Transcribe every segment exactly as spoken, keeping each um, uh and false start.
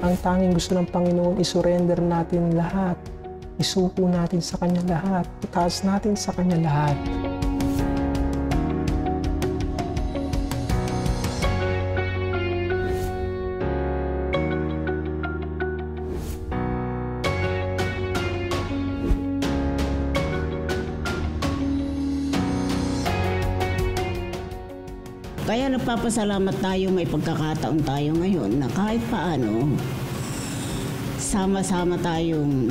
Ang tanging gusto ng Panginoon, isurrender natin lahat. Isuko natin sa Kanya lahat. Itaas natin sa Kanya lahat. Kaya nagpapasalamat tayo, may pagkakataon tayo ngayon na kahit paano, sama-sama tayong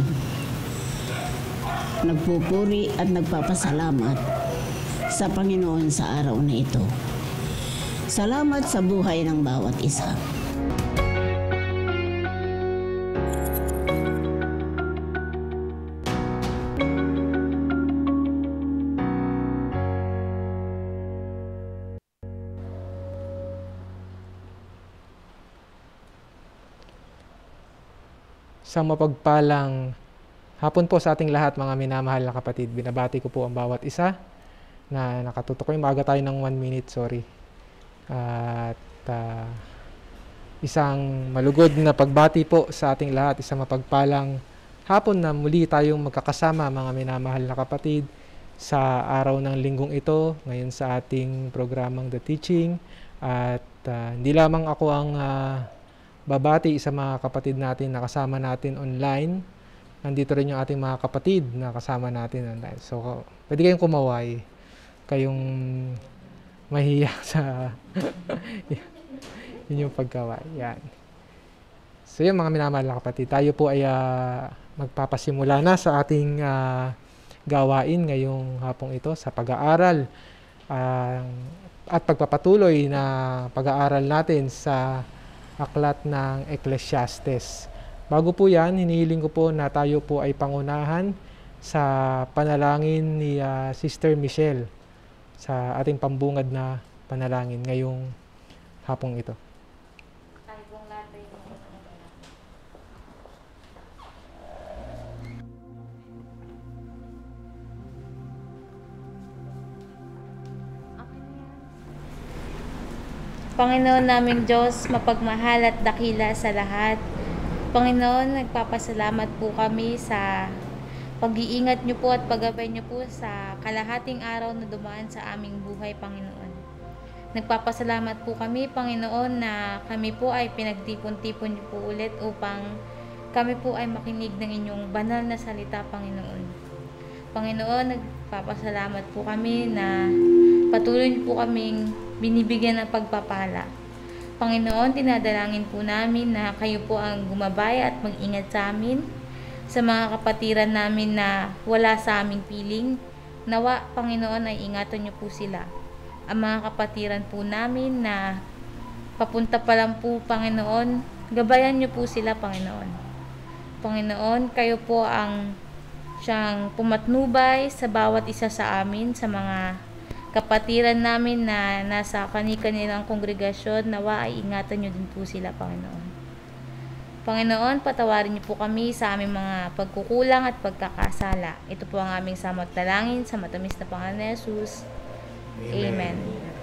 nagpupuri at nagpapasalamat sa Panginoon sa araw na ito. Salamat sa buhay ng bawat isa. Sa mapagpalang hapon po sa ating lahat, mga minamahal na kapatid. Binabati ko po ang bawat isa na nakatutok. Maaga tayo ng one minute, sorry. At uh, isang malugod na pagbati po sa ating lahat. Isang mapagpalang hapon na muli tayong magkakasama, mga minamahal na kapatid, sa araw ng linggong ito, ngayon sa ating programang The Teaching. At uh, hindi lamang ako ang uh, babati sa mga kapatid natin na kasama natin online. Nandito rin yung ating mga kapatid na kasama natin online. So, pwede kayong kumaway. Kayong mahiya sa yun yung pagkaway. Yan. So, yung mga minamahal na kapatid, tayo po ay uh, magpapasimula na sa ating uh, gawain ngayong hapong ito sa pag-aaral uh, at pagpapatuloy na pag-aaral natin sa aklat ng Ecclesiastes. Bago po yan, hinihiling ko po na tayo po ay pangunahan sa panalangin ni uh, Sister Michelle sa ating pambungad na panalangin ngayong hapong ito. Panginoon naming Diyos, mapagmahal at dakila sa lahat. Panginoon, nagpapasalamat po kami sa pag-iingat niyo po at paggabay niyo po sa kalahating araw na dumaan sa aming buhay, Panginoon. Nagpapasalamat po kami, Panginoon, na kami po ay pinagtipon-tipon niyo po ulit upang kami po ay makinig ng inyong banal na salita, Panginoon. Panginoon, nagpapasalamat po kami na patuloy niyo po kaming binibigyan ng pagpapala. Panginoon, tinadalangin po namin na kayo po ang gumabay at mag-ingat sa amin, sa mga kapatiran namin na wala sa aming piling. Nawa, Panginoon, ay ingatan niyo po sila. Ang mga kapatiran po namin na papunta pa lang po, Panginoon, gabayan niyo po sila, Panginoon. Panginoon, kayo po ang siyang pumatnubay sa bawat isa sa amin, sa mga kapatiran namin na nasa kani-kanilang kongregasyon. Nawa ay ingatan niyo din po sila, Panginoon. Panginoon, patawarin niyo po kami sa aming mga pagkukulang at pagkakasala. Ito po ang aming samot dalangin sa matamis na Panginoon ni Jesus. Amen. Amen.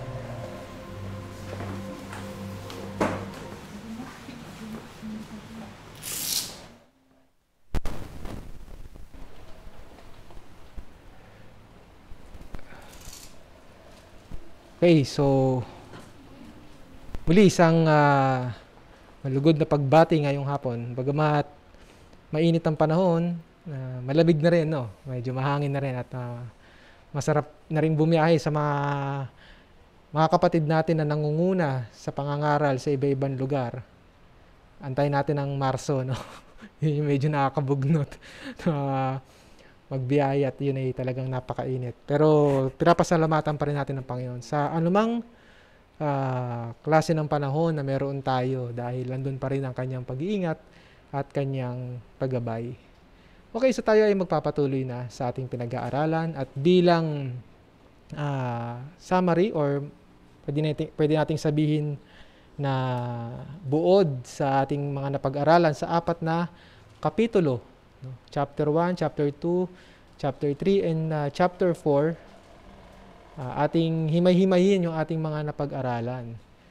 Okay, so muli isang uh, malugod na pagbati ngayong hapon. Bagamat mainit ang panahon, uh, malamig na rin, no? Medyo mahangin na rin at uh, masarap na rin bumiyahe sa mga mga kapatid natin na nangunguna sa pangangaral sa iba-ibang lugar. Antayin natin ang Marso, no? Medyo nakakabugnot. Uh, magbiyahe at yun ay talagang napakainit. Pero pinapasalamatan pa rin natin ng Panginoon sa anumang uh, klase ng panahon na meron tayo dahil nandun pa rin ang kanyang pag-iingat at kanyang paggabay. Okay, so tayo ay magpapatuloy na sa ating pinag-aaralan at bilang uh, summary or pwede natin, pwede nating sabihin na buod sa ating mga napag-aralan sa apat na kapitulo. Chapter one, Chapter two, Chapter three, and uh, Chapter four. Uh, ating himay-himayin yung ating mga napag-aralan.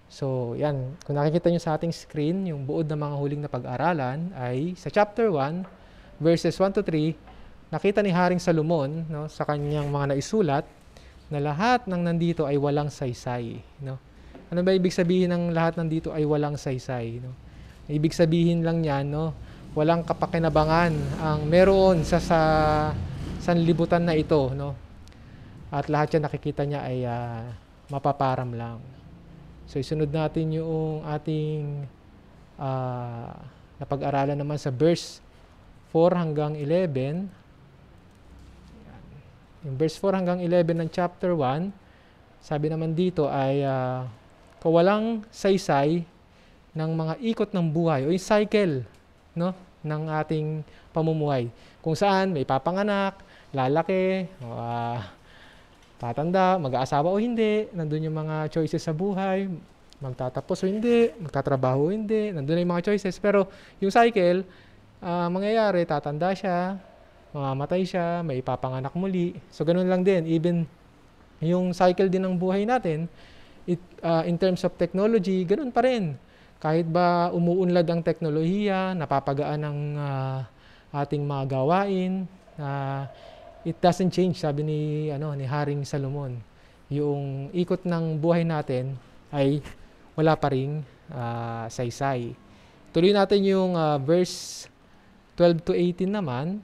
So, yan. Kung nakikita nyo sa ating screen, yung buod ng mga huling na pag-aralan ay sa chapter one, verses one to three, nakita ni Haring Salomon, no, sa kanyang mga naisulat, na lahat ng nandito ay walang saysay. No? Ano ba ibig sabihin ng lahat nandito ay walang saysay? No? Ibig sabihin lang yan, no, walang kapakinabangan ang meron sa, sa sanlibutan na ito. No? At lahat yan nakikita niya ay uh, mapaparam lang. So, isunod natin yung ating uh, napag-aralan naman sa verse four hanggang eleven. Yan. Yung verse four hanggang eleven ng chapter one, sabi naman dito ay uh, kawalang saysay ng mga ikot ng buhay o yung cycle, no, ng ating pamumuhay. Kung saan may papanganak, lalaki, uh, tatanda, mag-aasawa o hindi, nandun yung mga choices sa buhay, magtatapos o hindi, magtatrabaho o hindi, nandun na yung mga choices. Pero yung cycle, uh, mangyayari, tatanda siya, mamamatay siya, may ipapanganak muli. So, ganun lang din. Even yung cycle din ng buhay natin, it, uh, in terms of technology, ganun pa rin. Kahit ba umuunlad ang teknolohiya, napapagaan ang uh, ating mga gawain, uh, it doesn't change, sabi ni ano ni Haring Salomon. Yung ikot ng buhay natin ay wala pa ring uh, saysay. Tuloy natin yung uh, verse twelve to eighteen naman.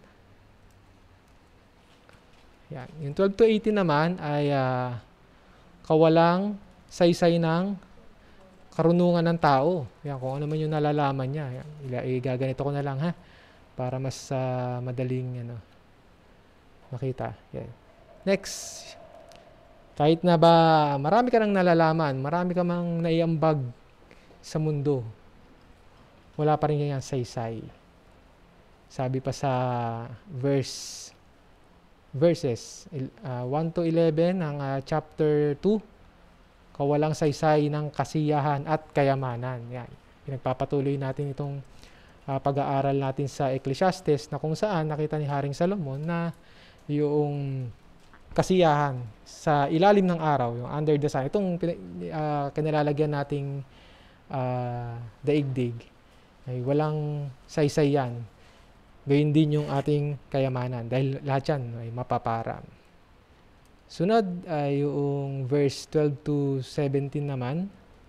Yan. Yung twelve to eighteen naman ay uh, kawalang saysay ng karunungan ng tao. Yan, kung ano man yung nalalaman niya. Yan. Igaganito ko na lang ha para mas uh, madaling ano makita. Yan. Next. Kahit na ba marami ka nang nalalaman, marami ka mang naiambag sa mundo, wala pa rin yung saysay. Sabi pa sa verse verses uh, one to eleven ng uh, chapter two, kawalang saysay ng kasiyahan at kayamanan. Yan. Pinagpapatuloy natin itong uh, pag-aaral natin sa Ecclesiastes na kung saan nakita ni Haring Salomon na yung kasiyahan sa ilalim ng araw, yung under the sun, itong uh, kinilalagyan nating uh, daigdig, ay walang saysay yan. Gayun din yung ating kayamanan dahil lahat yan ay mapaparam. Sunod ay uh, yung verse twelve to seventeen naman.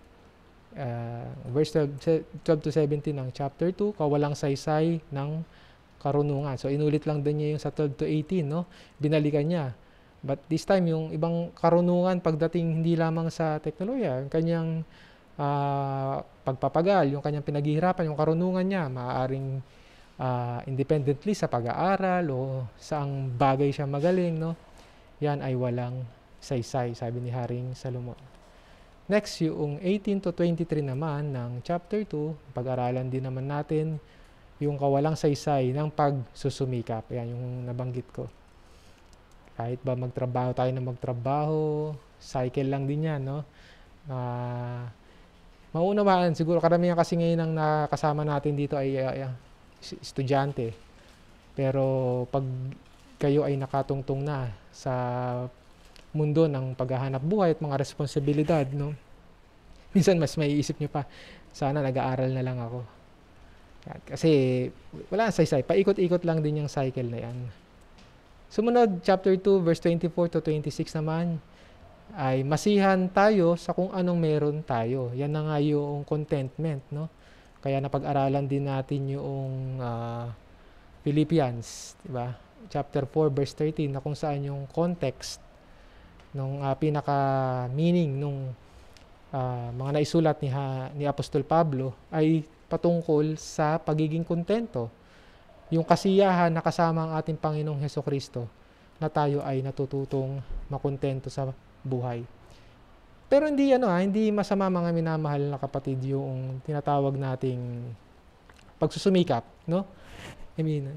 Uh, verse twelve to seventeen ng chapter two, kawalang saysay ng karunungan. So, inulit lang din niya yung sa twelve to eighteen, no? Binalikan niya. But this time, yung ibang karunungan pagdating hindi lamang sa teknolohiya, yung kanyang uh, pagpapagal, yung kanyang pinaghihirapan, yung karunungan niya, maaaring uh, independently sa pag-aaral o saang bagay siya magaling, no? Yan ay walang saysay, sabi ni Haring Salomon. Next, yung eighteen to twenty-three naman ng chapter two, pag-aralan din naman natin yung kawalang saysay ng pagsusumikap. Yan yung nabanggit ko. Kahit ba magtrabaho tayo na magtrabaho, cycle lang din yan, no? Uh, maunawaan, siguro karamihan kasi ngayon ang nakasama natin dito ay uh, uh, estudyante. Pero pag kayo ay nakatungtong na sa mundo ng paghahanap buhay at mga responsibilidad, no? Minsan mas maiisip nyo pa, sana nag-aaral na lang ako. Kasi wala ang saysay, paikot-ikot lang din yung cycle na yan. Sumunod, chapter two, verse twenty-four to twenty-six naman, ay masihan tayo sa kung anong meron tayo. Yan na nga yung contentment, no? Kaya napag-aralan din natin yung uh, Philippians, diba? Chapter four, verse thirteen, na kung saan yung context nung uh, pinaka-meaning nung uh, mga naisulat ni, ha, ni Apostol Pablo ay patungkol sa pagiging kontento. Yung kasiyahan na kasama ang ating Panginoong Hesukristo na tayo ay natututong makontento sa buhay. Pero hindi ano ha, hindi masama mga minamahal na kapatid yung tinatawag nating pagsusumikap, no? I mean,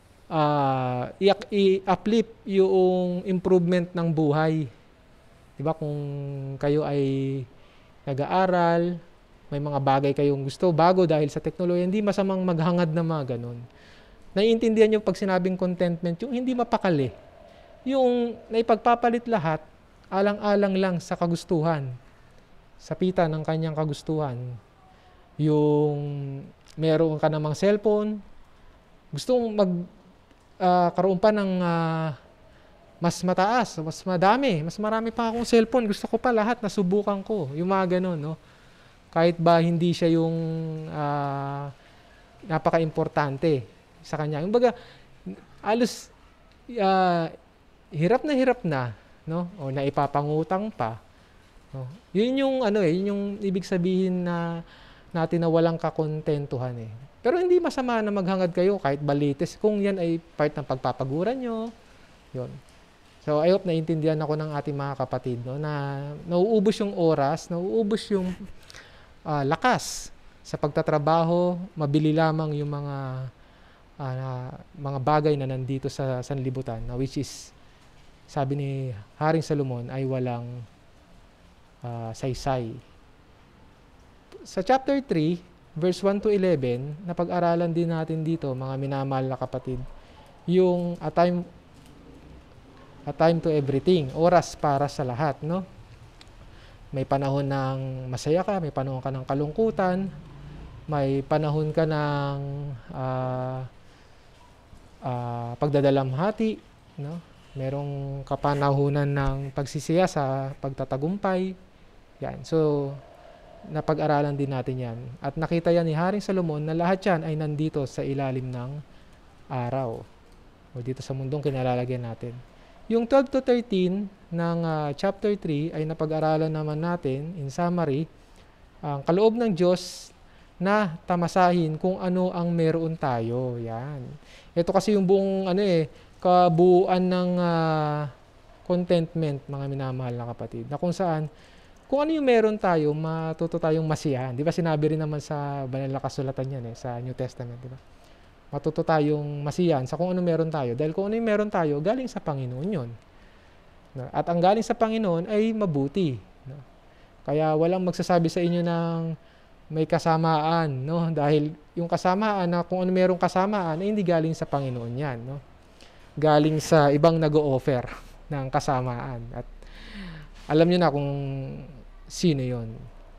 uh, i-uplift yung improvement ng buhay. Diba kung kayo ay nag-aaral, may mga bagay kayong gusto bago dahil sa teknolohiya, hindi masamang maghangad na mga ganun. Naiintindihan nyo pag sinabing contentment, yung hindi mapakali. Yung naipagpapalit lahat, alang-alang lang sa kagustuhan. sapitan ng kanyang kagustuhan. Yung meron ka namang cellphone, gustong mag uh, karoon pa ng uh, mas mataas, mas madami, mas marami pa akong cellphone. Gusto ko pa lahat, nasubukan ko. Yung mga ganun, no? Kahit ba hindi siya yung uh, napaka-importante sa kanya. Yung baga, alos, uh, hirap na hirap na, no? O naipapangutang pa. No? Yun yung, ano eh, yun yung ibig sabihin na natin na walang kakontentuhan eh. Pero hindi masama na maghangad kayo kahit balites kung yan ay part ng pagpapaguran nyo. Yun. So, I hope naintindihan ako ng ating mga kapatid, no, na nauubos yung oras, nauubos yung uh, lakas sa pagtatrabaho, mabili lamang yung mga uh, mga bagay na nandito sa sanlibutan, na which is, sabi ni Haring Solomon, ay walang uh, saysay. Sa chapter three, verse one to eleven, napag-aralan din natin dito, mga minamahal na kapatid, yung a time A time to everything. Oras para sa lahat, no? May panahon ng masaya ka, may panahon ka ng kalungkutan, may panahon ka ng uh, uh, pagdadalamhati, no? Merong kapanahunan ng pagsisiya sa pagtatagumpay. Yan. So, napag-aralan din natin yan. At nakita yan ni Haring Solomon na lahat yan ay nandito sa ilalim ng araw. O dito sa mundong kinalalagyan natin. Yung twelve to thirteen ng uh, chapter three ay napag-aralan naman natin, in summary, ang kaloob ng Diyos na tamasahin kung ano ang meron tayo. Yan. Ito kasi yung buong ano eh, kabuuan ng uh, contentment, mga minamahal na kapatid. Na kung saan, kung ano yung meron tayo, matuto tayong masiyahan. Di ba sinabi rin naman sa banal na kasulatan yan eh, sa New Testament, di ba? Matuto tayong masiyahan sa kung ano meron tayo. Dahil kung ano yung meron tayo, galing sa Panginoon yun. At ang galing sa Panginoon ay mabuti. Kaya walang magsasabi sa inyo ng may kasamaan. No? Dahil yung kasamaan, na kung ano merong kasamaan, ay hindi galing sa Panginoon yan. No? Galing sa ibang nag-o-offer ng kasamaan. At alam nyo na kung sino yon.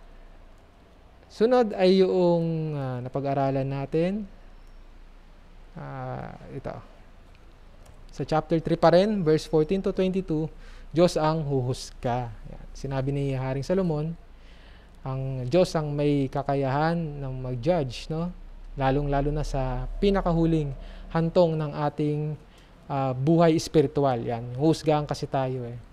Sunod ay yung uh, napag-aralan natin. Uh, ito. Sa chapter three pa rin, verse fourteen to twenty-two, Diyos ang huhusga. Yan. Sinabi ni Haring Solomon, ang Diyos ang may kakayahan ng mag-judge, no? Lalong-lalo na sa pinakahuling hantong ng ating uh, buhay espiritual. Yan. Huhusgahan kasi tayo eh.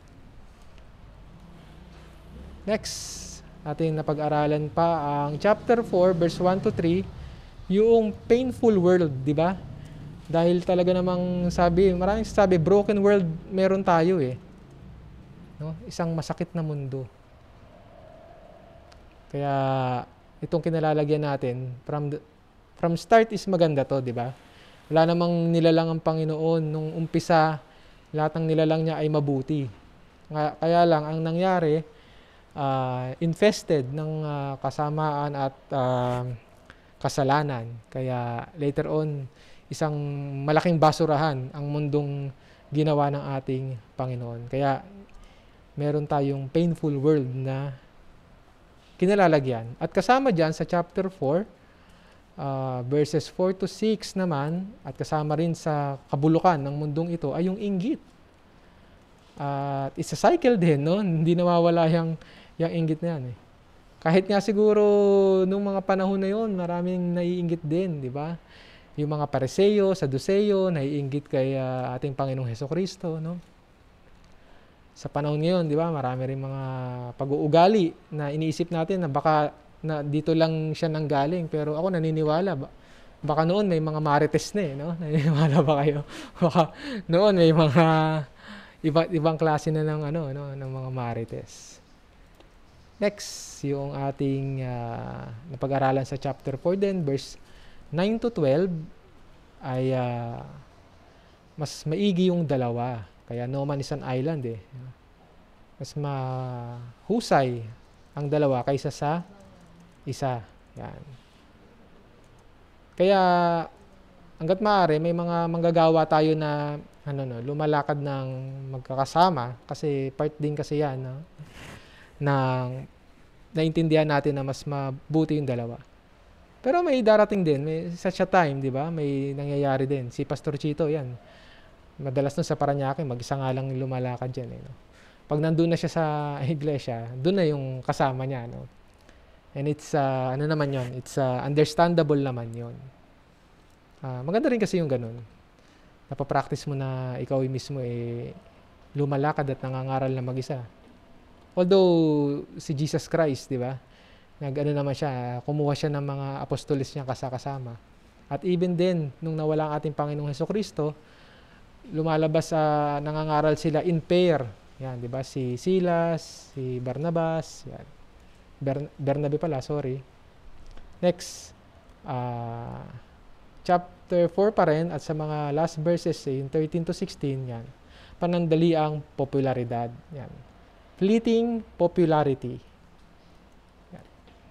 Next, ating napag-aralan pa ang chapter four, verse one to three, yung painful world, di ba? Dahil talaga namang sabi, maraming sabi, broken world meron tayo eh. No? Isang masakit na mundo. Kaya itong kinalalagyan natin, from the, from start is maganda to, di ba? Wala namang nilalang ang Panginoon nung umpisa, lahat ng nilalang niya ay mabuti. Kaya lang ang nangyari, uh, infested ng uh, kasamaan at uh, kasalanan. Kaya later on, isang malaking basurahan ang mundong ginawa ng ating Panginoon. Kaya meron tayong painful world na kinalalagyan. At kasama dyan sa chapter four, uh, verses four to six naman, at kasama rin sa kabulukan ng mundong ito ay yung inggit. At uh, it's a cycle din, no? Hindi nawawala yung, yung inggit na yan eh. Kahit nga siguro nung mga panahon na yon, maraming naiinggit din, di ba? Yung mga Pariseo, Saduceo, naiinggit kay uh, ating Panginoong Hesukristo, no? Sa panahon ngayon, di ba, marami rin mga pag-uugali na iniisip natin na baka na dito lang siya nanggaling, pero ako naniniwala, baka noon may mga marites na eh, no? Naniniwala ba kayo? Baka noon may mga iba, ibang klase na ng ano, no, ng mga marites. Next, yung ating uh, napag-aralan sa chapter four din, verse nine to twelve, ay uh, mas maigi yung dalawa. Kaya no man is an island eh. Mas mahusay ang dalawa kaysa sa isa. Yan. Kaya hangga't maaari, may mga manggagawa tayo na ano no, lumalakad ng magkakasama kasi part din kasi yan, no, ng naintindihan natin na mas mabuti yung dalawa. Pero may darating din, may such a time, di ba? May nangyayari din. Si Pastor Chito, yan. Madalas nun sa Paranaque, mag-isa nga lang lumalakad dyan. Eh, no? Pag nandun na siya sa iglesia, dun na yung kasama niya. No? And it's, uh, ano naman yon? It's uh, understandable naman yon. Uh, maganda rin kasi yung ganun. Napapractice mo na ikaw mismo eh, lumalakad at nangangaral na mag-isa. Although, si Jesus Christ, di ba? Nag-ano naman siya, kumuha siya ng mga apostolis niya kasakasama. At even din, nung nawala ang ating Panginoong Hesukristo, lumalabas sa uh, nangangaral sila in pair. Yan, di ba? Si Silas, si Barnabas, yan. Bern- Bernabe pala, sorry. Next, uh, chapter four pa rin, at sa mga last verses, eh, yung thirteen to sixteen, yan. Panandaliang popularidad. Yan. Fleeting popularity. Yan.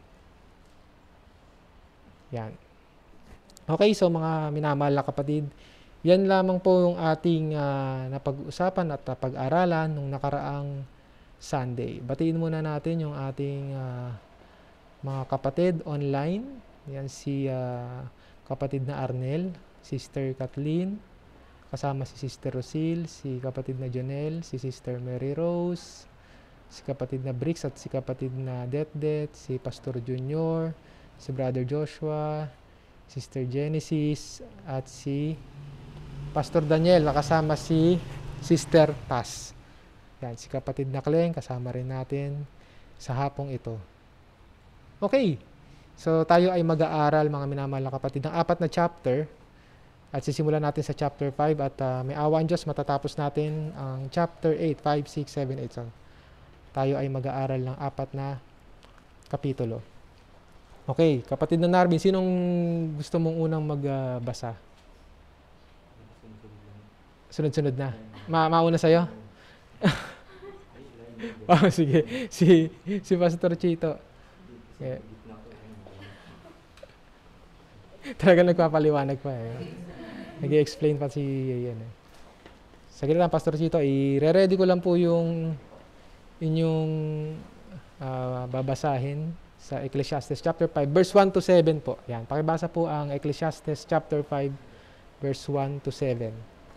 Yan. Okay, so mga minamahal na kapatid, yan lamang po yung ating uh, napag-usapan at napag-aralan nung nakaraang Sunday. Batiin muna natin yung ating uh, mga kapatid online. Yan si uh, kapatid na Arnel, Sister Kathleen, kasama si Sister Rosil, si kapatid na Jonel, si Sister Mary Rose, si kapatid na Bricks at si kapatid na Det-Det, si Pastor Junior, si Brother Joshua, Sister Genesis, at si Pastor Daniel, nakasama si Sister Paz. Yan, si kapatid na Kleng, kasama rin natin sa hapong ito. Okay, so tayo ay mag-aaral, mga minamahal na kapatid, ng apat na chapter. At sisimulan natin sa chapter five at uh, may awa ang Diyos, matatapos natin ang chapter eight, five, six, seven, eight. So, tayo ay mag-aaral ng apat na kapitulo. Okay, kapatid na Narvin, sinong gusto mong unang magbasa? Uh, Sunod-sunod na. Ma mauna sa'yo? Oh, sige. Si, si Pastor Chito. Yeah. Talagang nagpapaliwanag pa eh. Nag-i-explain pa si yan eh. Saglit lang, Pastor Chito, i-ready ko lang po yung inyong uh, babasahin sa Ecclesiastes chapter five, verse one to seven po. Yan, pakibasa po ang Ecclesiastes chapter five, verse one to seven.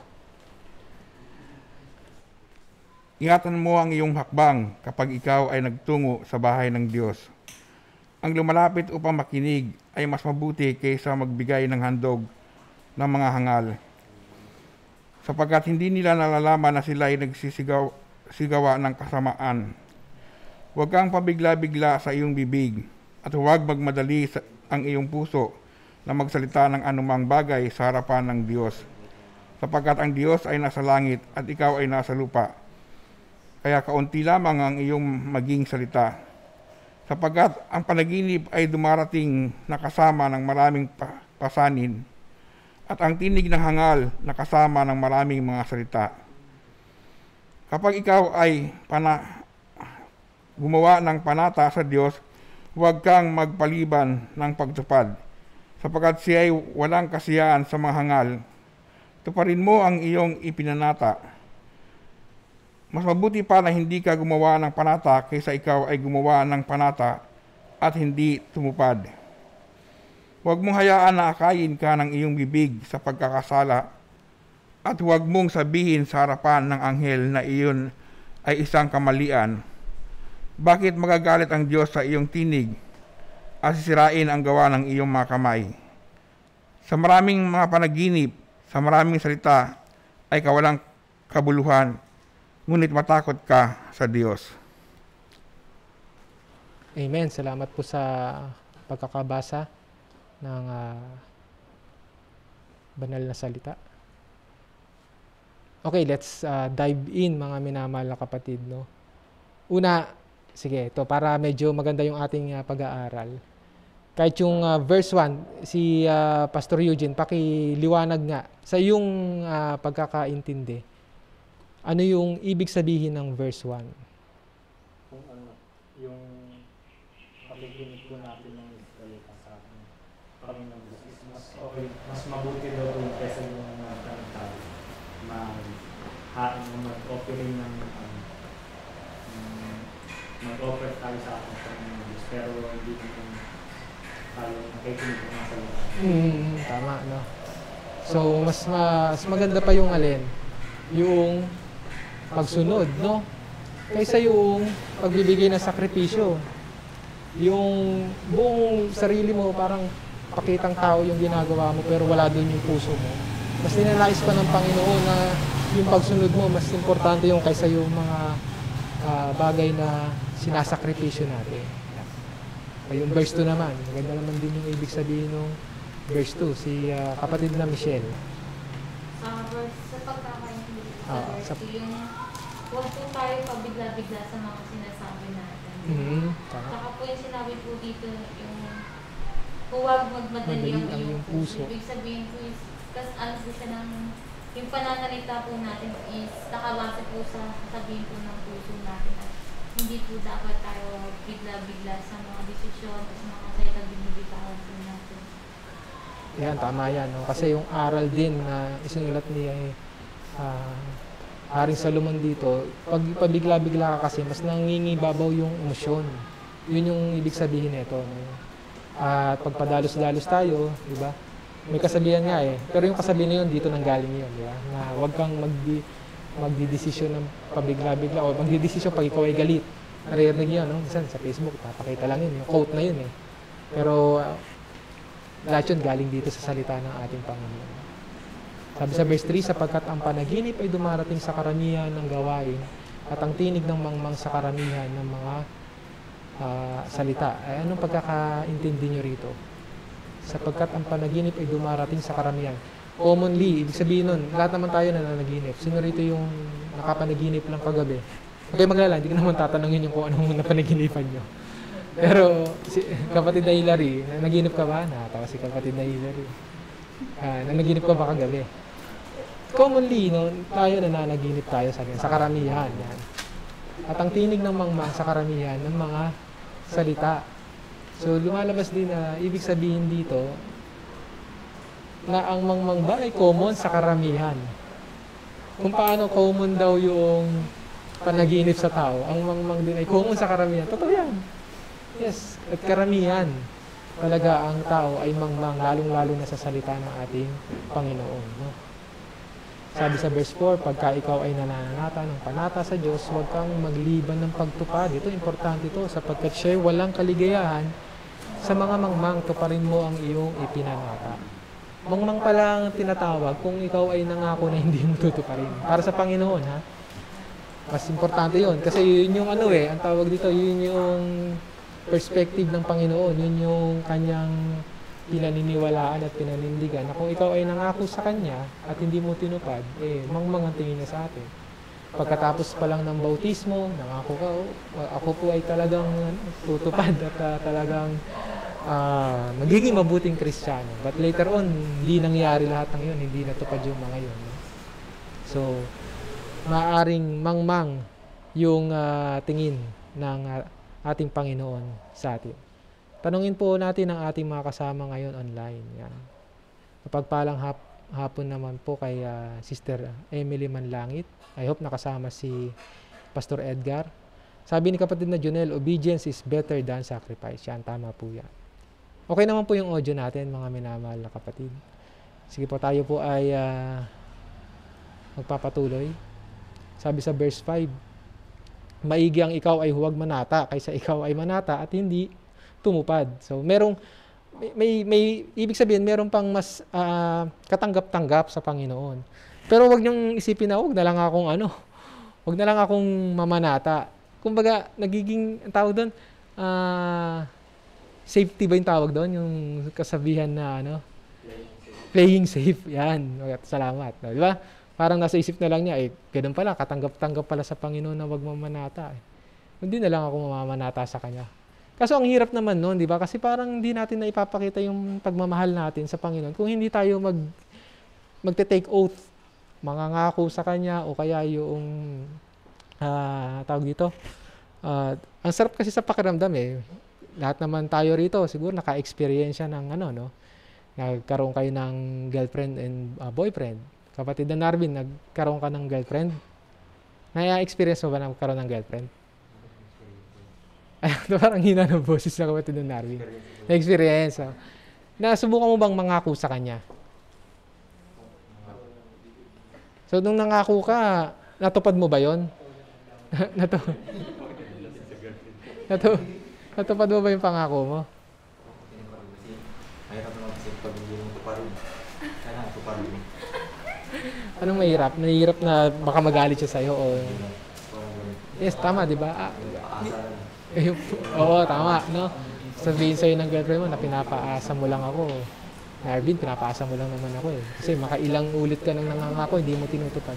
Ingatan mo ang iyong hakbang kapag ikaw ay nagtungo sa bahay ng Diyos. Ang lumalapit upang makinig ay mas mabuti kaysa magbigay ng handog ng mga hangal. Sapagkat hindi nila nalalaman na sila ay nagsisigaw sigawa ng kasamaan. Huwag kang pabigla-bigla sa iyong bibig at huwag magmadali sa ang iyong puso na magsalita ng anumang bagay sa harapan ng Diyos. Sapagkat ang Diyos ay nasa langit at ikaw ay nasa lupa. Kaya kaunti lamang ang iyong maging salita. Sapagkat ang panaginip ay dumarating na kasama ng maraming pa- pasanin at ang tinig ng hangal na kasama ng maraming mga salita. Kapag ikaw ay pana, gumawa ng panata sa Diyos, huwag kang magpaliban ng pagtupad, sapagkat siya ay walang kasiyahan sa mga hangal. Tuparin mo ang iyong ipinanata. Mas mabuti pa na hindi ka gumawa ng panata kaysa ikaw ay gumawa ng panata at hindi tumupad. Huwag mong hayaan na akayin ka ng iyong bibig sa pagkakasala at huwag mong sabihin sa harapan ng anghel na iyon ay isang kamalian. Bakit magagalit ang Diyos sa iyong tinig at sisirain ang gawa ng iyong mga kamay? Sa maraming mga panaginip, sa maraming salita ay kawalang kabuluhan, ngunit matakot ka sa Diyos. Amen. Salamat po sa pagkakabasa ng uh, banal na salita. Okay, let's uh, dive in, mga minamahal na kapatid. No? Una, sige, ito para medyo maganda yung ating uh, pag-aaral. Kahit yung uh, verse one, si uh, Pastor Eugene, pakiliwanag nga sa iyong uh, pagkakaintindi. Ano yung ibig sabihin ng verse one? Kung ano, yung pakikinig po natin ng salita sa atin. Panginoon Diyos is mas okay, mas mabuti daw yung kesa yung mga tao. Mag-hain na mag-offering ng um, um, mag-offer tayo sa ating Panginoon Diyos, pero hindi naman tayo nakikinig ng mga salita. Mm, tama, no? So, mas, mas maganda pa yung alin? Yung pagsunod, no? Kaysa yung pagbibigay ng sakripisyo. Yung buong sarili mo, parang pakitang tao yung ginagawa mo, pero wala doon yung puso mo. Mas ninanais pa ng Panginoon na yung pagsunod mo, mas importante yung kaysa yung mga uh, bagay na sinasakripisyo natin. Yung verse two naman, maganda naman din yung ibig sabihin ng verse two, si uh, kapatid na Michelle. Ah, verse, sa pagkakaintindi ko sa Ah, verse sa- two, yung huwag po tayo pabigla-bigla sa mga sinasabi natin. Mm-hmm. Tama. Saka po yung sinabi po dito, yung huwag magmadali ang Madali ang iyong iyong puso. puso. Ibig sabihin po is, kasi ano po siya ng, yung pananalita po natin is nakabase po sa sabihin po ng puso natin at hindi po dapat tayo bigla-bigla sa mga desisyon at sa mga salita binibitawan po natin. Yan, tama yan. No? Kasi yung aral din na isinulat ni uh, Haring Salomon dito, pag pabigla-bigla ka kasi, mas nangingibabaw yung emosyon. Yun yung ibig sabihin nito. No? At pag padalos-dalos tayo, di ba? May kasabihan nga eh. Pero yung kasabihan na yun, dito nang galing yun, di ba? Na huwag kang magdi magdidesisyon ng pabigla-bigla o magdidesisyon pag ikaw ay galit. Naririnig yun, no? Minsan sa Facebook, papakita lang yun, yung quote na yun eh. Pero uh, lahat yun galing dito sa salita ng ating Panginoon. Sabi sa verse three, sapagkat ang panaginip ay dumarating sa karamihan ng gawain at ang tinig ng mangmang sa karamihan ng mga uh, salita. Ay anong pagkakaintindi nyo rito? Sapagkat ang panaginip ay dumarating sa karamihan. Commonly, ibig sabihin nun, lahat naman tayo na nanaginip. Sino rito yung nakapanaginip lang kagabi? Okay, maglala, hindi ko naman tatanungin yung kung anong napanaginipan nyo. Pero, si kapatid na Hilary, nanaginip ka ba? Natawa si kapatid na Hilary. Uh, nanaginip ka ba kagabi? Commonly, no, tayo nananaginip tayo sa, sa karamihan. Yan. At ang tinig ng mangmang sa karamihan ng mga salita. So, lumalabas din na ibig sabihin dito na ang mangmang ba ay common sa karamihan. Kung paano common daw yung panaginip sa tao, ang mangmang din ay common sa karamihan. Totoo yan. Yes, at karamihan talaga ang tao ay mangmang, lalong-lalo na sa salita ng ating Panginoon. No? Sabi sa verse four, pagka ikaw ay nananata ng panata sa Diyos, huwag kang magliban ng pagtupad. Ito, importante ito, sapagkat siya walang kaligayahan sa mga mangmang, tuparin mo ang iyong ipinanata. Mangmang pala ang tinatawag kung ikaw ay nangako na hindi mo tutuparin. Para sa Panginoon, ha? Mas importante yun. Kasi yun yung ano eh, ang tawag dito, yun yung perspective ng Panginoon. Yun yung kanyang pinaniniwalaan at pinanindigan na kung ikaw ay nangako sa Kanya at hindi mo tinupad, eh, mangmang ang tingin niya sa atin. Pagkatapos pa lang ng bautismo, nangako ka, oh, ako po ay talagang tutupad at uh, talagang uh, magiging mabuting Kristiyano. But later on, hindi nangyari lahat ng yun, hindi natupad yung mga yun. No? So, maaring mangmang yung uh, tingin ng uh, ating Panginoon sa atin. Tanungin po natin ang ating mga kasama ngayon online. Yan. Mapagpalang hap, hapon naman po kay uh, Sister Emily Manlangit. I hope nakasama si Pastor Edgar. Sabi ni kapatid na Jonel, obedience is better than sacrifice. Yan, tama po yan. Okay naman po yung audio natin, mga minamahal na kapatid. Sige po, tayo po ay uh, magpapatuloy. Sabi sa verse five, maigi ang ikaw ay huwag manata kaysa ikaw ay manata at hindi tumupad. So, merong, may, may, may ibig sabihin, meron pang mas uh, katanggap-tanggap sa Panginoon. Pero wag niyong isipin na, wag na lang akong ano, wag na lang akong mamanata. Kumbaga, nagiging, ang tawag doon, uh, safety ba yung tawag doon? Yung kasabihan na, ano, playing safe. Yan. Salamat. No, di ba? Parang nasa isip na lang niya, eh, ganun pala, katanggap-tanggap pala sa Panginoon na wag mamanata. Eh. Hindi na lang ako mamamanata sa Kanya. Kaso ang hirap naman noon, di ba? Kasi parang hindi natin na ipapakita yung pagmamahal natin sa Panginoon kung hindi tayo mag magte-take oath, mangangako sa Kanya o kaya yung uh, tawag dito. Uh, ang sarap kasi sa pakiramdam eh. Lahat naman tayo rito siguro naka-experience ng ano, no? Nagkaroon kayo ng girlfriend and uh, boyfriend. Kapatid na Narvin, nagkaroon ka ng girlfriend? Na-experience mo ba na magkaroon ng girlfriend? Ay, parang hina ng boses na kapatid ng Narvin. Na-experience. Oh. Nasubukan mo bang mangako sa kanya? So, nung nangako ka, natupad mo ba yon? Natu Natu natupad mo ba yung pangako mo? Mahirap naman kasi pag hindi mo tuparin. Kailangan tuparin mo. Anong mahirap? Mahirap na baka magalit siya sa'yo o... Parang ganun. Yes, tama, di ba? Ah, Aasa lang. eh, oo, tama, no? Sabihin sa'yo ng girlfriend mo na pinapaasa mo lang ako. Narvin, pinapaasa mo lang naman ako eh. Kasi makailang ulit ka nang nangangako, hindi mo tinutupad.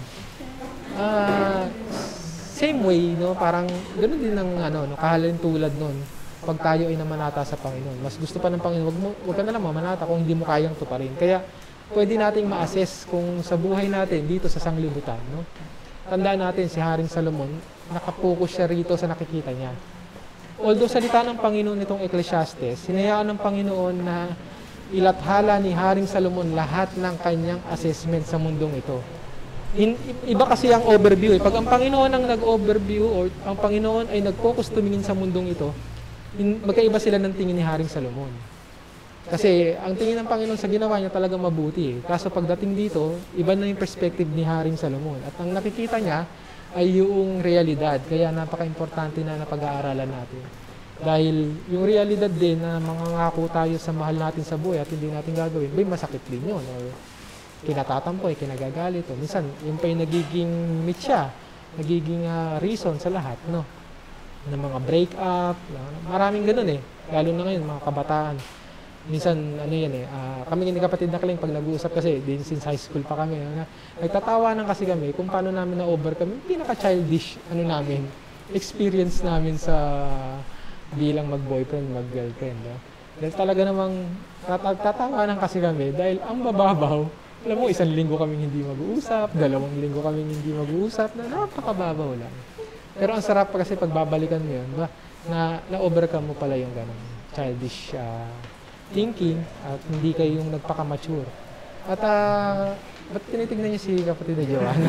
Ah, same way, no? Parang ganoon din ng ano, no? Kahalin tulad nun. Pag tayo ay namanata sa Panginoon, mas gusto pa ng Panginoon, wag mo, wag ka na lang mamanata kung hindi mo kayang tuparin. Kaya pwede nating ma-assess kung sa buhay natin dito sa sanglibutan, no? Tandaan natin si Haring Salomon, nakapokus siya rito sa nakikita niya. Although salita ng Panginoon itong Ecclesiastes, hinayaan ng Panginoon na ilathala ni Haring Salomon lahat ng kanyang assessment sa mundong ito. In, iba kasi ang overview eh. Pag ang Panginoon ang nag-overview or ang Panginoon ay nag-focus tumingin sa mundong ito, in, magkaiba sila ng tingin ni Haring Salomon. Kasi ang tingin ng Panginoon sa ginawa niya talagang mabuti eh. Kaso pagdating dito, iba na yung perspective ni Haring Salomon. At ang nakikita niya ay yung realidad. Kaya napaka-importante na napag-aaralan natin. Dahil yung realidad din na mangangako tayo sa mahal natin sa buhay at hindi natin gagawin, may masakit din yun. Or kinatatampoy, kinagagalit. O minsan, yung pa yung nagiging mitya, nagiging uh, reason sa lahat, no? Ng mga break-up, maraming ganun eh. Lalo na ngayon, mga kabataan. Minsan, ano yan eh, uh, kami ni kapatid na Kaling, pag nag-uusap kasi, din since high school pa kami, na, nagtatawanan kasi kami kung paano namin na-overcome, pinaka-childish, ano namin, experience namin sa bilang mag-boyfriend, mag-girlfriend. No? Dahil talaga namang, nagtatawanan kasi kami, dahil ang bababaw, alam mo, isang linggo kaming hindi mag-uusap, dalawang linggo kaming hindi mag-uusap, na napakababaw lang. Pero ang sarap pa kasi pagbabalikan mo yun, ba, na na-overcome mo pala yung ganun, childish uh, thinking at hindi kayo yung nagpaka-mature. At uh, ba't tinitignan niyo si kapatid na Joanna?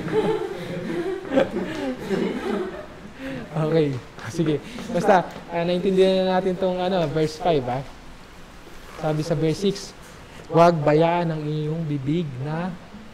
Okay, sige. Basta, uh, naintindihan na natin itong ano, verse five. Ha? Sabi sa verse six, huwag bayaan ang iyong bibig na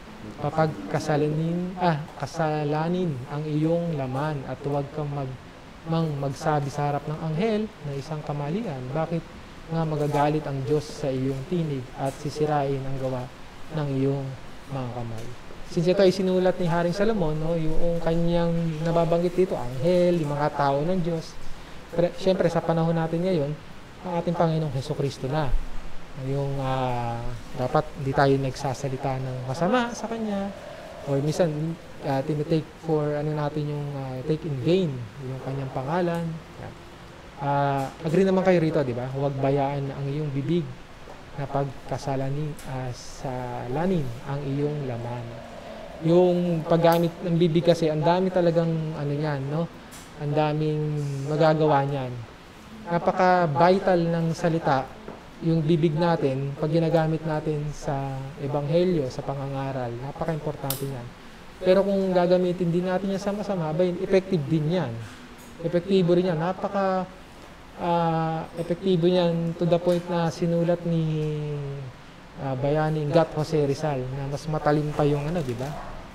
papagkasalanin, ah, kasalanin ang iyong laman at huwag kang mag, mang magsabi sa harap ng anghel na isang kamalian. Bakit nga magagalit ang Diyos sa iyong tinig at sisirain ang gawa ng iyong mga kamay. Since ito ay sinulat ni Haring Salomon, no, yung kanyang nababanggit dito, anghel, yung mga tao ng Diyos. Pero, syempre, sa panahon natin ngayon, ang ating Panginoong Hesukristo na. Yung uh, dapat hindi tayo nagsasalita ng masama sa Kanya. Or minsan, uh, tinitake for ano natin yung uh, take in vain, yung Kanyang pangalan. Yeah. Uh, agree naman kayo rito, di ba? Huwag bayaan ang iyong bibig na pagkasalanin uh, sa lanin ang iyong laman. Yung paggamit ng bibig kasi, ang dami talagang ano yan, no? Ang daming magagawa niyan. Napaka-vital ng salita, yung bibig natin, pag ginagamit natin sa ebanghelyo, sa pangangaral, napaka-importante niyan. Pero kung gagamitin din natin yan sa masama, ba, effective din yan. Epektibo rin yan. Napaka uh, epektibo yan to the point na sinulat ni uh, Bayaning Gat Jose Rizal na mas matalim pa yung ano, di ba?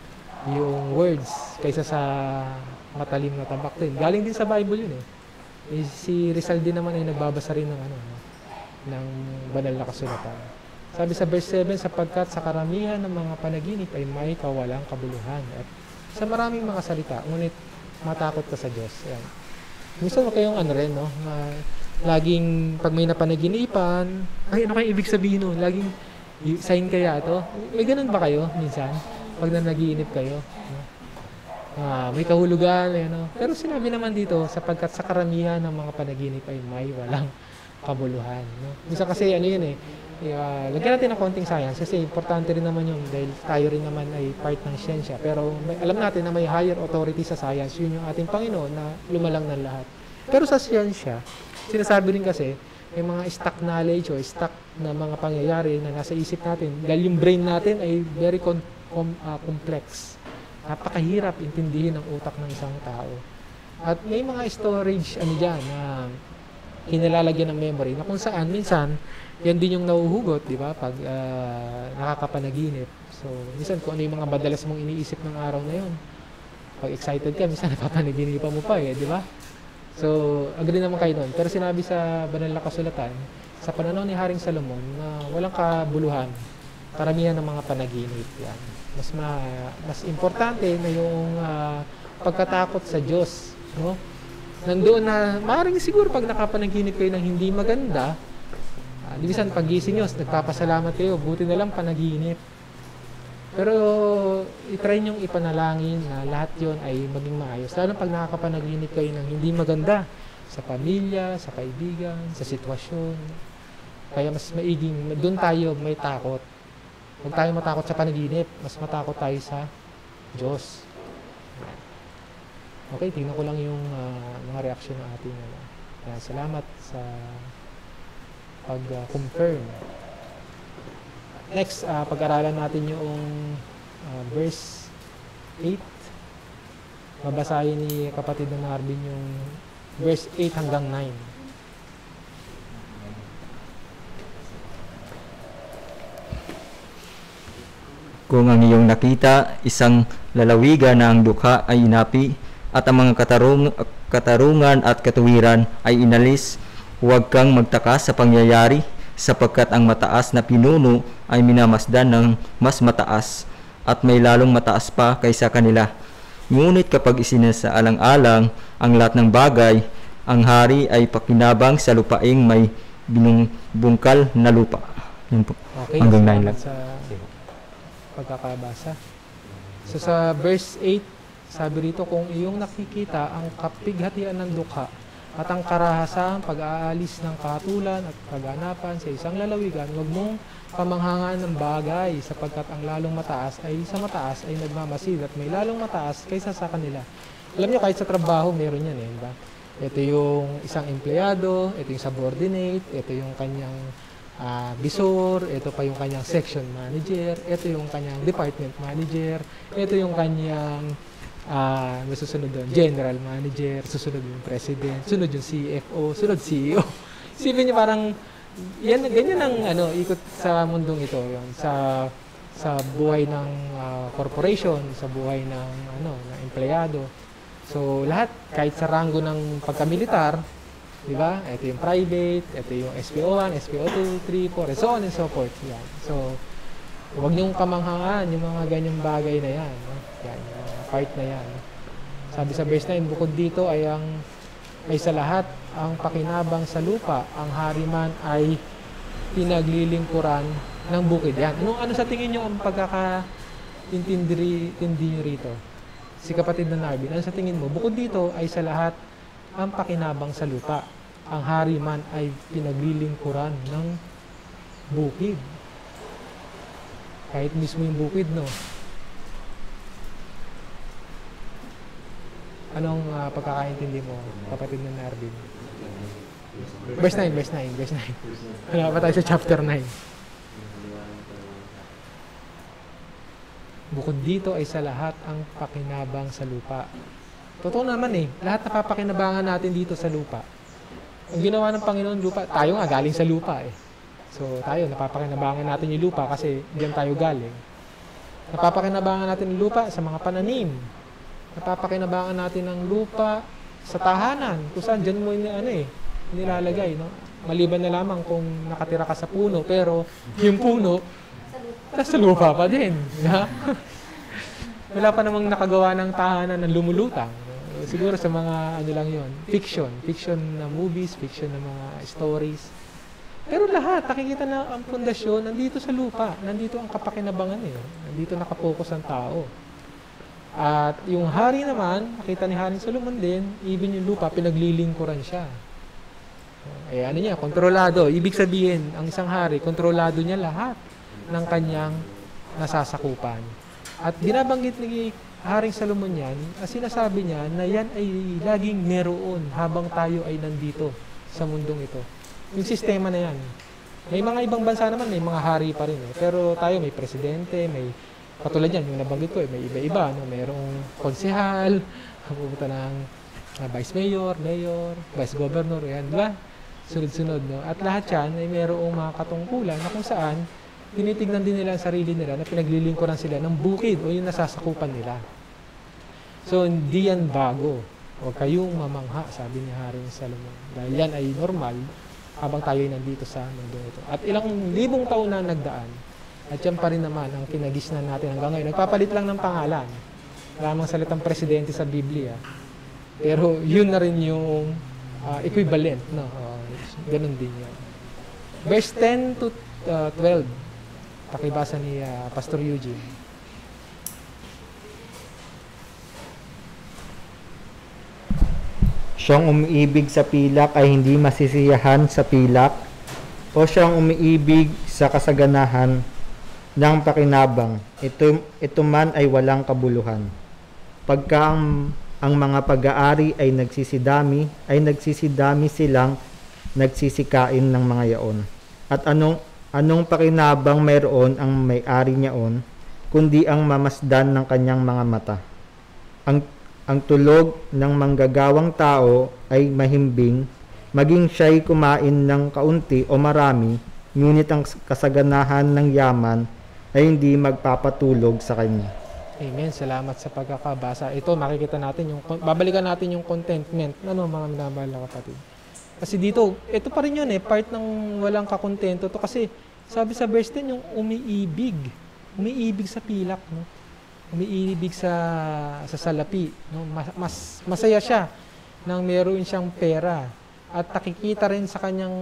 Yung words kaysa sa matalim na tabak din. Galing din sa Bible yun eh. eh si Rizal din naman ay nagbabasa rin ng ano, no? ng banal na kasulatan. Sabi sa verse seven, sapagkat sa karamihan ng mga panaginip ay may kawalang kabuluhan. At sa maraming mga salita, ngunit matakot ka sa Diyos. Ayan. Minsan mo kayong ano rin, no? Na, laging pag may napanaginipan, ay ano kayo ibig sabihin no? Laging sign kaya to? May ganun ba kayo minsan? Pag na nagiinip kayo? No? Ah, may kahulugan, eh, no? Pero sinabi naman dito, sapagkat sa karamihan ng mga panaginip ay may walang kabuluhan. No? Minsan kasi ano yun eh, uh, lagyan natin ng konting science kasi importante rin naman yun dahil tayo rin naman ay part ng siyensya. Pero may, alam natin na may higher authority sa science, yun yung ating Panginoon na lumalang ng lahat. Pero sa siyensya, sinasabi rin kasi, may mga stock knowledge o stock na mga pangyayari na nasa isip natin dahil yung brain natin ay very com- com- uh, complex. Napakahirap intindihin ang utak ng isang tao. At may mga storage ano dyan na kinilalagyan ng memory na kung saan minsan yan din yung nahuhugot, di ba, pag ah, nakakapanaginip. So, minsan kung ano yung mga madalas mong iniisip ng araw na yun. Pag excited ka, minsan napapanaginipan mo pa eh, di ba? So, agree naman kayo nun. Pero sinabi sa banal na kasulatan, sa pananaw ni Haring Salomon, na walang kabuluhan, karamihan ng mga panaginip. Yan. Mas ma, mas importante na yung ah, pagkatakot sa Diyos, no? Nandoon na, maaaring siguro pag nakapanaginip kayo ng hindi maganda, uh, minsan pagising nyo, nagpapasalamat kayo, buti na lang panaginip. Pero itry nyong ipanalangin na lahat yon ay maging maayos. Lalo pag nakakapanaginip kayo ng hindi maganda sa pamilya, sa kaibigan, sa sitwasyon. Kaya mas maiging, doon tayo may takot. Huwag tayo matakot sa panaginip, mas matakot tayo sa Diyos. Okay, tingnan ko lang yung uh, mga reaksyon ng ating ano. Kaya salamat sa pag-confirm. Next, uh, pag-aralan natin yung uh, verse eight. Babasahin ni kapatid na Marvin yung verse eight hanggang nine. Kung ang iyong nakita, isang lalawigan na ang dukha ay inapi, at ang mga katarung, katarungan at katuwiran ay inalis, huwag kang magtaka sa pangyayari, sapagkat ang mataas na pinuno ay minamasdan ng mas mataas, at may lalong mataas pa kaysa kanila. Ngunit kapag isinasaalang-alang ang lahat ng bagay, ang hari ay pakinabang sa lupaing may binungbungkal na lupa. Yun po. Okay, Hanggang nine lang. sa pagkakabasa. So sa verse eight, sabi rito, kung iyong nakikita ang kapighatian ng dukha at ang karahasang pag-aalis ng kahatulan at kaganapan sa isang lalawigan, huwag mong pamanghangaan ng bagay, sapagkat ang lalong mataas ay sa mataas ay nagmamasid at may lalong mataas kaysa sa kanila. Alam niyo, kahit sa trabaho, meron yan eh, diba? Ito yung isang empleyado, ito yung subordinate, ito yung kanyang uh, bisor, ito pa yung kanyang section manager, ito yung kanyang department manager, ito yung kanyang Ah, uh, may susunod doon, general manager, susunod yung president, sunod yung C F O, sunod C E O. Isipin niyo parang yan, ganyan ang ano, ikot sa mundong ito, yun, sa sa buhay ng uh, corporation, sa buhay ng ano, ng empleyado. So lahat, kahit sa rango ng pagkamilitar, di ba? Ito yung private, ito yung S P O one, S P O two, three, four, and so on and so forth. Yan. So huwag niyong kamanghangaan yung mga ganyang bagay na yan. No? Yan, yung part na yan. Sabi sa verse nine, bukod dito ay ang ay sa lahat ang pakinabang sa lupa, ang hari man ay pinaglilingkuran ng bukid. Yan. Ano, ano sa tingin niyo ang pagkakaintindi niyo rito? Si kapatid na Narvin, ano sa tingin mo? Bukod dito ay sa lahat ang pakinabang sa lupa, ang hari man ay pinaglilingkuran ng bukid. Kahit mismo yung bukid, no? Anong uh, pagkakaintindi mo, kapatid ng Narvin? Verse nine, verse nine, verse nine. Wala pa tayo sa chapter nine. Bukod dito ay sa lahat ang pakinabang sa lupa. Totoo naman eh, lahat na papakinabangan natin dito sa lupa. Ang ginawa ng Panginoon lupa, tayo nga galing sa lupa eh. So tayo, napapakinabangan natin yung lupa kasi diyan tayo galing. Napapakinabangan natin yung lupa sa mga pananim. Napapakinabangan natin ng lupa sa tahanan, kung saan dyan mo ano eh, nilalagay. No? Maliban na lamang kung nakatira ka sa puno, pero yung puno, nasa lupa pa din. Ha? Wala pa namang nakagawa ng tahanan ng lumulutang. No? Siguro sa mga ano lang yon, fiction. Fiction na movies, fiction na mga stories. Pero lahat, nakikita na ang pundasyon, nandito sa lupa. Nandito ang kapakinabangan eh. Nandito nakapokus ang tao. At yung hari naman, nakita ni Haring Solomon din, even yung lupa, pinaglilingkuran siya. Eh ano niya, kontrolado. Ibig sabihin, ang isang hari, kontrolado niya lahat ng kanyang nasasakupan. At binabanggit ni Haring Solomon yan, sinasabi niya na yan ay laging meron habang tayo ay nandito sa mundong ito. Yung sistema na yan. May mga ibang bansa naman, may mga hari pa rin. Eh. Pero tayo may presidente, may katulad yan, yung nabanggit ko, eh, may iba-iba. No? Mayroong konsehal, pupunta ng na vice mayor, mayor, vice governor, yan, di ba? Sunod-sunod, no? At lahat yan ay mayroong mga katungkulan na kung saan tinitignan din nila ang sarili nila na pinaglilingkuran sila ng bukid o yung nasasakupan nila. So, hindi yan bago. Huwag kayong mamangha, sabi ni Haring Salomon. Dahil yan ay normal habang tayo ay nandito sa mundo ito. At ilang libong taon na nagdaan, at yan pa rin naman ang kinagisnan natin hanggang ngayon. Nagpapalit lang ng pangalan. Lamang salitang presidente sa Biblia. Pero yun na rin yung uh, equivalent. No? Uh, ganun din yan. Verse ten to twelve. Pakibasa ni uh, Pastor Eugene. Siyang umiibig sa pilak ay hindi masisiyahan sa pilak, o siyang umiibig sa kasaganahan ng pakinabang, ito, ito man ay walang kabuluhan. Pagka ang, ang mga pag-aari ay nagsisidami, ay nagsisidami silang nagsisikain ng mga yaon. At anong, anong pakinabang mayroon ang may-ari niyaon, kundi ang mamasdan ng kanyang mga mata. Ang, ang tulog ng manggagawang tao ay mahimbing, maging siya'y kumain ng kaunti o marami, ngunit ang kasaganahan ng yaman ay hindi magpapatulog sa kanya. Amen. Salamat sa pagkakabasa. Ito, makikita natin yung, babalikan natin yung contentment. Ano, mga minamahal na kapatid? Kasi dito, ito pa rin yun eh, part ng walang kakontento. Ito kasi, sabi sa verse ten, yung umiibig. Umiibig sa pilak, no? Umiibig sa, sa salapi. No? Mas, mas, masaya siya nang meron siyang pera. At nakikita rin sa kanyang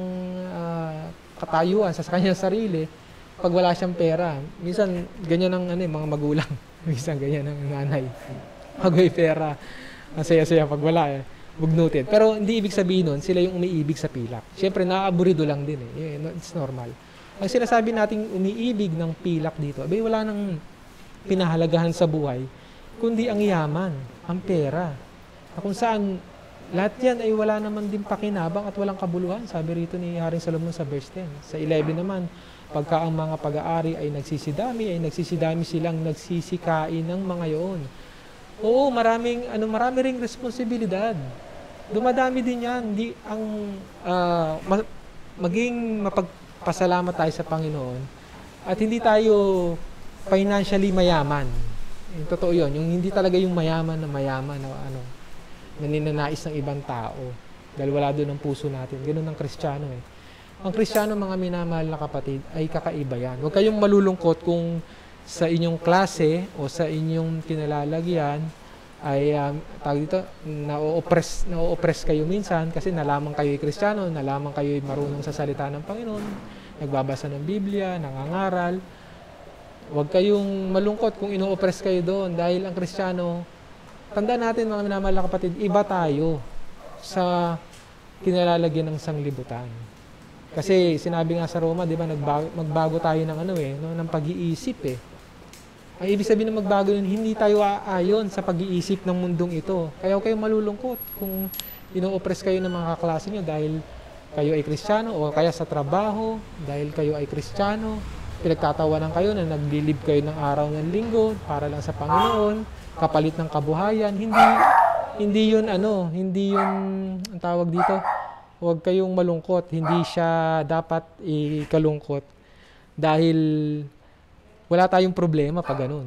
uh, katayuan, sa, sa kanyang sarili, pag wala siyang pera. Minsan, ganyan ang ano, mga magulang. Minsan, ganyan ang nanay. Pag may pera, ang saya-saya pag wala eh. Bugnutin. Pero hindi ibig sabihin nun, sila yung umiibig sa pilak. Siyempre, naaaburido lang din eh. It's normal. Ang sinasabi nating umiibig ng pilak dito, abay, wala nang pinahalagahan sa buhay, kundi ang yaman, ang pera. Na kung saan, lahat yan ay wala naman din pakinabang at walang kabuluhan. Sabi rito ni Haring Salomon sa verse ten. Sa eleven naman, pagka ang mga pag-aari ay nagsisidami, ay nagsisidami silang nagsisikain ng mga yoon. Oo, maraming, ano, marami ring responsibilidad. Dumadami din yan. Di, ang, uh, ma- maging mapagpasalamat tayo sa Panginoon at hindi tayo financially mayaman. Yung totoo yun. Yung hindi talaga yung mayaman na mayaman na ano, na ninanais ng ibang tao. Dahil wala doon ang puso natin. Ganun ang Kristiyano eh. Ang Kristiyano, mga minamahal na kapatid, ay kakaiba yan. Huwag kayong malulungkot kung sa inyong klase o sa inyong kinalalagyan ay um, tawag dito, na-oppress, na-oppress kayo minsan kasi nalaman kayo ay Kristiyano, nalaman kayo ay marunong sa salita ng Panginoon, nagbabasa ng Biblia, nangangaral. Huwag kayong malungkot kung ino-oppress kayo doon dahil ang Kristiyano, tandaan natin mga minamahal na kapatid, iba tayo sa kinalalagyan ng sanglibutan. Kasi sinabi nga sa Roma, di ba, nagbago, magbago tayo ng ano eh, no, ng pag-iisip eh. Ang ibig sabihin ng magbago yun, hindi tayo aayon sa pag-iisip ng mundong ito. Kaya huwag kayong malulungkot kung ino-oppress kayo ng mga kaklase nyo dahil kayo ay Kristiyano o kaya sa trabaho, dahil kayo ay Kristiyano, pinagtatawanan kayo na naglilib kayo ng araw ng linggo para lang sa Panginoon, kapalit ng kabuhayan. Hindi, hindi yun ano, hindi yun, ang tawag dito, huwag kayong malungkot. Hindi siya dapat ikalungkot dahil wala tayong problema pag ganun.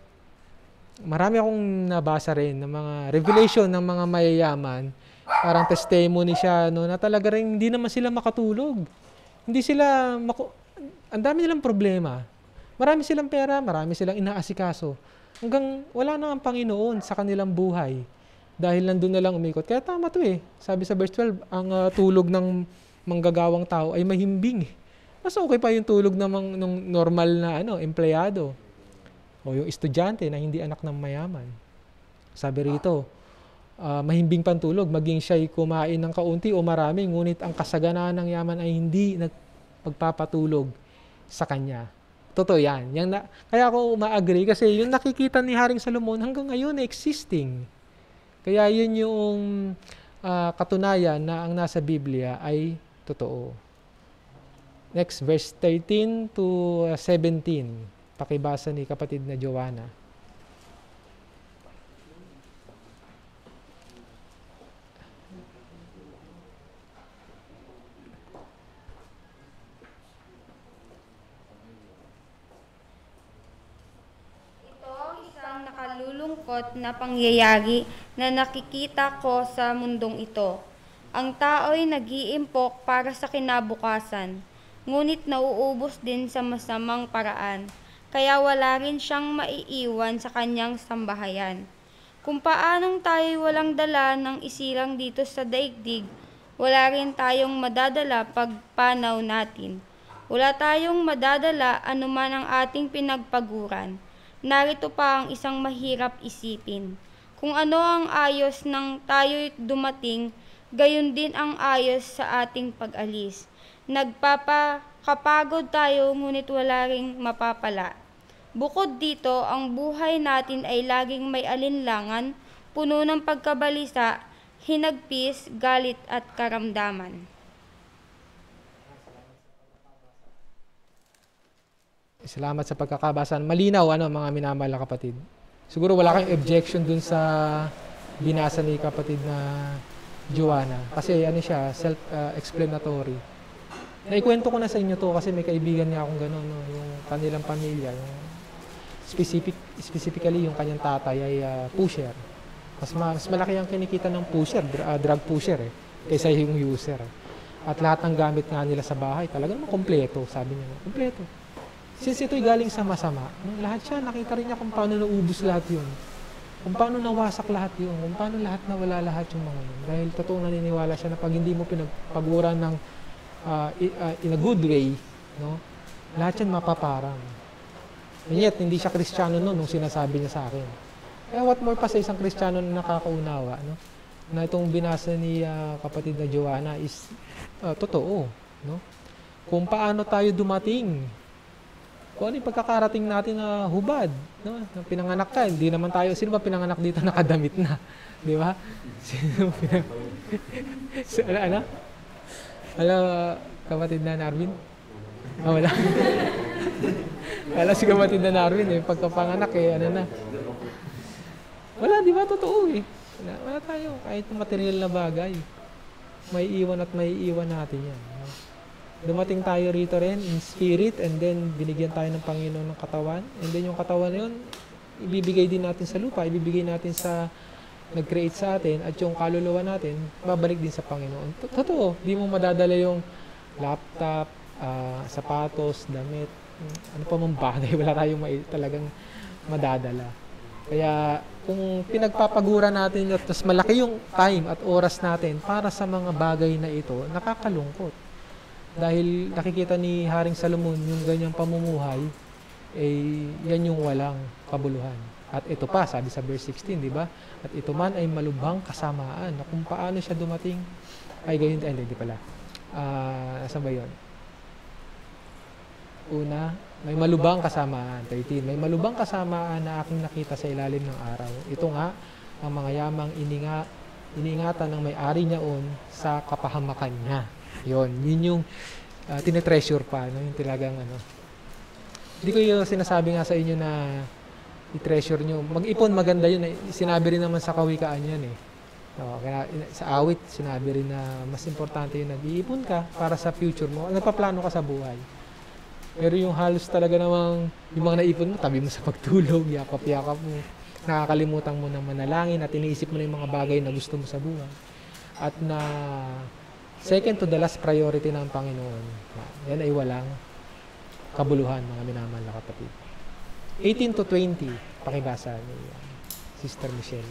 Marami akong nabasa rin ng mga revelation ng mga mayayaman. Parang testimony siya no, na talaga rin hindi naman sila makatulog. Hindi sila, maku- ang dami nilang problema. Marami silang pera, marami silang inaasikaso. Hanggang wala na ang Panginoon sa kanilang buhay. Dahil nandun na lang umikot. Kaya tama to eh. Sabi sa verse twelve, ang uh, tulog ng manggagawang tao ay mahimbing. Mas okay pa yung tulog ng, ng normal na ano, empleyado. O yung estudyante na hindi anak ng mayaman. Sabi rito, uh, mahimbing pang tulog, maging siya'y kumain ng kaunti o marami, ngunit ang kasaganaan ng yaman ay hindi nagpagpapatulog sa kanya. Totoo yan. Yang na, kaya ako ma-agree kasi yung nakikita ni Haring Salomon hanggang ngayon existing. Kaya yun yung uh, katunayan na ang nasa Biblia ay totoo. Next, verse thirteen to seventeen. Pakibasa ni kapatid na Joanna. malulungkot na pangyayari na nakikita ko sa mundong ito. Ang tao'y nag-iimpok para sa kinabukasan, ngunit nauubos din sa masamang paraan, kaya wala rin siyang maiiwan sa kanyang sambahayan. Kung paanong tayo'y walang dala ng isilang dito sa daigdig, wala rin tayong madadala pagpanaw natin. Wala tayong madadala anuman ang ating pinagpaguran. Narito pa ang isang mahirap isipin. Kung ano ang ayos ng tayo'y dumating, gayon din ang ayos sa ating pag-alis. Nagpapakapagod tayo ngunit wala ring mapapala. Bukod dito, ang buhay natin ay laging may alinlangan, puno ng pagkabalisa, hinagpis, galit at karamdaman. Salamat sa pagkakabasan. Malinaw, ano, mga minamahal na kapatid. Siguro wala kayong objection dun sa binasa ni kapatid na Joanna. Kasi ano siya, self-explanatory. Naikwento ko na sa inyo to kasi may kaibigan niya akong gano'n, no? Yung kanilang pamilya. Yung specific, specifically, yung kanyang tatay ay uh, pusher. Mas, mas malaki ang kinikita ng pusher, uh, drug pusher, eh, kaysa yung user. At lahat ng gamit nga nila sa bahay, talagang makompleto, sabi niya. Kompleto. Since ito'y galing sa masama, no? Lahat siya, nakita rin niya kung paano naubos lahat yun. Kung paano nawasak lahat yun, kung paano lahat nawala lahat yung mga yun. Dahil totoong naniniwala siya na pag hindi mo pinagpaguran ng uh, uh, in a good way, no, lahat yan mapaparang. And yet, hindi siya Kristiyano noon nung sinasabi niya sa akin. Kaya what more pa sa isang Kristiyano na nakakaunawa, no, na itong binasa ni uh, kapatid na Joanna is uh, totoo. No? Kung paano tayo dumating, kung ano yung pagkakarating natin na hubad, no? Na pinanganak ka, hindi naman tayo, sino ba pinanganak dito nakadamit na? Di ba? Sino pinang... so, ano, ano? Ano, kapatid na Narvin? Ah, wala. Wala si kapatid na Narvin, eh. Pagkapanganak, eh, ano na. Wala, di ba? Totoo, eh. Wala, wala tayo, kahit material na bagay. May iwan at may iwan natin yan. No? Dumating tayo rito rin in spirit and then binigyan tayo ng Panginoon ng katawan. And then yung katawan na yun, ibibigay din natin sa lupa, ibibigay natin sa nag-create sa atin at yung kaluluwa natin, babalik din sa Panginoon. Totoo, di mo madadala yung laptop, uh, sapatos, damit, ano pa mong bagay, wala tayong ma- talagang madadala. Kaya kung pinagpapagura natin at mas malaki yung time at oras natin para sa mga bagay na ito, nakakalungkot. Dahil nakikita ni Haring Salomon yung ganyang pamumuhay, eh, yan yung walang kabuluhan. At ito pa, sabi sa verse sixteen, di ba? At ito man ay malubhang kasamaan na kung paano siya dumating, ay gayon, ay hindi pala. Uh, nasa ba yun? Una, may malubhang kasamaan, thirteen. May malubhang kasamaan na aking nakita sa ilalim ng araw. Ito nga, ang mga yamang ininga, iniingatan ng may-ari niyaon sa kapahamakan niya. Yun, yun yung uh, tinetreasure pa, no? Yung talagang ano. Hindi ko yung sinasabi nga sa inyo na i-treasure nyo. Mag-ipon, maganda yun. Eh. Sinabi rin naman sa kawikaan yan eh. No, kaya sa awit, sinabi rin na mas importante yung nag-iipon ka para sa future mo. Nagpaplano ka sa buhay. Pero yung halos talaga namang yung mga naipon mo, tabi mo sa pagtulog, yakap-yakap mo. Nakakalimutan mo ng manalangin at iniisip mo na yung mga bagay na gusto mo sa buhay. At na second to the last priority ng Panginoon. Yan ay walang kabuluhan, mga minamahal na kapatid. eighteen to twenty, pakibasa ni uh, Sister Michelle.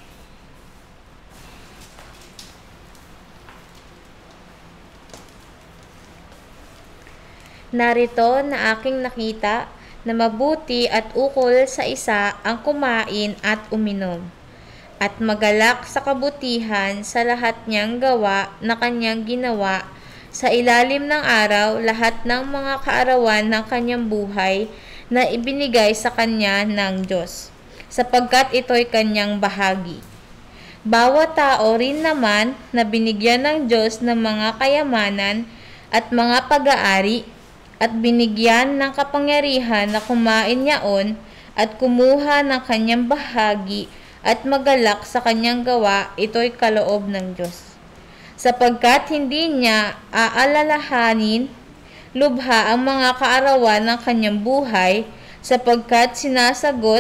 Narito na aking nakita na mabuti at ukol sa isa ang kumain at uminom, at magalak sa kabutihan sa lahat niyang gawa na kanyang ginawa sa ilalim ng araw, lahat ng mga kaarawan ng kanyang buhay na ibinigay sa kanya ng Diyos, sapagkat ito'y kanyang bahagi. Bawat tao rin naman na binigyan ng Diyos ng mga kayamanan at mga pag-aari at binigyan ng kapangyarihan na kumain niyaon at kumuha ng kanyang bahagi at magalak sa kanyang gawa, ito'y kaloob ng Diyos. Sapagkat hindi niya aalalahanin lubha ang mga kaarawan ng kanyang buhay, sapagkat sinasagot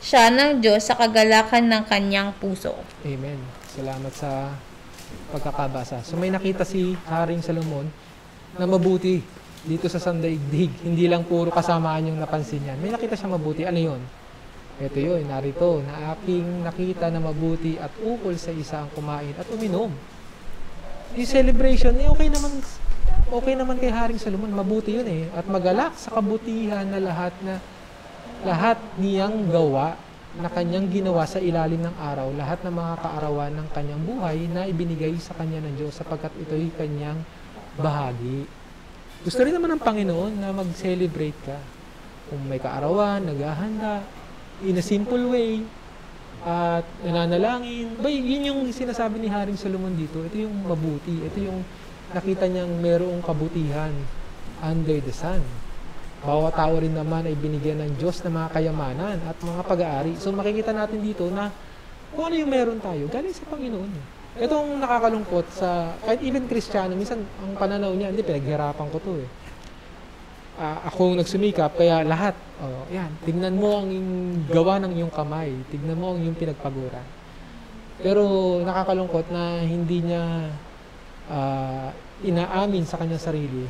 siya ng Diyos sa kagalakan ng kanyang puso. Amen. Salamat sa pagkakabasa. So may nakita si Haring Solomon na mabuti dito sa sandaigdig. Hindi lang puro kasamaan yung napansin niya. May nakita siya mabuti. Ano yun? Ito yun, narito, na aking nakita na mabuti at ukol sa isa ang kumain at uminom. Yung celebration, eh, okay naman, okay naman kay Haring Solomon, mabuti yun eh. At magalak sa kabutihan na lahat na lahat niyang gawa na kanyang ginawa sa ilalim ng araw, lahat ng mga kaarawan ng kanyang buhay na ibinigay sa kanya ng Diyos sapagkat ito'y kanyang bahagi. Gusto rin naman ng Panginoon na mag-celebrate ka. Kung may kaarawan, naghahanda, in a simple way, at nananalangin. Bay, yun yung sinasabi ni Haring Solomon dito. Ito yung mabuti. Ito yung nakita niyang merong kabutihan under the sun. Bawat tao rin naman ay binigyan ng Diyos ng mga kayamanan at mga pag-aari. So makikita natin dito na kung ano yung meron tayo, galing sa Panginoon. Itong nakakalungkot sa, kahit even Kristiyano, minsan ang pananaw niya, hindi, pinaghirapan ko to eh. Uh, ako nagsumikap, kaya lahat, oh, yan, tignan mo ang gawa ng iyong kamay, tignan mo ang iyong pinagpaguran. Pero nakakalungkot na hindi niya uh, inaamin sa kanyang sarili.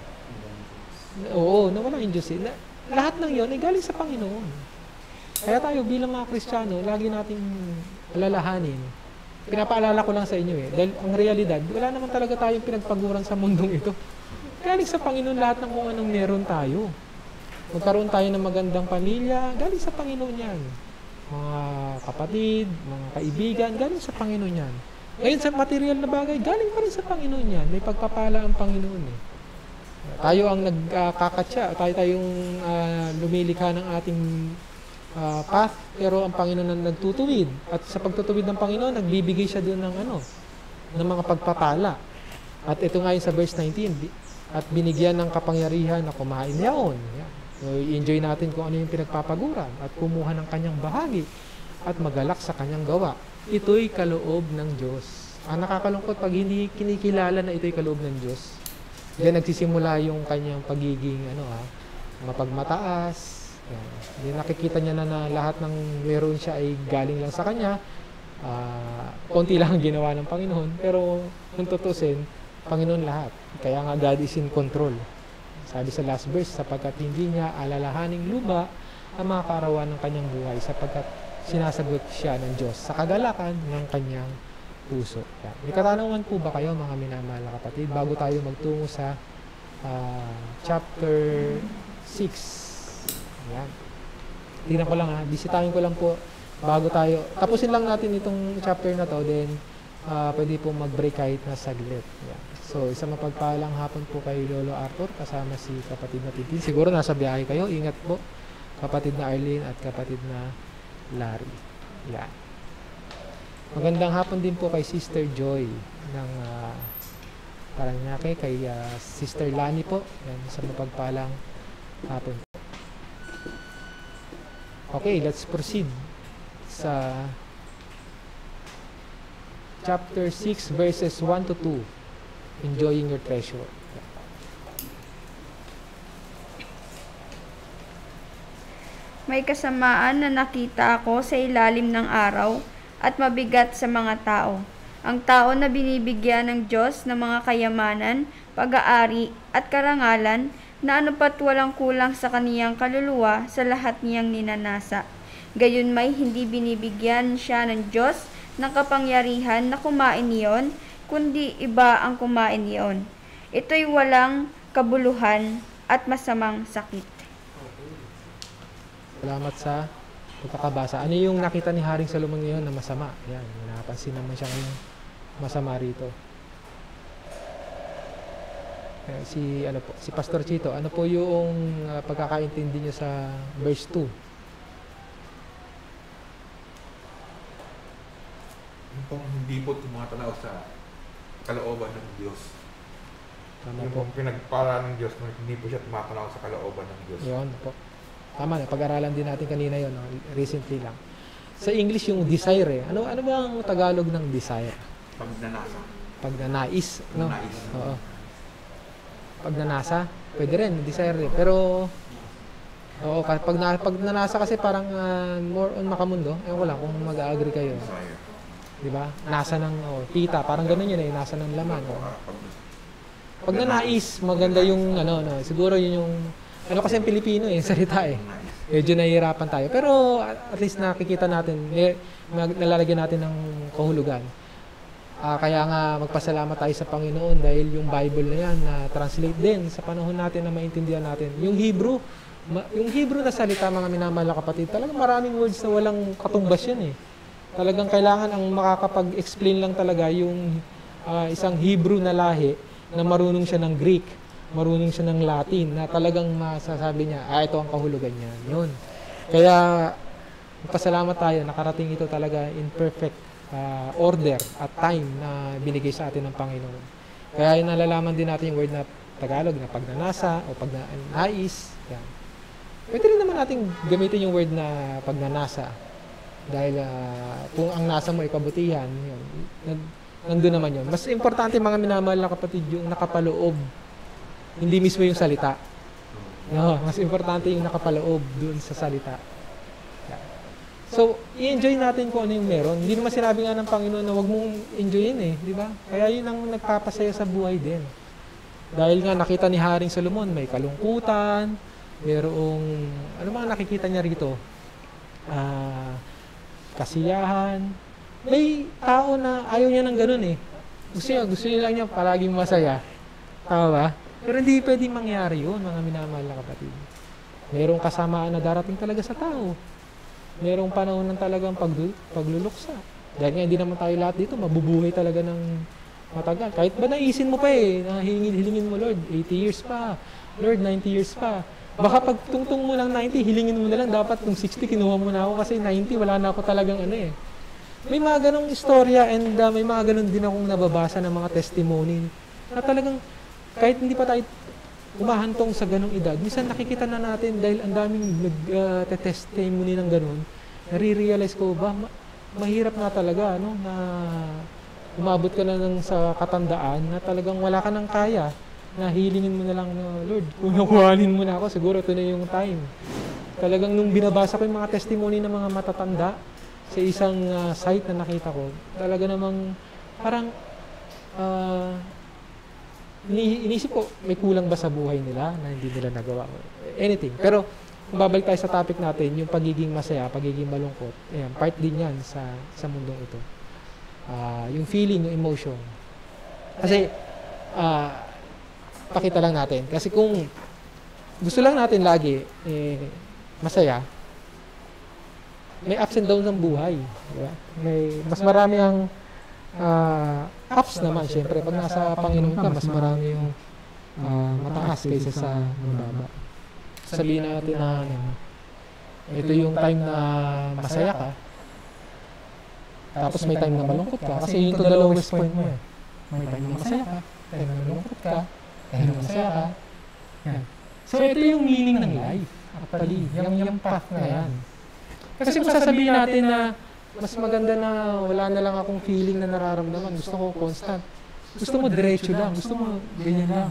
Oo, na wala yung Diyos eh. Na, lahat ng yon ay galing sa Panginoon. Kaya tayo bilang mga Kristiyano, lagi nating alalahanin. Pinapaalala ko lang sa inyo eh. Dahil ang realidad, wala naman talaga tayong pinagpaguran sa mundong ito. Galing sa Panginoon lahat ng kung anong meron tayo. Magkaroon tayo ng magandang pamilya, galing sa Panginoon yan. Mga kapatid, mga kaibigan, galing sa Panginoon yan. Ngayon sa material na bagay, galing pa rin sa Panginoon yan. May pagpapala ang Panginoon eh. Tayo ang nagkakatsa, uh, tayo tayong uh, lumilikha ng ating uh, path, pero ang Panginoon ang nagtutuwid. At sa pagtutuwid ng Panginoon, nagbibigay siya doon ng ano, ng mga pagpapala. At ito nga yung sa verse nineteen, at binigyan ng kapangyarihan na kumain yaon. Yan. So, i-enjoy natin kung ano yung pinagpapaguran at kumuha ng kanyang bahagi at magalak sa kanyang gawa. Ito'y kaloob ng Diyos. Ang nakakalungkot pag hindi kinikilala na ito'y kaloob ng Diyos. Diyan nagsisimula yung kanyang pagiging ano ha, mapagmataas. Yan. Diyan nakikita niya na, na lahat ng meron siya ay galing lang sa kanya. Uh, konti lang ang ginawa ng Panginoon. Pero kung tutusin, Panginoon lahat. Kaya nga God is in control. Sabi sa last verse, sapagkat hindi niya alalahaning luba ang mga kaarawan ng kanyang buhay sapagkat sinasagot siya ng Diyos sa kagalakan ng kanyang puso. Yan. May katanungan po ba kayo mga minamahal na kapatid bago tayo magtungo sa uh, chapter six? Yan. Tingnan ko lang ha, bisitahin ko lang po bago tayo, tapusin lang natin itong chapter na to, then uh, pwede po mag-break kahit na saglit. Yan. So, isang mapagpalang hapon po kay Lolo Arthur kasama si kapatid na Tintin. Siguro nasa biyahe kayo, ingat po kapatid na Arlene at kapatid na Larry. Yan. Magandang hapon din po kay Sister Joy ng uh, Paranaque, kay uh, Sister Lani po. Yan, sa mapagpalang hapon po. Okay, let's proceed sa chapter six verses one to two. Enjoying your treasure. May kasamaan na nakita ako sa ilalim ng araw at mabigat sa mga tao. Ang tao na binibigyan ng Diyos ng mga kayamanan, pag-aari at karangalan na anupat walang kulang sa kaniyang kaluluwa sa lahat niyang ninanasa. Gayon may hindi binibigyan siya ng Diyos ng kapangyarihan na kumain niyon, kundi iba ang kumain niyon. Ito'y walang kabuluhan at masamang sakit. Salamat sa pagkakabasa. Ano yung nakita ni Haring Solomon ngayon na masama? Yan, napansin naman siya ngayong masama rito. Eh, si ano po, si Pastor Chito, ano po yung uh, pagkakaintindi niyo sa verse two? Kung hindi po tumatanaw sa kalooban ng Diyos. Tama yung po. pinagpala ng Diyos, hindi po siya tumatanaw sa kalooban ng Diyos. Yun po. Tama na, pag-aralan din natin kanina yun, no? Recently lang. Sa English yung desire eh. Ano ano ba ang Tagalog ng desire? Pagnanasa. Pagnanais, no? Pagnanais. Oo. Pagnanasa, pwede rin, desire rin. Pero Oo, ka- pag, na, pag nanasa kasi parang ah, more on makamundo. Ewan ko lang kung mag-agree kayo. Di ba? Nasa ng oh, pita, parang ganun yun eh, nasa ng laman. Oh. Pag nanais, maganda yung ano, no, siguro yun yung, ano kasi ang Pilipino eh, salita eh. Medyo nahihirapan tayo. Pero at least nakikita natin, eh, mag- nalalagyan natin ng kahulugan. Ah, kaya nga magpasalamat tayo sa Panginoon dahil yung Bible na yan na translate din sa panahon natin na maintindihan natin. Yung Hebrew, ma- yung Hebrew na salita mga minamahal na kapatid, talagang maraming words na walang katumbas yan eh. Talagang kailangan ang makakapag-explain lang talaga yung ah, isang Hebrew na lahi na marunong siya ng Greek, marunong siya ng Latin, na talagang masasabi niya, ah, ito ang kahulugan niya. Yun. Kaya magpasalamat tayo, nakarating ito talaga in perfect Uh, order at time na binigay sa atin ng Panginoon. Kaya yung nalalaman din natin yung word na Tagalog na pagnanasa o pagnanais. Yan. Pwede rin naman natin gamitin yung word na pagnanasa. Dahil uh, kung ang nasa mo ay kabutihan, yun, nandun naman yun. Mas importante mga minamahal na kapatid yung nakapaloob. Hindi mismo yung salita. No, mas importante yung nakapaloob dun sa salita. So, i-enjoy natin kung ano yung meron. Hindi naman sinabi nga ng Panginoon na huwag mong enjoyin eh, di ba? Kaya yun ang nagpapasaya sa buhay din. Dahil nga nakita ni Haring Solomon, may kalungkutan, mayroong, ano mga nakikita niya rito? Ah, kasiyahan. May tao na ayaw niya ng ganun eh. Gusto niya, gusto niya lang niya palaging masaya. Tama ba? Pero hindi pwedeng mangyari yun, mga minamahal na kapatid. Mayroong kasamaan na darating talaga sa tao. Merong panahon ng talagang paglu- pagluluksa. Dahil nga hindi naman tayo lahat dito mabubuhay talaga ng matagal. Kahit ba naisin mo pa eh, na hilingin, hilingin mo Lord, eighty years pa, Lord, ninety years pa. Baka pag tungtong mo lang ninety, hilingin mo na lang, dapat kung sixty, kinuha mo na ako kasi ninety, wala na ako talagang ano eh. May mga ganong istorya and uh, may mga ganon din akong nababasa ng mga testimony na talagang kahit hindi pa tayo umahantong sa ganong edad, minsan nakikita na natin dahil ang daming nag-testimony uh, ng ganon, nare-realize ko ba, ma- mahirap na talaga, no, na umabot ka na ng sa katandaan na talagang wala ka nang kaya, na hilingin mo na lang na, Lord, kung nakuhanin mo na ako, siguro ito na yung time. Talagang nung binabasa ko yung mga testimony ng mga matatanda sa isang uh, site na nakita ko, talaga namang parang uh, Ini inisip ko, may kulang ba sa buhay nila na hindi nila nagawa? Anything. Pero, kung babalik tayo sa topic natin, yung pagiging masaya, pagiging malungkot, ayan, part din yan sa, sa mundong ito. Uh, yung feeling, yung emotion. Kasi, uh, pakita lang natin. Kasi kung gusto lang natin lagi, eh, masaya, may ups and downs ng buhay. Diba? May, mas marami ang Uh, ups naman, syempre. Pag nasa Panginoon ka, mas marami yung uh, mataas kaysa sa mababa. Sabihin natin na ano, ito yung time na masaya ka, tapos may time na malungkot ka. Kasi yun to the lowest point mo eh. May time na masaya ka, time na malungkot ka, time na masaya ka. Yan. So ito yung meaning ng life. Actually, yung, yung path na yan. Kasi kung sasabihin natin na mas maganda na wala na lang akong feeling na nararamdaman. Gusto ko constant. Gusto mo diretso lang. Gusto mo ganyan lang.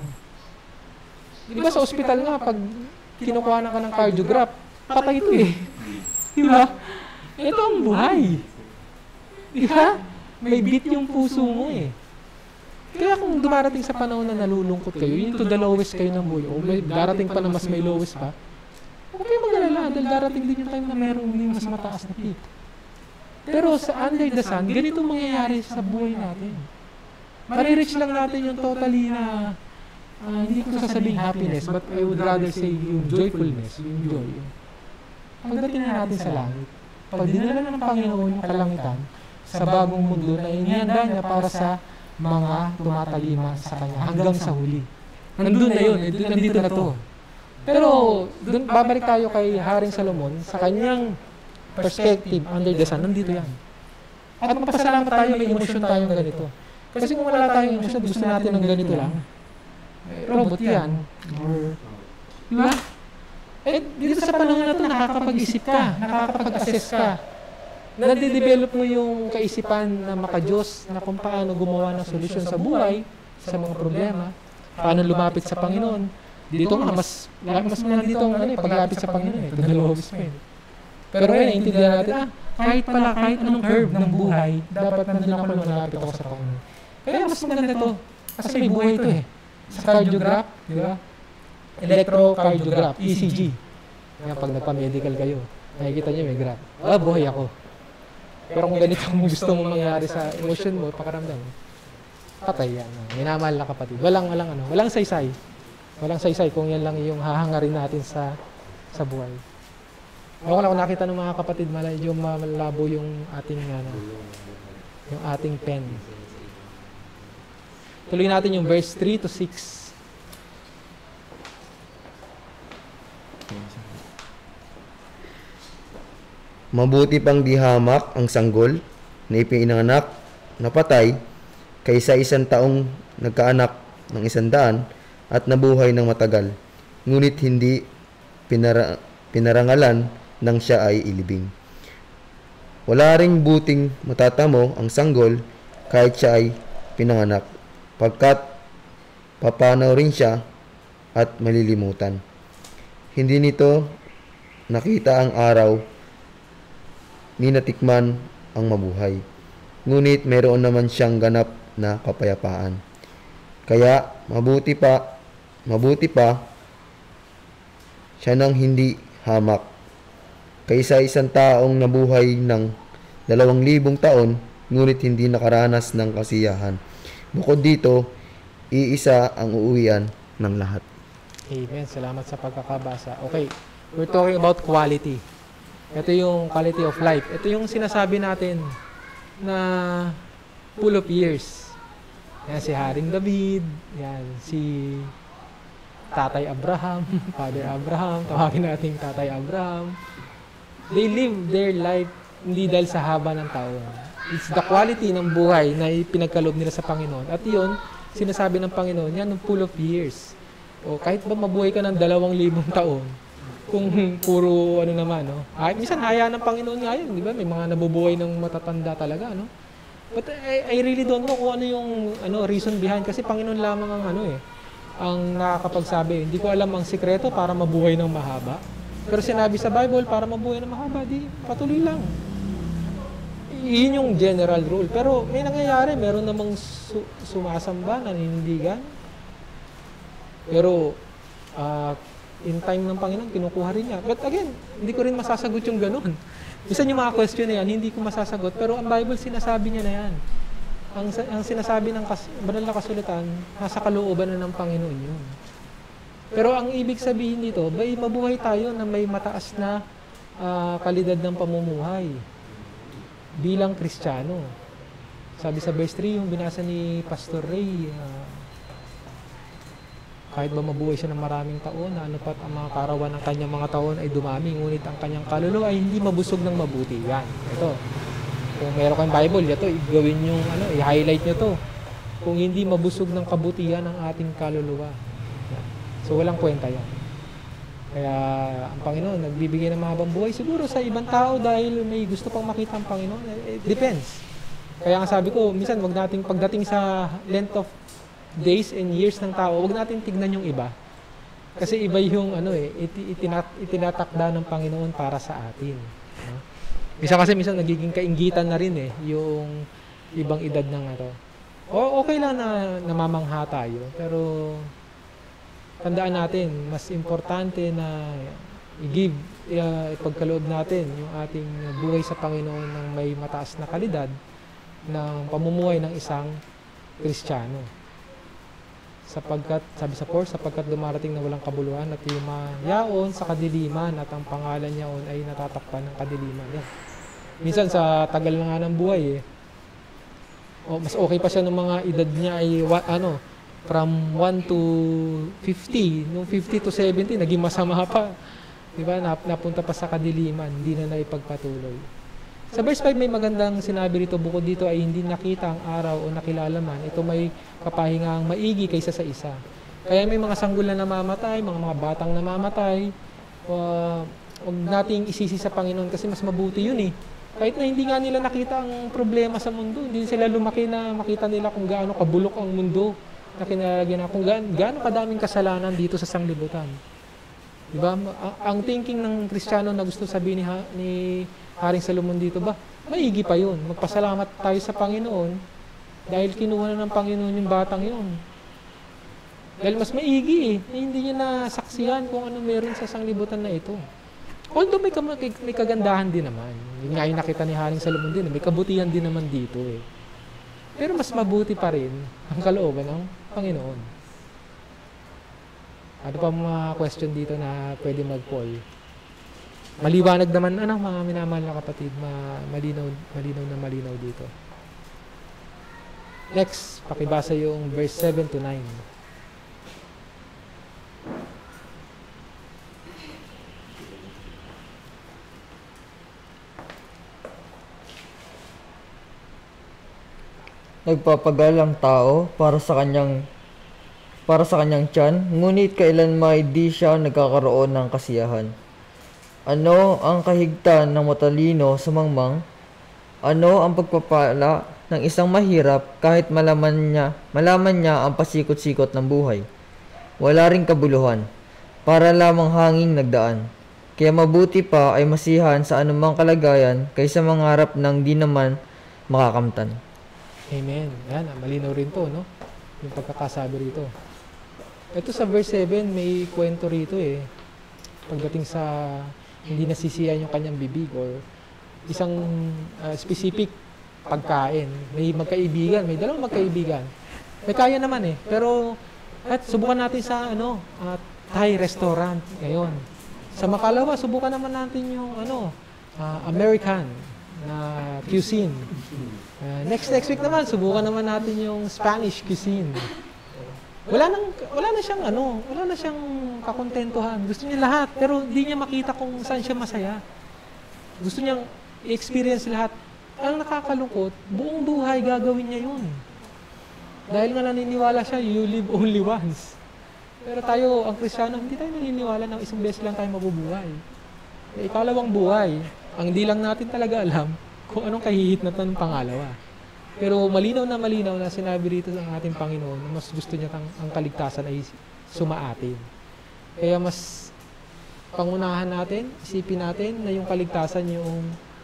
Di ba sa ospital nga, pag kinukuha na ka ng cardiograph, patay ito eh. Di ba? Ito ang buhay. Di ba? May beat yung puso mo eh. Kaya kung dumarating sa panahon na nalulungkot kayo, yun to the lowest kayo ng buhay, o may darating pa na mas may lowest pa, huwag kayo mag-alala dahil darating din yung time na merong mas mataas na peak. Pero sa under the sun, ganito mangyayari sa buhay natin. Marireach lang natin yung totally na, uh, hindi ko sasabihin happiness, but I would rather say yung joyfulness, yung joy. Pagdating na natin sa langit, pag dinala na ng Panginoon yung kalangitan sa bagong mundo na inihanda niya para sa mga tumatalima sa Kanya hanggang sa huli. Nandun na yun, nandito na to. Pero dun, babalik tayo kay Haring Solomon sa kanyang perspective under the sun, nandito yan. At magpasalamat tayo, may emosyon tayong ganito. Kasi kung wala tayong emosyon, gusto natin ng ganito lang. Eh, robot yan. Or, di ba? Eh, dito sa panahon na ito, nakakapag-isip ka, nakakapag-assess ka. Nade-develop mo yung kaisipan na maka-Diyos, na kung paano gumawa ng solusyon sa buhay, sa mga problema, paano lumapit sa Panginoon. Dito nga, mas, mas mga dito ang ano, eh, paglapit sa Panginoon eh. Ito dalawa mismo eh. Pero ngayon, naiintindihan natin, ah, kahit pala, kahit anong curve ng buhay, dapat nandun ako lumalapit ako sa Panginoon. Kaya mas maganda to. Kasi may buhay ito eh. Sa cardiograph, di ba? Electrocardiograph, E C G. Kaya pag nagpa-medical kayo, nakikita niyo may graph. Ah, buhay ako. Pero kung ganito ang gusto mong mangyari sa emotion mo, pakaramdam mo, patay yan. Minamahal na kapatid. Walang, walang ano, walang saysay. Walang saysay kung yan lang yung hahangarin natin sa sa buhay. Ako lang kung nakita ng mga kapatid, medyo malabo yung ating ano, yung ating pen. Tuloy natin yung verse three to six. Mabuti pang di hamak ang sanggol na ipinanganak na patay kaysa isang taong nagkaanak ng isang daan at nabuhay ng matagal, ngunit hindi pinara, pinarangalan nang siya ay ilibing. Wala ring buting matatamo ang sanggol kahit siya ay pinanganak, pagkat papanaw rin siya at malilimutan. Hindi nito nakita ang araw ni natikman ang mabuhay, ngunit mayroon naman siyang ganap na kapayapaan. Kaya mabuti pa, mabuti pa siya nang hindi hamak kaysa isang taong nabuhay ng dalawang libong taon, ngunit hindi nakaranas ng kasiyahan. Bukod dito, iisa ang uuwian ng lahat. Amen. Salamat sa pagkakabasa. Okay, we're talking about quality. Ito yung quality of life. Ito yung sinasabi natin na full of years. Yan si Haring David, yan si Tatay Abraham, Father Abraham, tawagin natin Tatay Abraham. They live their life hindi dahil sa haba ng taon. It's the quality ng buhay na ipinagkaloob nila sa Panginoon. At yun, sinasabi ng Panginoon, yan yung full of years. O kahit ba mabuhay ka ng dalawang libong taon, kung puro ano naman, no? Ay, minsan haya ng Panginoon nga yun, di ba? May mga nabubuhay ng matatanda talaga, no? But I, I really don't know kung ano yung ano reason behind, kasi Panginoon lamang ang ano eh, ang nakakapagsabi. Hindi ko alam ang sikreto para mabuhay ng mahaba. Pero sinabi sa Bible, para mabuhay ng mahaba, di patuloy lang. Yun yung general rule. Pero may nangyayari, meron namang su- sumasamba, naninindigan. Pero uh, in time ng Panginoon, kinukuha rin niya. But again, hindi ko rin masasagot yung ganun. Isa yung mga question na yan, hindi ko masasagot. Pero ang Bible, sinasabi niya na yan. Ang, ang sinasabi ng kas, banal na kasulatan, nasa kalooban na ng Panginoon yun. Pero ang ibig sabihin dito, bay, mabuhay tayo na may mataas na uh, kalidad ng pamumuhay bilang Kristiyano. Sabi sa verse three, yung binasa ni Pastor Ray, uh, kahit ba mabuhay siya ng maraming taon, na ano pat ang mga karawan ng kanyang mga taon ay dumami, ngunit ang kanyang kaluluwa ay hindi mabusog ng mabuti. Yan, ito. Kung meron kang Bible, ito, gawin yung, ano, i-highlight nyo to. Kung hindi mabusog ng kabutihan ang ating kaluluwa. Yan. So, walang kwenta yan. Kaya, ang Panginoon, nagbibigay ng mahabang buhay. Siguro sa ibang tao dahil may gusto pang makita ang Panginoon. It depends. Kaya nga sabi ko, minsan, wag nating pagdating sa length of days and years ng tao, wag natin tignan yung iba. Kasi iba yung ano eh, itinat, itinatakda ng Panginoon para sa atin. No? Minsan kasi minsan nagiging kainggitan na rin eh, yung ibang edad ng ano. O okay lang na namamangha tayo, pero tandaan natin, mas importante na i-give, uh, ipagkaloob natin yung ating buhay sa Panginoon ng may mataas na kalidad ng pamumuhay ng isang Kristiyano. Sapagkat, sabi sa four, sapagkat dumarating na walang kabuluhan at yumayaon sa kadiliman at ang pangalan niya on ay natatakpan ng kadiliman. Yan. Minsan sa tagal na nga ng buhay eh, o, mas okay pa siya ng mga edad niya ay wa, ano, from one to fifty, nung fifty to seventy, naging masama pa. Diba? Nap, napunta pa sa kadiliman, hindi na naipagpatuloy. Sa verse five may magandang sinabi rito, bukod dito ay hindi nakita ang araw o nakilala man. Ito may kapahingang maigi kaysa sa isa. Kaya may mga sanggol na namamatay, mga mga batang namamatay. Uh, huwag nating isisi sa Panginoon kasi mas mabuti yun eh. Kahit na hindi nga nila nakita ang problema sa mundo, hindi sila lumaki na makita nila kung gaano kabulok ang mundo na kinalagyan na kung gaano, gaano kadaming kasalanan dito sa sanglibutan. Diba? Ang, ang thinking ng Kristiyano na gusto sabihin ni, ha, ni Haring Salomon dito ba, maigi pa yun. Magpasalamat tayo sa Panginoon dahil kinuha na ng Panginoon yung batang yun. Dahil mas maigi eh, na hindi niya nasaksihan kung ano meron sa sanglibutan na ito. Although may, may kagandahan din naman. Yun nga yung nakita ni Haring Salomon din, may kabutihan din naman dito eh. Pero mas mabuti pa rin ang kalooban ng Panginoon. Ano pa mga question dito na pwede mag-poll? Maliwanag naman, ano, mga minamahal na kapatid, ma malinaw, malinaw na malinaw dito. Next, pakibasa yung verse seven to nine. Nagpapagalang tao para sa kanyang para sa kanyang tiyan, ngunit kailanman di siya nagkakaroon ng kasiyahan. Ano ang kahigtan ng matalino sa mangmang? Ano ang pagpapala ng isang mahirap kahit malaman niya, malaman niya ang pasikot-sikot ng buhay? Wala ring kabuluhan, para lamang hanging nagdaan. Kaya mabuti pa ay masihan sa anumang kalagayan kaysa mangarap ng di naman makakamtan. Amen. Yan, malinaw rin to, no? Yung pagkakasabi rito. Ito sa verse seven, may kwento rito eh. Pagdating sa hindi nasisiyan yung kanyang bibig or isang uh, specific pagkain. May magkaibigan, may dalawang magkaibigan. May kaya naman eh. Pero, at subukan natin sa ano, uh, Thai restaurant ngayon. Sa makalawa, subukan naman natin yung ano, uh, American na cuisine. Uh, next next week naman, subukan naman natin yung Spanish cuisine. Wala nang wala na siyang ano, wala na siyang kakontentuhan. Gusto niya lahat, pero hindi niya makita kung saan siya masaya. Gusto niyang i-experience lahat. Ang nakakalungkot, buong buhay gagawin niya 'yun. Dahil nga naniniwala siya, you live only once. Pero tayo, ang Kristiyano, hindi tayo naniniwala na isang beses lang tayo mabubuhay. E, ikalawang buhay, ang di lang natin talaga alam kung anong kahihit na ng pangalawa. Pero malinaw na malinaw na sinabi rito ng ating Panginoon na mas gusto niya tang, ang kaligtasan ay sumaatin. Kaya mas pangunahan natin, isipin natin na yung kaligtasan yung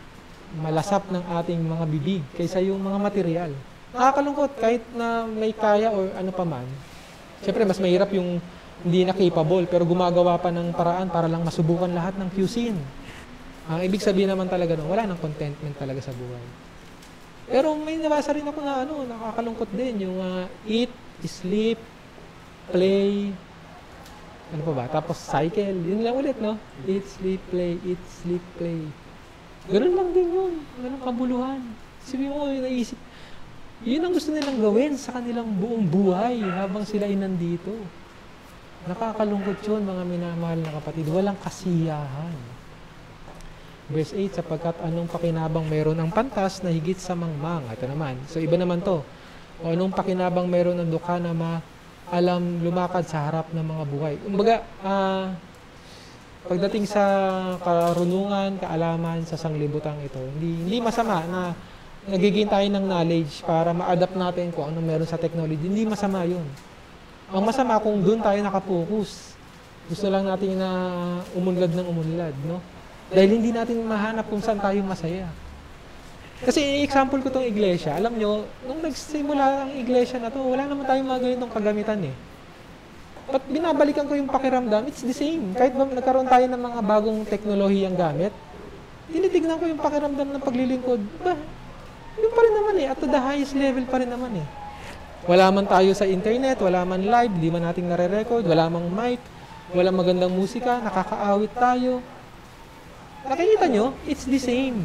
malasap ng ating mga bibig kaysa yung mga material. Nakakalungkot kahit na may kaya o ano pa man. Siyempre mas mahirap yung hindi na capable pero gumagawa pa ng paraan para lang masubukan lahat ng cuisine. Ang ibig sabihin naman talaga no, wala nang contentment talaga sa buhay. Pero may nabasa rin ako na ano, nakakalungkot din yung uh, eat, sleep, play, ano pa ba? Tapos cycle, yun lang ulit, no? Eat, sleep, play, eat, sleep, play. Ganun lang din yun. Ganun kabuluhan. Sabi mo, yung naisip, yun ang gusto nilang gawin sa kanilang buong buhay habang sila ay nandito. Nakakalungkot yun, mga minamahal na kapatid. Walang kasiyahan. Verse eight, sapagkat anong pakinabang meron ang pantas na higit sa mangmang. Ito naman. So, iba naman to. O anong pakinabang meron ang dukha na maalam lumakad sa harap ng mga buhay. Kumbaga, uh, pagdating sa karunungan, kaalaman sa sanglibutang ito, hindi, hindi masama na nagiging tayo ng knowledge para ma-adapt natin kung ano meron sa technology. Hindi masama yun. Ang masama kung doon tayo nakapokus. Gusto lang natin na umunlad ng umunlad, no? Dahil hindi natin mahanap kung saan tayo masaya. Kasi example ko tong iglesia, alam nyo, nung nagsimula ang iglesia na to, wala naman tayong mga ganitong kagamitan eh. At binabalikan ko yung pakiramdam, it's the same. Kahit ba nagkaroon tayo ng mga bagong teknolohiyang gamit, tinitignan ko yung pakiramdam ng paglilingkod, ba, yun pa rin naman eh, at to the highest level pa rin naman eh. Wala man tayo sa internet, wala man live, di man natin nare-record, wala mang mic, wala magandang musika, nakakaawit tayo. Nakikita nyo, it's the same.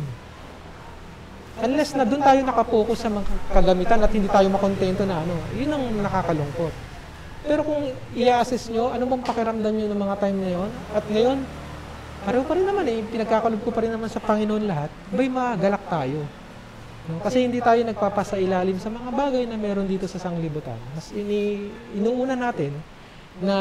Unless na doon tayo nakapokus sa mga kagamitan at hindi tayo makontento na ano, yun ang nakakalungkot. Pero kung i-assess nyo, ano bang pakiramdam nyo ng mga time na yun? At ngayon, pareho pa rin naman eh, pinagkakalob ko pa rin naman sa Panginoon lahat, ba'y magalak tayo? Kasi hindi tayo nagpapasailalim sa mga bagay na meron dito sa sanglibutan. Mas ini inuuna natin na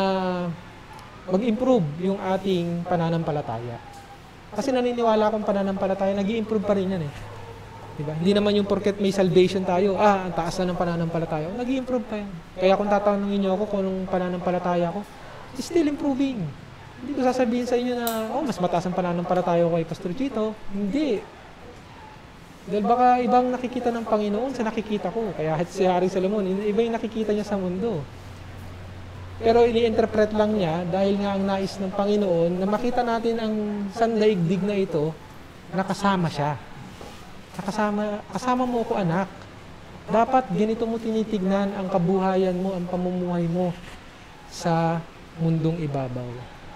mag-improve yung ating pananampalataya. Kasi naniniwala akong pananampalataya, nag-i-improve pa rin yan eh. Diba? Hindi naman yung porket may salvation tayo, ah, ang taas na ng pananampalataya. Nag-i-improve pa yan. Kaya kung tatanungin niyo ako kung anong pananampalataya ko, it's still improving. Hindi ko sasabihin sa inyo na, oh, mas mataas ang pananampalataya ko kay Pastor Chito. Hindi. Dahil baka ibang nakikita ng Panginoon sa nakikita ko. Kaya si Haring Solomon, iba yung nakikita niya sa mundo. Pero ini-interpret lang niya dahil nga ang nais ng Panginoon na makita natin ang sandaigdig na ito na kasama siya. Kasama, kasama mo ako, anak. Dapat ganito mo tinitignan ang kabuhayan mo, ang pamumuhay mo sa mundong ibabaw.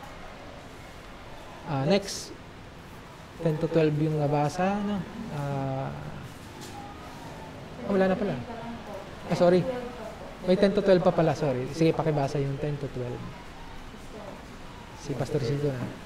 Uh, next, ten to twelve yung nabasa. No? Uh, oh, wala na pala. Ah, sorry. May ten to twelve pa pala, sorry. Sige, pakibasa yung ten to twelve. Si Pastor Sildo na.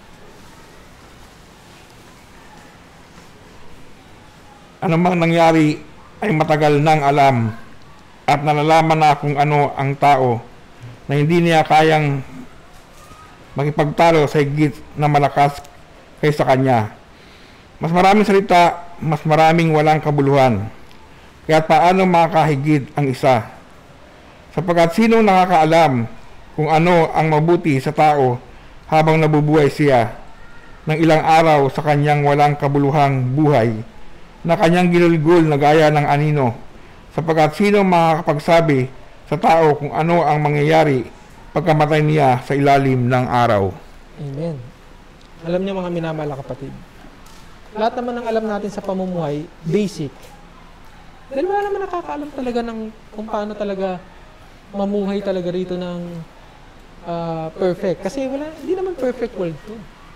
Anumang nangyari ay matagal nang alam at nalalaman na kung ano ang tao na hindi niya kayang makipagtalo sa higit na malakas kaysa kanya. Mas maraming salita, mas maraming walang kabuluhan. Kaya paano makakahigit ang isa? Sapagkat sino nakakaalam kung ano ang mabuti sa tao habang nabubuhay siya ng ilang araw sa kanyang walang kabuluhang buhay na kanyang ginulgul na gaya ng anino, sapagkat sino makakapagsabi sa tao kung ano ang mangyayari pagkamatay niya sa ilalim ng araw. Amen. Alam niyo mga minamahal na kapatid, lahat naman ng alam natin sa pamumuhay, basic. Dahil wala naman nakakaalam talaga ng kung paano talaga mamuhay talaga rito ng uh, perfect. Kasi wala, hindi naman perfect world to.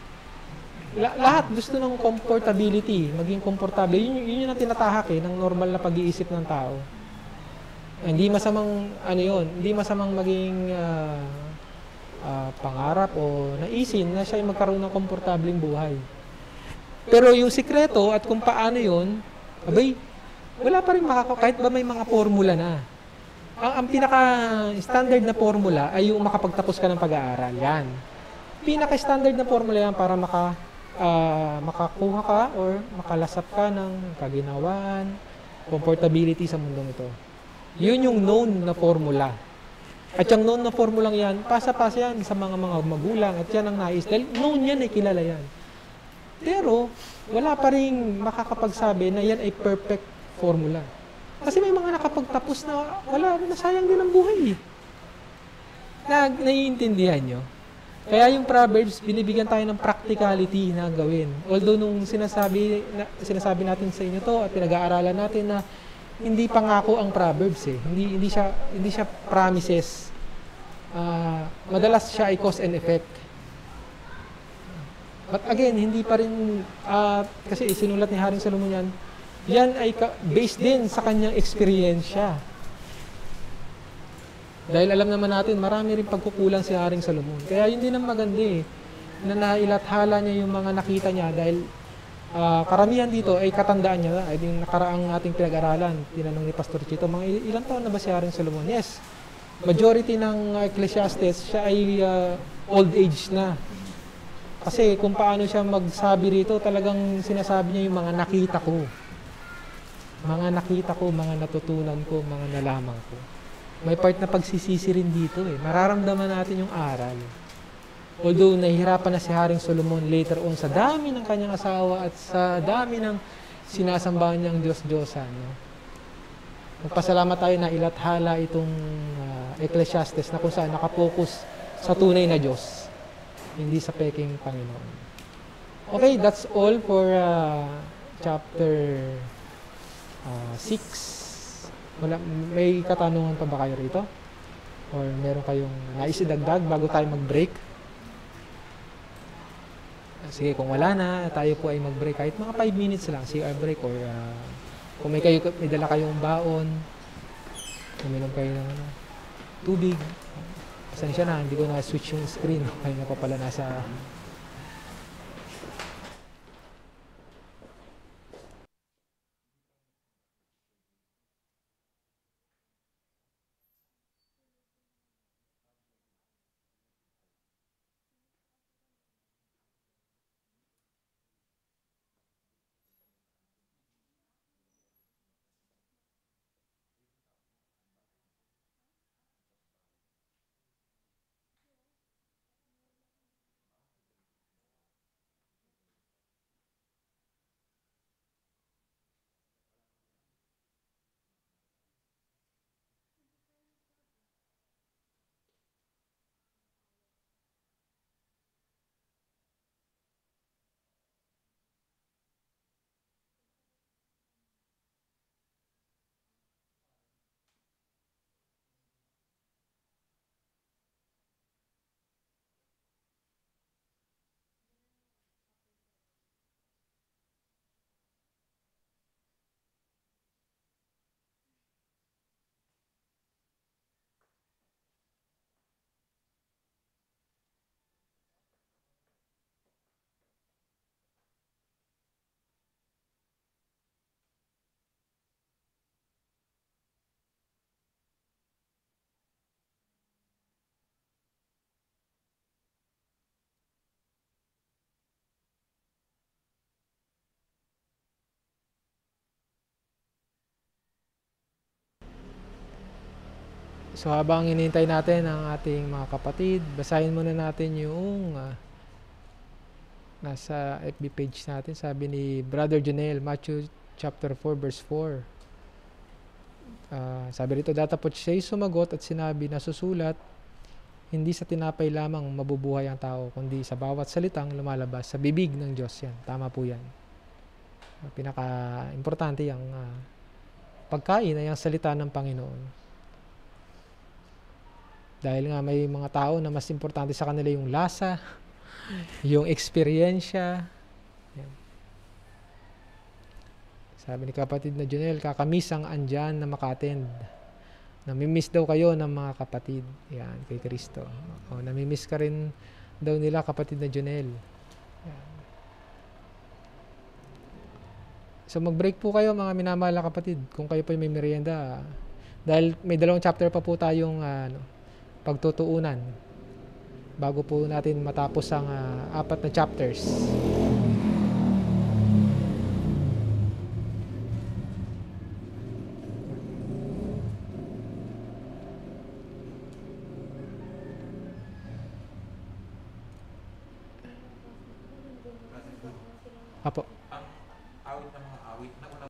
Lahat gusto ng comfortability, maging komportable. Yun, yun yung tinatahak eh, ng normal na pag-iisip ng tao. Hindi masamang, ano yun, hindi masamang maging uh, uh, pangarap o naisin na siya ay magkaroon ng komportableng buhay. Pero yung sikreto at kung paano yun, abay, wala pa rin makaka, kahit ba may mga formula na. Ang, ang pinaka-standard na formula ay yung makapagtapos ka ng pag-aaral. Yan. Pinaka-standard na formula yan para maka Uh, makakuha ka or makalasap ka ng kaginawaan, comfortability sa mundong ito. Yun yung known na formula. At yung known na formula yan, pasa-pasa yan sa mga mga magulang at yan ang nais. Dahil known yan ay kilala yan. Pero, wala pa rin makakapagsabi na yan ay perfect formula. Kasi may mga nakapagtapos na wala, nasayang din ang buhay. Na, naiintindihan nyo? Kaya yung Proverbs, binibigyan tayo ng practicality na gawin. Although nung sinasabi, na, sinasabi natin sa inyo to at pinag-aaralan natin na hindi pangako ang Proverbs eh. Hindi, hindi, siya, hindi siya promises. Uh, madalas siya ay cause and effect. But again, hindi pa rin, uh, kasi isinulat ni Haring Solomon yan, yan ay based din sa kanyang experience siya. Dahil alam naman natin, marami rin pagkukulang si Haring Solomon. Kaya yun din ang maganda eh, na nailathala niya yung mga nakita niya dahil uh, karamihan dito ay katandaan niya. Ay yung nakaraang ating pinag-aralan, tinanong ni Pastor Chito, mga il- ilang taon na ba si Haring Solomon? Yes, majority ng Ecclesiastes, siya ay uh, old age na. Kasi kung paano siya magsabi rito, talagang sinasabi niya yung mga nakita ko. Mga nakita ko, mga natutunan ko, mga nalaman ko. May part na pagsisisi rin dito eh. Mararamdaman natin yung aral. Although nahihirapan na si Haring Solomon later on sa dami ng kanyang asawa at sa dami ng sinasambahan niyang Diyos-Diyosan. No? Magpasalamat tayo na ilathala itong uh, Ecclesiastes na kung saan nakapokus sa tunay na Diyos. Hindi sa peking Panginoon. Okay, that's all for uh, chapter six. Wala, may katanungan pa ba kayo rito? Or meron kayong naisidagdag bago tayo mag-break? Sige, kung wala na, tayo po ay mag-break. Kahit mga five minutes lang, C R break. Or uh, kung may, kayo, may dala kayong baon, uminom kayo ng ano, tubig. Pasensya na, hindi ko na-switch yung screen. Kaya na pa pala nasa... So habang hinihintay natin ang ating mga kapatid, basahin muna natin yung ah, nasa F B page natin. Sabi ni Brother Janelle, Matthew chapter four verse four. Ah, sabi rito, datapot siya'y sumagot at sinabi, nasusulat, hindi sa tinapay lamang mabubuhay ang tao, kundi sa bawat salitang lumalabas sa bibig ng Diyos. Yan, tama po yan. Ah, pinaka-importante yung ah, pagkain ay ang salita ng Panginoon. Dahil nga may mga tao na mas importante sa kanila yung lasa, yung eksperyensya. Yan. Sabi ni kapatid na Junel, kakamiss ang andyan na maka-attend. Namimiss daw kayo ng mga kapatid. Yan, kay Kristo. O, namimiss ka rin daw nila kapatid na Junel. Yan. So mag-break po kayo mga minamahal na kapatid kung kayo po may merienda. Dahil may dalawang chapter pa po tayong uh, ano, pagtutuunan bago po natin matapos ang uh, apat na chapters. Apo. Ang awit ng mga awit na una.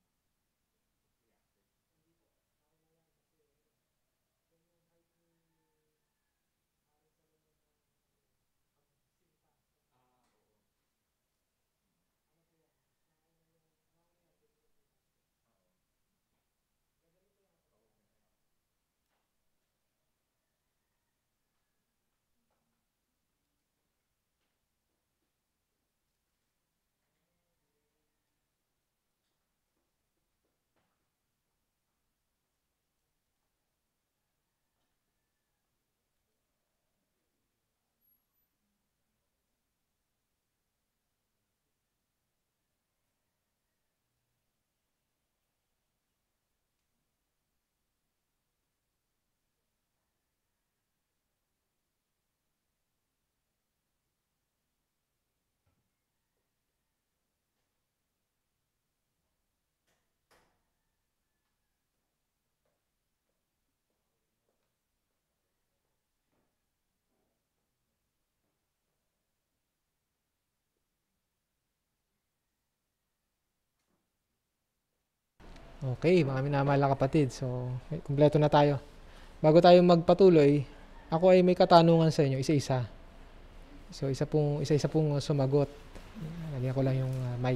Okay, mga minamahal na kapatid. So, kumpleto na tayo. Bago tayo magpatuloy, ako ay may katanungan sa inyo, isa-isa. So, isa pong, isa-isa pong sumagot. Lagyan ko lang yung uh, mic.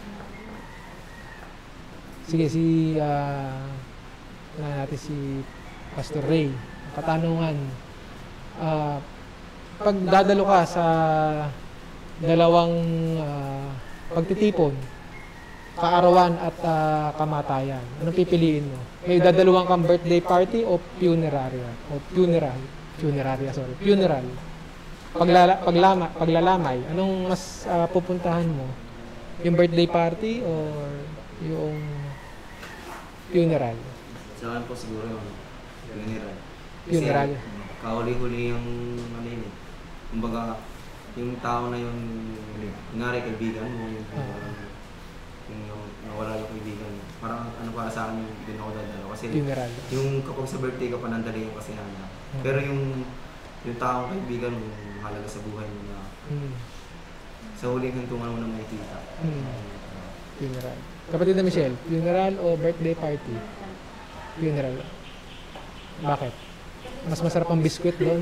Sige, si, uh, na natin si Pastor Ray. Katanungan, uh, pag dadalo ka sa dalawang uh, pagtitipon, kaarawan at uh, kamatayan, anong pipiliin mo? May dadaluhan kang birthday party o funeraria? O funeral? Funeraria, sorry. Funeral. Paglala, paglama, paglalamay, anong mas uh, pupuntahan mo? Yung birthday party or yung funeral? Sa akin po siguro yung funeral. Funeral. Kahuli-huli yung ano yun eh. Kumbaga, yung tao na yung kunwari kaibigan mo, yung, uh, yung nawala yung kaibigan mo. Parang ano para sa akin yung din ako dadalo. Kasi funeral. Yung kapag sa birthday ka pa nandali yung kasiyahan niya. Hmm. Pero yung yung taong kaibigan mo, yung mahalaga sa buhay mo na hmm. sa huling hintungan mo na makikita. Hmm. Uh, funeral. Kapatid na Michelle, funeral o birthday party? Funeral. Bakit? Mas masarap ang biskwit doon.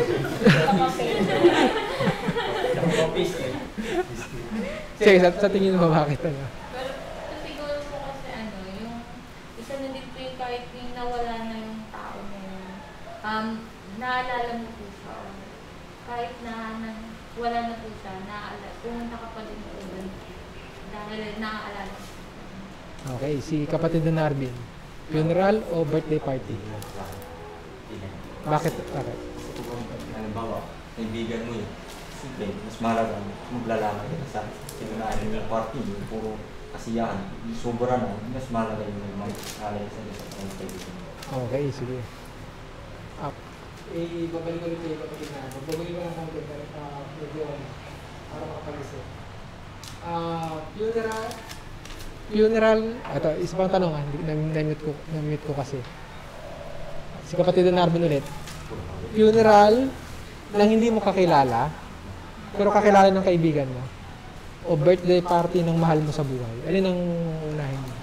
Sige, sa, sa tingin mo bakit ano? Pero siguro po kasi ano, yung isa na din po yung kahit yung nawala na yung tao na yun, um, naalala mo po siya. Kahit na, na wala na po siya, naaalala, pumunta ka pa din po doon. Dahil naaalala mo. Okay, si kapatid na Narvin. Funeral o birthday party? Bakit? Bakit? Halimbawa, kaibigan mo yun. Simple, mas mahalaga maglalakad ka sa sinunaan yung party, yung puro kasiyahan. Yung sobra na, mas mahalaga yung mag-alay sa isang kaibigan mo. Okay, sige. Up. Eh, babalik ulit kayo kapatid na. Babalik ko lang konti, pero uh, medyo para makapagisip. Ah, funeral, funeral, ito, isa pang tanong ha, na-mute ko, na-mute ko kasi. Si si kapatid na Narvin ulit. Funeral ng hindi mo kakilala, pero kakilala ng kaibigan mo. O birthday party ng mahal mo sa buhay. Alin ang unahin mo?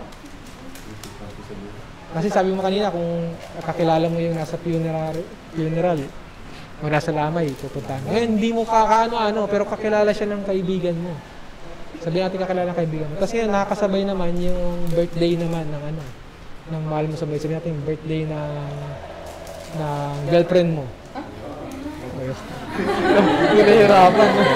Kasi sabi mo kanina, kung kakilala mo yung nasa funeral, funeral o nasa lamay, pupuntahan. Ngayon, hindi mo kakaano-ano, pero kakilala siya ng kaibigan mo. Sabi natin kakilala ng kaibigan mo. Tapos ngayon, nakakasabay naman yung birthday naman ng ano, ng mahal mo sa buhay. Sabi natin, birthday ng, ng girlfriend mo. Pinahirapan mo.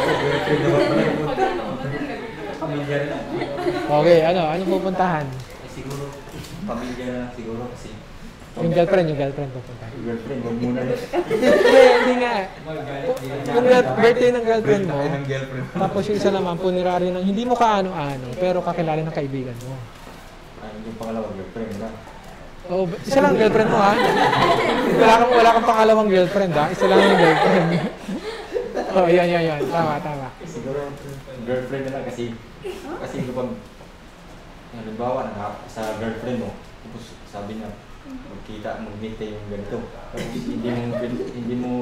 Okay, ano? Anong pupuntahan? Eh, siguro, pamilya na lang siguro kasi. Yung girlfriend, yung girlfriend pupuntahan. Yung girlfriend, wag muna na. Hindi, hindi nga. Yung girl- birthday ng girlfriend mo, Birthday ng girlfriend. tapos yung isa naman, funerary ng hindi mo kaano-ano, pero kakilala ng kaibigan mo. Ano yung pangalawa, girlfriend na. Oo, ba- isa lang girlfriend mo ha? Wala kang, wala kang pangalawang girlfriend ha? Isa lang yung girlfriend. Oo, oh, yan, yan, yan. Tama, tama. Siguro, girlfriend na lang kasi, kasi kapag, halimbawa, naka- sa girlfriend mo, tapos sabi niya, magkita, mag-meet tayo yung ganito. Tapos hindi mo, hindi mo,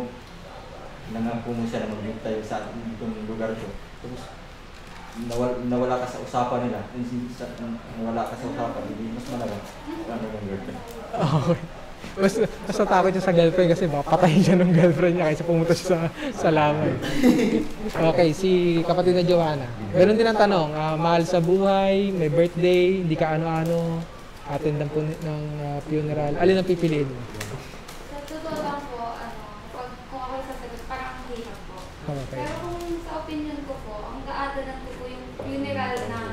nangako mo siya na mag-meet tayo sa itong lugar ko. Tapos, nawala, nawala ka sa usapan nila, sa, nawala ka sa usapan, hindi mas malaga. Ano yung girlfriend? Okay. Mas, mas natakot siya sa girlfriend kasi baka patayin siya ng girlfriend niya kaysa pumunta siya sa, sa lamay. Okay, si kapatid na Joanna. Meron din ang tanong, ah, mahal sa buhay, may birthday, hindi ka ano-ano, attend ng, pun- ng ah, funeral. Alin ang pipiliin mo? Sa totoo lang po, ano, pag kung ako sasagot, parang ang hirap po. Okay. Pero kung sa opinion ko po, ang gaadalan ko po yung funeral ng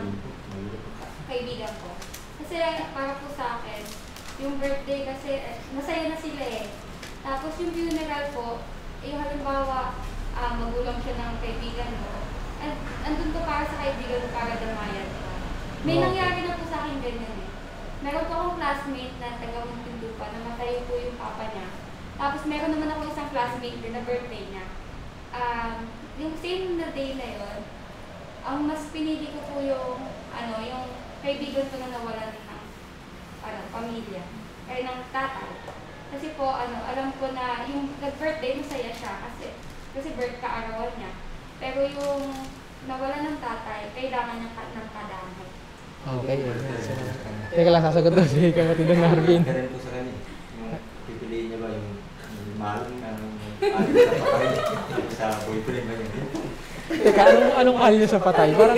kaibigan ko. Kasi para po sa akin, yung birthday kasi, eh, masaya na sila eh. Tapos yung funeral po, eh, yung halimbawa, ah, magulang siya ng kaibigan mo, and, andun ko para sa kaibigan mo para damayan ka. May Okay. nangyari na po sa akin ganyan eh. Meron po akong classmate na taga Muntinlupa, namatay po yung papa niya. Tapos meron naman ako isang classmate din na birthday niya. Um, yung same na day na yon, ang mas pinili ko po yung, ano, yung kaibigan ko na nawalan ng ano, pamilya, ay ng tatay. Kasi po, ano, alam ko na yung nag-birthday, masaya siya kasi, kasi birth ka-arawan niya. Pero yung nawalan ng tatay, kailangan niya ka- ng kadamay. Okay, yun. So, teka lang, sasagot daw si kapatid na Narvin. Ganun po sa kanya. Yung pipiliin niya ba yung, yung mahal ng ano sa patay, sa boyfriend ba yun? Teka, anong, anong mahal niya sa patay? Parang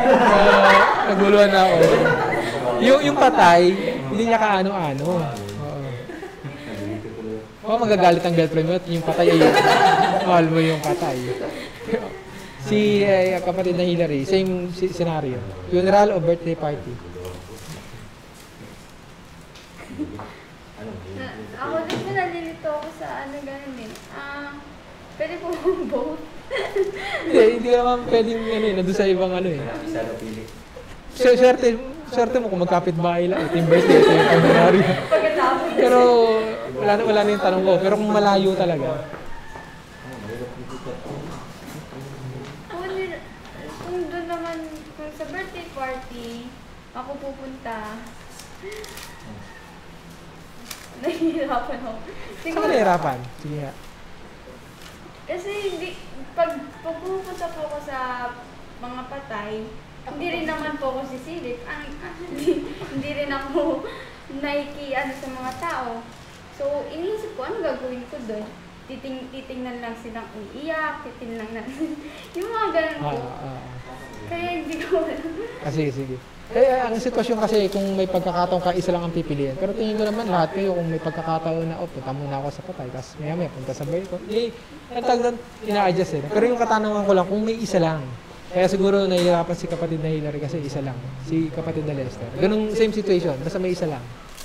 uh, naguluhan na ako. Yung, yung patay, hindi niya kaano-ano. Oo. Oo, magagalit ang girlfriend mo at yung patay ay mahal mo yung patay. Si eh, kapatid na Hillary, same si- scenario. Funeral o birthday party? Na, ako din po nalilito ako sa ano ganun eh. Ah, pwede po both. Hindi, hindi naman pwedeng ano eh, nandun sa ibang ano eh. Isa na pili. So, swerte, swerte mo kung magkapit-bahay lang. Ito yung birthday, ito yung funeral. Pagkatapos. Pero wala na, wala na yung tanong ko. Pero kung malayo talaga, Kung, nil- kung doon naman, kung sa birthday party, ako pupunta. Nahihirapan ako. saan ka nahirapan? Sige nga. Kasi hindi, pag, pag pupunta po ako sa mga patay, hindi rin naman po ako sisilip. Ang, ah, hindi, hindi rin ako naiki ano, sa mga tao. So, iniisip ko, ano gagawin ko doon? Titing, titingnan lang silang umiiyak, titingnan lang yung mga ganun Ah, po. ah, ah. Kaya hindi ko Ah, sige, sige. Eh, ang sitwasyon kasi kung may pagkakataon ka, isa lang ang pipiliin. Pero tingin ko naman lahat kayo kung may pagkakataon na, oh, punta muna ako sa patay, tapos maya maya punta sa bayo ko. Eh, ang tawag doon, ina-adjust eh. Pero yung katanungan ko lang, kung may isa lang, kaya siguro nahihirapan si kapatid na Hillary kasi isa lang. Si kapatid na Lester. Ganung same situation, basta may isa lang.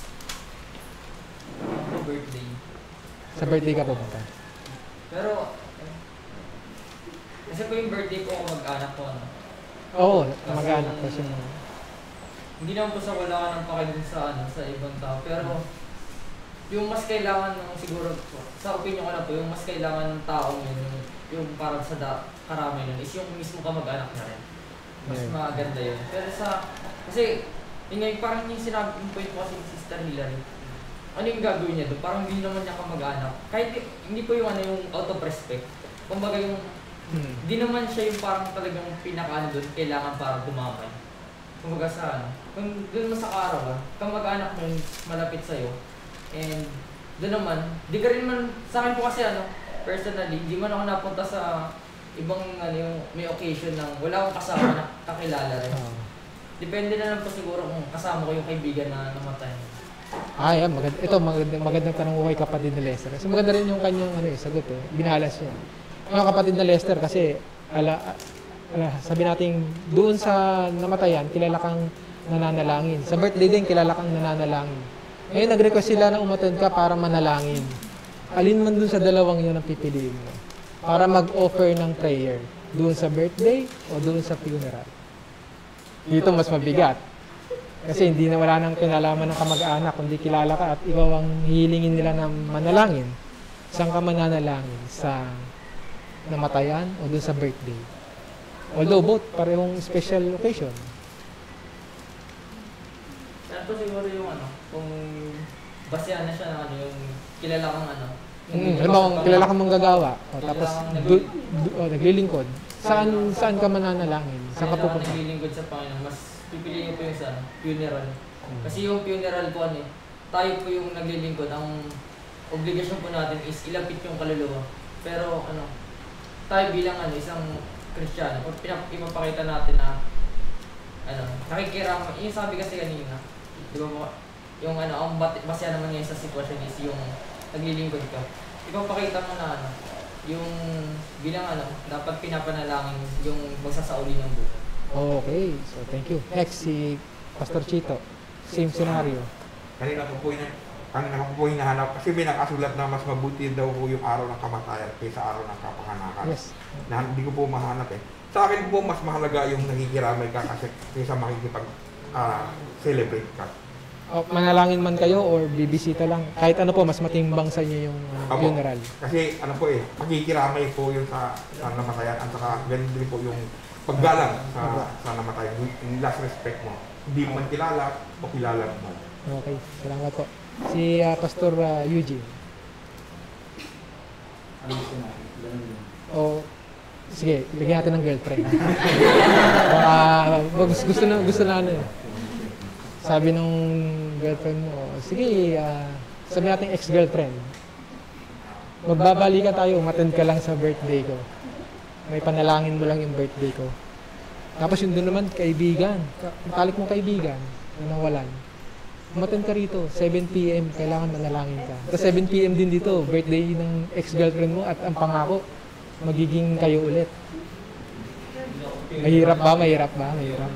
Birthday. Sa birthday ka pupunta. Pero, kasi po yung birthday ko ako mag-anak ko, ano? Oo, mag-anak ko siya. Hindi naman po sa wala ka ng pakialam sa, ano, sa ibang tao. Pero, yung mas kailangan ng siguro, sa opinion ko na po, yung mas kailangan ng tao yun, yung, yung parang sa da, karami nun, is yung mismo ka mag-anak na rin. Mas Yeah. maganda yun. Pero sa, kasi, yun nga, yung parang yung sinabi yung point ko kasi ni Sister Hillary, ano yung gagawin niya doon? Parang hindi naman niya kamag-anak. Kahit y- hindi po yung ano yung out of respect. Kumbaga yung, hindi naman siya yung parang talagang pinaka doon, kailangan para dumamay. Kumbaga sa ano, kung doon mo sa kaarawan, kamag-anak mo yung malapit sa'yo, and doon naman, di ka rin man, sa akin po kasi ano, personally, di man ako napunta sa ibang ano yung may occasion ng wala akong kasama na kakilala rin. Depende na lang po siguro kung kasama ko yung kaibigan na namatay. Ah, yan. Maganda, ito, maganda, magandang tanong ko kay kapatid ni Lester. Kasi maganda rin yung kanyang ano, eh, sagot eh. Binalas niya. Yung kapatid na Lester kasi, ala, ala, sabi natin, doon sa namatayan, kilala kang nananalangin. Sa birthday din, kilala kang nananalangin. Ngayon, nag-request sila na umattend ka para manalangin. Alin man doon sa dalawang yun ang pipiliin mo. Para mag-offer ng prayer. Doon sa birthday o doon sa funeral. Dito mas mabigat. Kasi hindi na wala nang kinalaman ng kamag-anak, kundi kilala ka at ikaw ang hihilingin nila na manalangin. Saan ka mananalangin? Sa namatayan o doon sa birthday? Although both, parehong special occasion. Saan po siguro yung ano, kung basehan na siya ng ano, yung kilala kang ano. Mm, alam mo, kilala kang manggagawa. O, tapos, du, du, o, naglilingkod. Saan, saan ka mananalangin? Saan ka pupunta? Naglilingkod sa Panginoon, mas pipiliin ko po yung sa funeral. Kasi yung funeral po ano eh, tayo po yung naglilingkod, ang obligasyon po natin is ilapit yung kaluluwa. Pero ano, tayo bilang ano, isang Kristiyano, ipapakita natin na ano, nakikirama, yung sabi kasi kanina, di ba po, yung ano, ang basya naman ngayon sa sitwasyon is yung naglilingkod ka. Ipapakita mo na ano, yung bilang ano, dapat pinapanalangin yung magsasauli ng buhay. Okay, so thank you. Next, si Pastor Chito. Same scenario. Kanina ko po yung, kanina ko po yung nahanap kasi may nakasulat na mas mabuti daw po yung araw ng kamatayan kaysa araw ng kapanganakan. Yes. Na hindi ko po mahanap eh. Sa akin po mas mahalaga yung nakikiramay ka kasi kaysa makikipag uh, celebrate ka. O, manalangin man kayo or bibisita lang. Kahit ano po, mas matimbang sa inyo yung uh, Apo. funeral. Kasi ano po eh, pakikiramay po yun sa, sa namatayan at saka ganun din po yung paggalang sa, sa namatayan. Yung last respect mo. Hindi mo man kilala o kilala mo. Okay, salamat po. Si uh, Pastor uh, Eugene. Ano gusto natin? Ganun din. O, sige, bigyan natin ng girlfriend. Baka, gusto, gusto na, gusto na ano eh. Sabi nung girlfriend mo, sige, uh, sabi natin ex-girlfriend. Magbabalikan tayo, umattend ka lang sa birthday ko. May panalangin mo lang yung birthday ko. Tapos yun doon naman, kaibigan. Matalik mong kaibigan na nawalan. Umattend ka rito, seven p m, kailangan manalangin ka. Tapos seven p m din dito, birthday ng ex-girlfriend mo at ang pangako, magiging kayo ulit. Mahirap ba? Mahirap ba? Mahirap.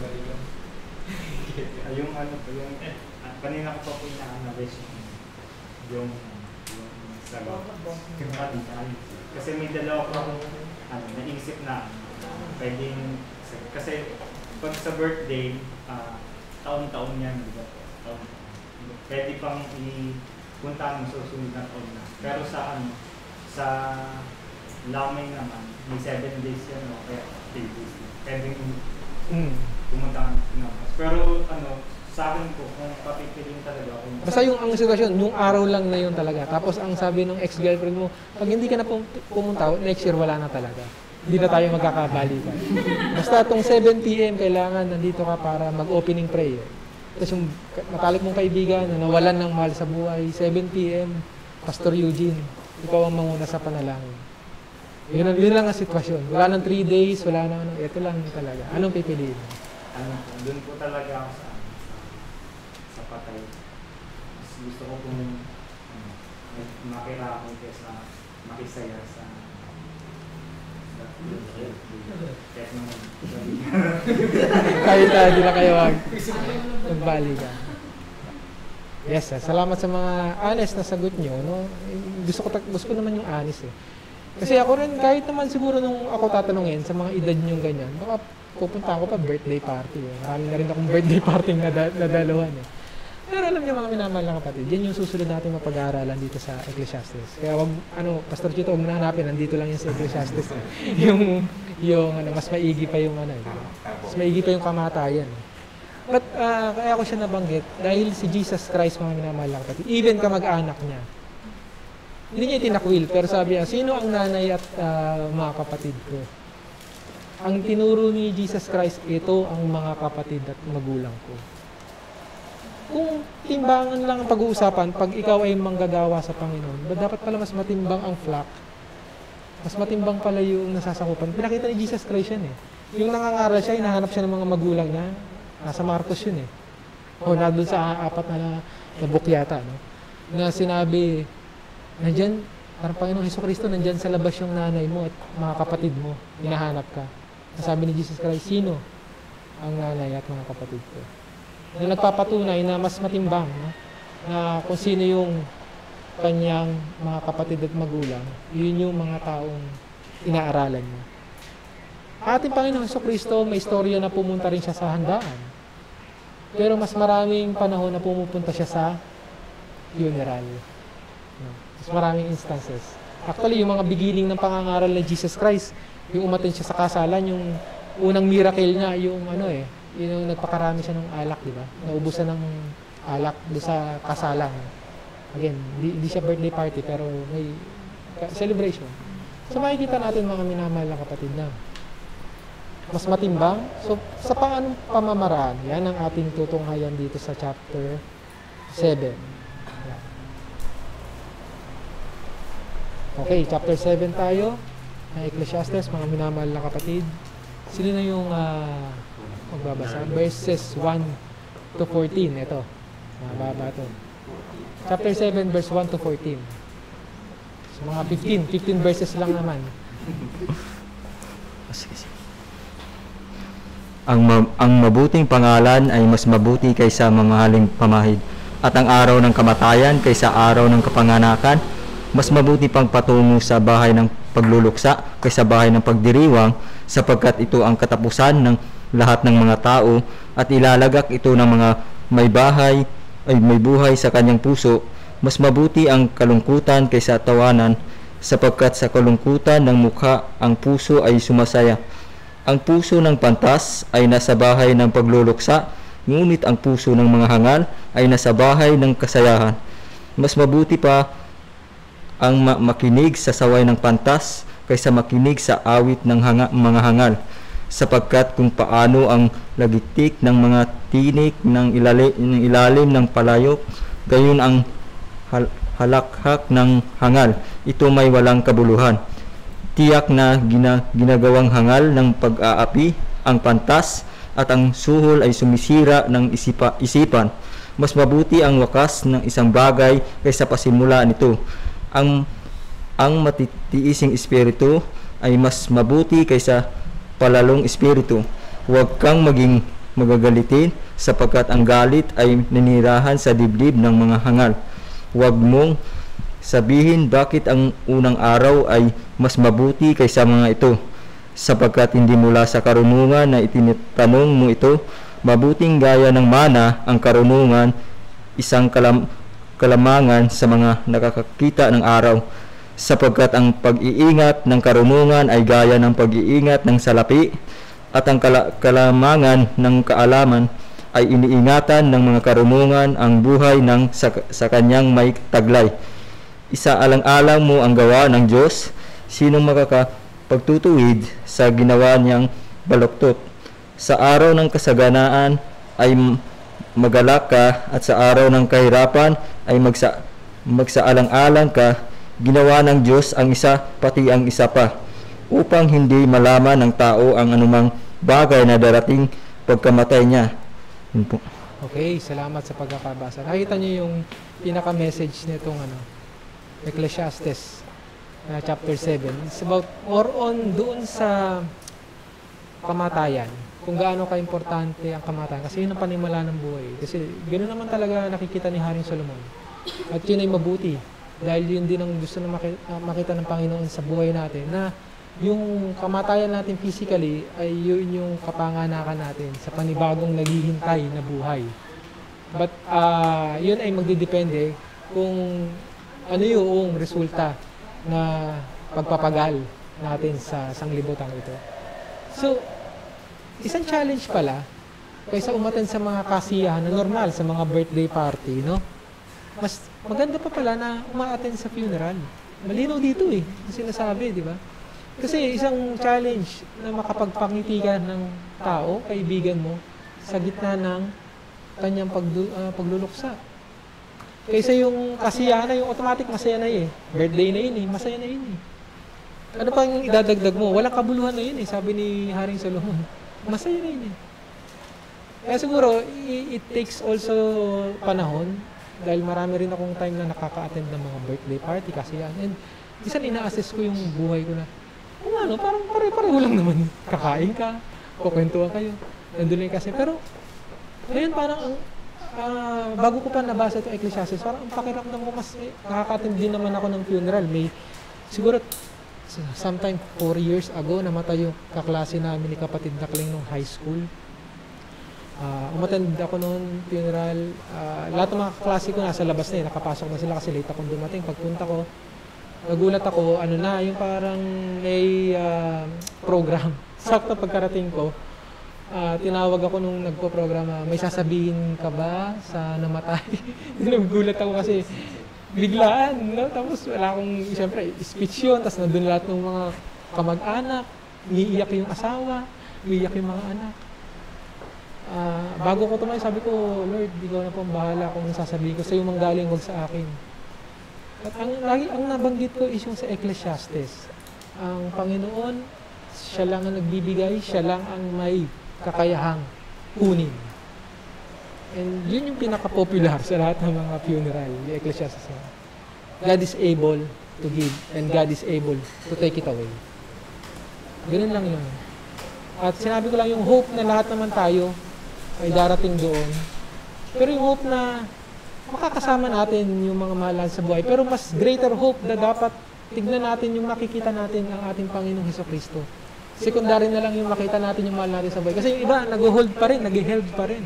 Yung ano po, yung ah, kanina ko pa po ina-analyze yung yung sagot. Kasi may dalawa ko ano, naisip na uh, pwedeng kasi pag sa birthday, uh, taon-taon yan, di ba? Taon. Pwede pang ipunta mo sa susunod na taon na. Pero sa ano, sa lamay naman, may seven days yan, no? Kaya three days. Pwedeng Mm. pumunta ka. Pero ano, sa akin po, kung papipiliin talaga ako. Basta yung ang sitwasyon, yung araw lang na yun talaga. Tapos ang sabi ng ex-girlfriend mo, pag hindi ka na pum- pumunta, next year wala na talaga. Hindi na tayo magkakabalikan. Basta itong seven p m kailangan nandito ka para mag-opening prayer. Tapos yung matalik mong kaibigan na nawalan ng mahal sa buhay, seven p m, Pastor Eugene, ikaw ang manguna sa panalangin. Yun, ang- yun lang ang sitwasyon. Wala nang three days, wala nang ano, ito lang talaga. Anong pipiliin mo? Ano po, doon po talaga ako sa, ano, sa, sa patay. Mas gusto ko kung ano, makira ako kaysa makisaya sa sa kahit naman Kahit uh, di na kayo mag magbalikan. Yes, ah, salamat sa mga honest na sagot nyo. No? Gusto ko, ta- gusto ko naman yung honest eh. Kasi ako rin, kahit naman siguro nung ako tatanungin sa mga edad nyo ganyan, baka pupunta ako pa birthday party. Eh. Marami na rin akong birthday party na, da- na dalawan eh. Pero alam niyo mga minamahal na kapatid, yan yung susunod natin mapag-aaralan dito sa Ecclesiastes. Kaya wag, ano, Pastor Chito, huwag na hanapin, nandito lang yan sa Ecclesiastes. Eh. yung, yung, ano, mas maigi pa yung, ano, eh. Mas maigi pa yung kamatayan. Eh. But ah, kaya ko siya nabanggit dahil si Jesus Christ, mga minamahal na kapatid, even kamag-anak niya, hindi niya itinakwil, pero sabi niya, sino ang nanay at ah, mga kapatid ko? Ang tinuro ni Jesus Christ, ito ang mga kapatid at magulang ko. Kung timbangan lang ang pag-uusapan, pag ikaw ay manggagawa sa Panginoon, ba dapat pala mas matimbang ang flock? Mas matimbang pala yung nasasakupan. Pinakita ni Jesus Christ yan eh. Yung nangangaral siya, hinahanap siya ng mga magulang niya. Nasa Marcos yun eh. O na doon sa apat na, na book yata, no? Na sinabi, nandyan, parang Panginoong Hesus-Kristo, nandyan sa labas yung nanay mo at mga kapatid mo. Hinahanap ka. Sabi ni Jesus Christ, sino ang nanay at mga kapatid ko? Na nagpapatunay na mas matimbang, no? Na kung sino yung kanyang mga kapatid at magulang, yun yung mga taong inaaralan mo. Ating Panginoong Hesus-Kristo, may istorya na pumunta rin siya sa handaan. Pero mas maraming panahon na pumupunta siya sa funeral. No? Mas maraming instances. Actually, yung mga beginning ng pangangaral ng Jesus Christ, yung umatin siya sa kasalan, yung unang miracle niya, yung ano eh, yung nagpakarami siya ng alak, di ba? Naubusan ng alak doon sa kasalan. Again, di, di siya birthday party, pero may celebration. So makikita natin, mga minamahal na kapatid, na mas matimbang. So sa paanong pamamaraan, yan ang ating tutunghayan dito sa chapter seven. Okay, chapter seven tayo ng Ecclesiastes, mga minamahal na kapatid. Sino na yung uh, magbabasa? Verses one to fourteen. Ito, mababa ito. Chapter seven, verse one to fourteen. So mga fifteen, fifteen verses lang naman. Ang, ma- ang mabuting pangalan ay mas mabuti kaysa mamahaling pamahid, at ang araw ng kamatayan kaysa araw ng kapanganakan. Mas mabuti pang patungo sa bahay ng pagluluksa kaysa bahay ng pagdiriwang, sapagkat ito ang katapusan ng lahat ng mga tao, at ilalagak ito ng mga may bahay ay may buhay sa kanyang puso. Mas mabuti ang kalungkutan kaysa tawanan, sapagkat sa kalungkutan ng mukha ang puso ay sumasaya. Ang puso ng pantas ay nasa bahay ng pagluluksa, ngunit ang puso ng mga hangal ay nasa bahay ng kasayahan. Mas mabuti pa ang ma- makinig sa saway ng pantas kaysa makinig sa awit ng hanga- mga hangal, sapagkat kung paano ang lagitik ng mga tinik ng ilalim, ng ilalim ng palayok, gayon ang hal- halakhak ng hangal, ito may walang kabuluhan. Tiyak na gina- ginagawang hangal ng pag-aapi ang pantas, at ang suhol ay sumisira ng isipa- isipan. Mas mabuti ang wakas ng isang bagay kaysa pasimula nito. Ang ang matitiising espiritu ay mas mabuti kaysa palalong espiritu. Huwag kang maging magagalitin, sapagkat ang galit ay nanirahan sa dibdib ng mga hangal. Huwag mong sabihin bakit ang unang araw ay mas mabuti kaysa mga ito, sapagkat hindi mula sa karunungan na itinatanong mo ito. Mabuting gaya ng mana ang karunungan, isang kalam kalamangan sa mga nakakakita ng araw, sapagkat ang pag-iingat ng karunungan ay gaya ng pag-iingat ng salapi, at ang kala kalamangan ng kaalaman ay iniingatan ng mga karunungan ang buhay ng sa, sa kanyang may taglay. Isaalang-alang mo ang gawa ng Diyos, sinong makakapagtutuwid sa ginawa niyang baluktot. Sa araw ng kasaganaan ay magalak ka, at sa araw ng kahirapan ay magsa magsaalang-alang ka. Ginawa ng Diyos ang isa pati ang isa pa, upang hindi malaman ng tao ang anumang bagay na darating pagkamatay niya. Yun po. Okay, salamat sa pagkakabasa. Nakita niyo yung pinaka-message nitong ano, Ecclesiastes uh, chapter seven. It's about more on doon sa kamatayan. Kung gaano ka-importante ang kamatayan. Kasi yun ang panimala ng buhay. Kasi ganoon naman talaga nakikita ni Haring Solomon. At yun ay mabuti. Dahil yun din ang gusto na makita, makita ng Panginoon sa buhay natin. Na yung kamatayan natin physically ay yun yung kapanganakan natin sa panibagong naghihintay na buhay. But uh, yun ay magdidepende kung ano yung resulta na pagpapagal natin sa sanglibutan ito. So, isang challenge pala kaysa umattend sa mga kasiyahan na normal, sa mga birthday party, no? Mas maganda pa pala na uma-attend sa funeral. Malinaw dito eh, yung sinasabi, di ba? Kasi isang challenge na makapagpangiti ka ng tao, kaibigan mo, sa gitna ng kanyang pagdu, uh, pagluluksa. Kaysa yung kasiyahan na, yung automatic masaya na eh. Birthday na yun eh, masaya na yun eh. Ano pang idadagdag mo? Walang kabuluhan na yun eh, sabi ni Haring Solomon. Masaya na yun eh. Kaya siguro, it takes also panahon dahil marami rin akong time na nakaka-attend ng mga birthday party kasi yan. And isang ina-assess ko yung buhay ko na, kung ano, parang pare-pareho lang naman. Kakain ka, kukwentuhan kayo, nandun lang kasi. Pero, ngayon parang, uh, bago ko pa nabasa ito Ecclesiastes, parang ang pakiramdam ko mas eh, nakaka-attend din naman ako ng funeral. May, siguro, sometime four years ago, namatay yung kaklase namin ni kapatid Nakling nung high school. Uh, umattend ako noon funeral. Uh, lahat ng mga kaklase ko nasa labas na eh. Nakapasok na sila kasi late akong dumating. Pagpunta ko, nagulat ako, ano na, yung parang may uh, program. Sakto pagkarating ko, uh, tinawag ako nung nagpo-programa, may sasabihin ka ba sa namatay? Nagulat ako kasi biglaan, no? Tapos wala akong, siyempre, speech yun, tapos nandun lahat ng mga kamag-anak, umiiyak yung asawa, umiiyak yung mga anak. Uh, bago ko tumayo, sabi ko, Lord, di ko na pong bahala kung sasabihin ko sa iyo manggaling, wag sa akin. At ang, lagi, ang nabanggit ko is yung sa Ecclesiastes. Ang Panginoon, siya lang ang nagbibigay, siya lang ang may kakayahang kunin. And yun yung pinaka-popular sa lahat ng mga funeral, yung Ecclesiastes. God is able to give and God is able to take it away. Ganun lang yun. At sinabi ko lang yung hope na lahat naman tayo ay darating doon. Pero yung hope na makakasama natin yung mga mahal sa buhay. Pero mas greater hope na dapat tignan natin yung makikita natin ang ating Panginoong Hesukristo. Secondary na lang yung makita natin yung mahal natin sa buhay. Kasi yung iba, nag-hold pa rin, nag-held pa rin.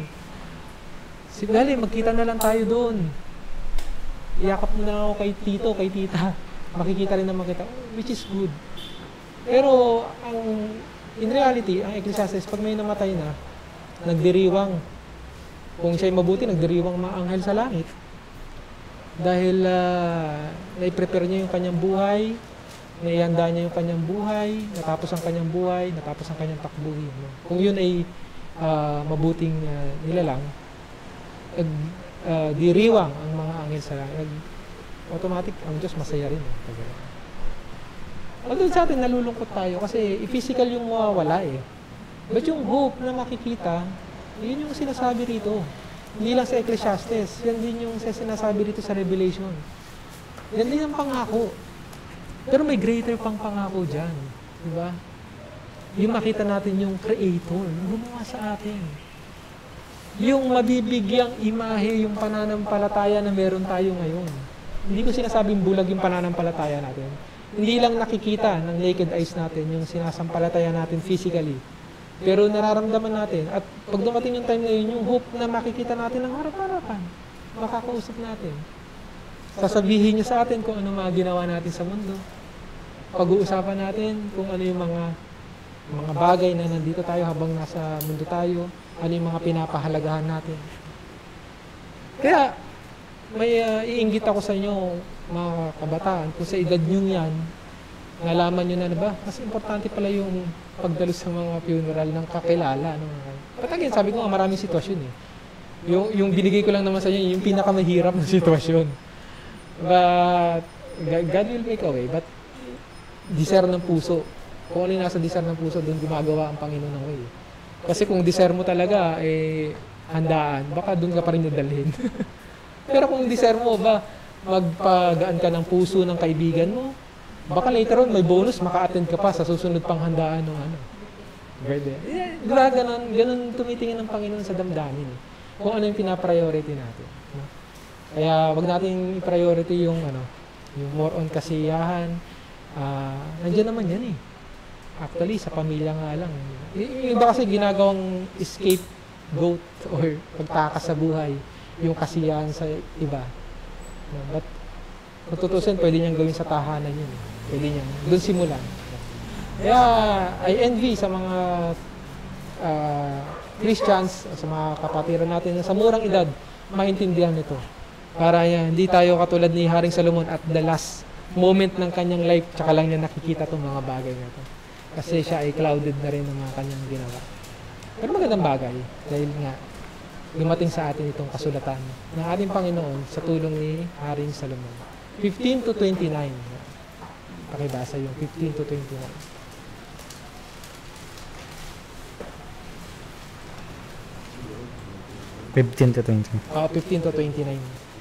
Dali, magkita na lang tayo doon. Iyakap mo na ako kay tito, kay tita. Makikita rin naman kita, which is good. Pero, ang in reality, ang Ecclesiastes, pag may namatay na, nagdiriwang. Kung siya'y mabuti, nagdiriwang mga anghel sa langit. Dahil uh, nai-prepare niya yung kanyang buhay, naihanda niya yung kanyang buhay, natapos ang kanyang buhay, natapos ang kanyang takbuhin. No? Kung yun ay uh, mabuting uh, nilalang, nag, uh, diriwang ang mga anghel sa langit. Automatic, ang Diyos masaya rin. Eh. Although sa atin, nalulungkot tayo kasi physical yung mawawala eh. But yung hope na makikita, yun yung sinasabi rito. Hindi lang sa Ecclesiastes, yan din yung sinasabi rito sa Revelation. Yan din ang pangako. Pero may greater pang pangako dyan. Diba? Yung makita natin yung Creator, yung gumawa sa atin. Yung mabibigyang imahe, yung pananampalataya na meron tayo ngayon. Hindi ko sinasabing bulag yung pananampalataya natin. Hindi lang nakikita ng naked eyes natin yung sinasampalataya natin physically. Pero nararamdaman natin. At pag dumating yung time na yun, yung hope na makikita natin ng harap-harapan, makakausap natin. Sasabihin niya sa atin kung ano mga ginawa natin sa mundo. Pag-uusapan natin kung ano yung mga mga bagay na nandito tayo habang nasa mundo tayo, ano yung mga pinapahalagahan natin. Kaya, may uh, iinggit ako sa inyo, mga kabataan, kung sa edad nyo yan, nalaman nyo na na ba, mas importante pala yung pagdalo sa mga funeral ng kakilala. No? But again, sabi ko nga maraming sitwasyon eh. Yung, yung binigay ko lang naman sa inyo, yung pinakamahirap na sitwasyon. But, God will make a way. But, desire ng puso. Kung ano yung nasa desire ng puso, doon gumagawa ang Panginoon ng way. Kasi kung desire mo talaga, eh, handaan, baka doon ka pa rin nadalhin. Pero kung desire mo ba, magpagaan ka ng puso ng kaibigan mo, baka later on, may bonus, maka-attend ka pa sa susunod pang handaan ng ano. Yeah, ganun, ganun tumitingin ng Panginoon sa damdamin. Eh. Kung ano yung pinapriority natin. No? Kaya wag nating i-priority yung ano, yung more on kasiyahan. Uh, nandiyan naman yan eh. Actually, sa pamilya nga lang. Yung iba kasi ginagawang scapegoat or pagtakas sa buhay, yung kasiyahan sa iba. No? But kung tutusin, pwede niyang gawin sa tahanan yun. Pwede niyang, doon simulan. Kaya, I envy sa mga uh, Christians, sa mga kapatiran natin na sa murang edad, maintindihan nito. Para uh, hindi tayo katulad ni Haring Solomon at the last moment ng kanyang life, tsaka lang niya nakikita itong mga bagay na ito. Kasi siya ay clouded na rin ng mga kanyang ginawa. Pero magandang bagay, dahil nga, dumating sa atin itong kasulatan ng ating Panginoon sa tulong ni Haring Solomon. fifteen to twenty-nine. Pakibasa yung fifteen to twenty-nine. fifteen to twenty. Uh, fifteen to twenty-nine.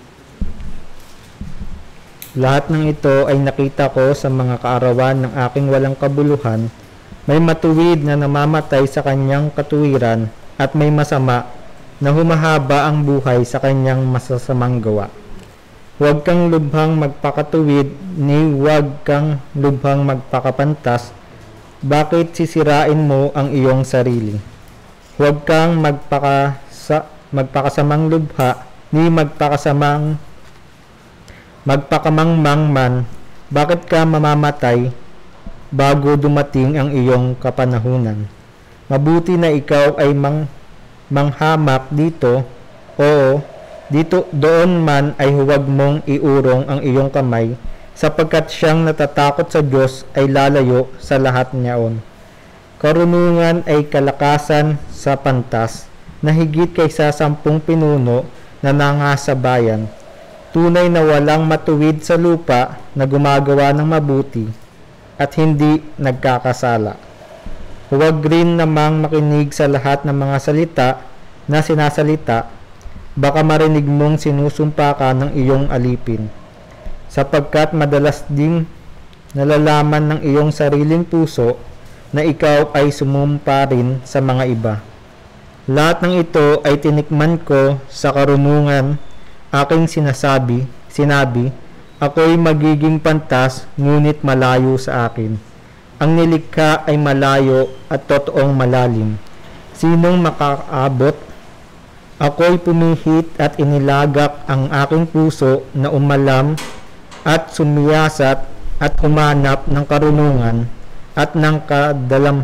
Lahat ng ito ay nakita ko sa mga kaarawan ng aking walang kabuluhan. May matuwid na namamatay sa kanyang katuwiran at may masama na humahaba ang buhay sa kanyang masasamang gawa. Huwag kang lubhang magpakatuwid ni huwag kang lubhang magpakapantas. Bakit sisirain mo ang iyong sarili? Huwag kang magpakasa, magpakasamang lubha ni magpakasamang magpakamangmang man. Bakit ka mamamatay bago dumating ang iyong kapanahunan? Mabuti na ikaw ay mang, manghamak dito, oo, dito doon man ay huwag mong iurong ang iyong kamay, sapagkat siyang natatakot sa Diyos ay lalayo sa lahat niyaon. Karunungan ay kalakasan sa pantas, na higit kaysa sampung pinuno na nangasabayan. Tunay na walang matuwid sa lupa na gumagawa ng mabuti at hindi nagkakasala. Huwag rin namang makinig sa lahat ng mga salita na sinasalita, baka marinig mong sinusumpa ka ng iyong alipin, sapagkat madalas ding nalalaman ng iyong sariling puso na ikaw ay sumumpa rin sa mga iba. Lahat ng ito ay tinikman ko sa karunungan. Aking sinasabi, sinabi, ako'y magiging pantas, ngunit malayo sa akin. Ang nilikha ay malayo at totoong malalim. Sinong makakaabot? Ako'y pumihit at inilagak ang aking puso na umalam at sumiyasat at humanap ng karunungan at ng kadalam,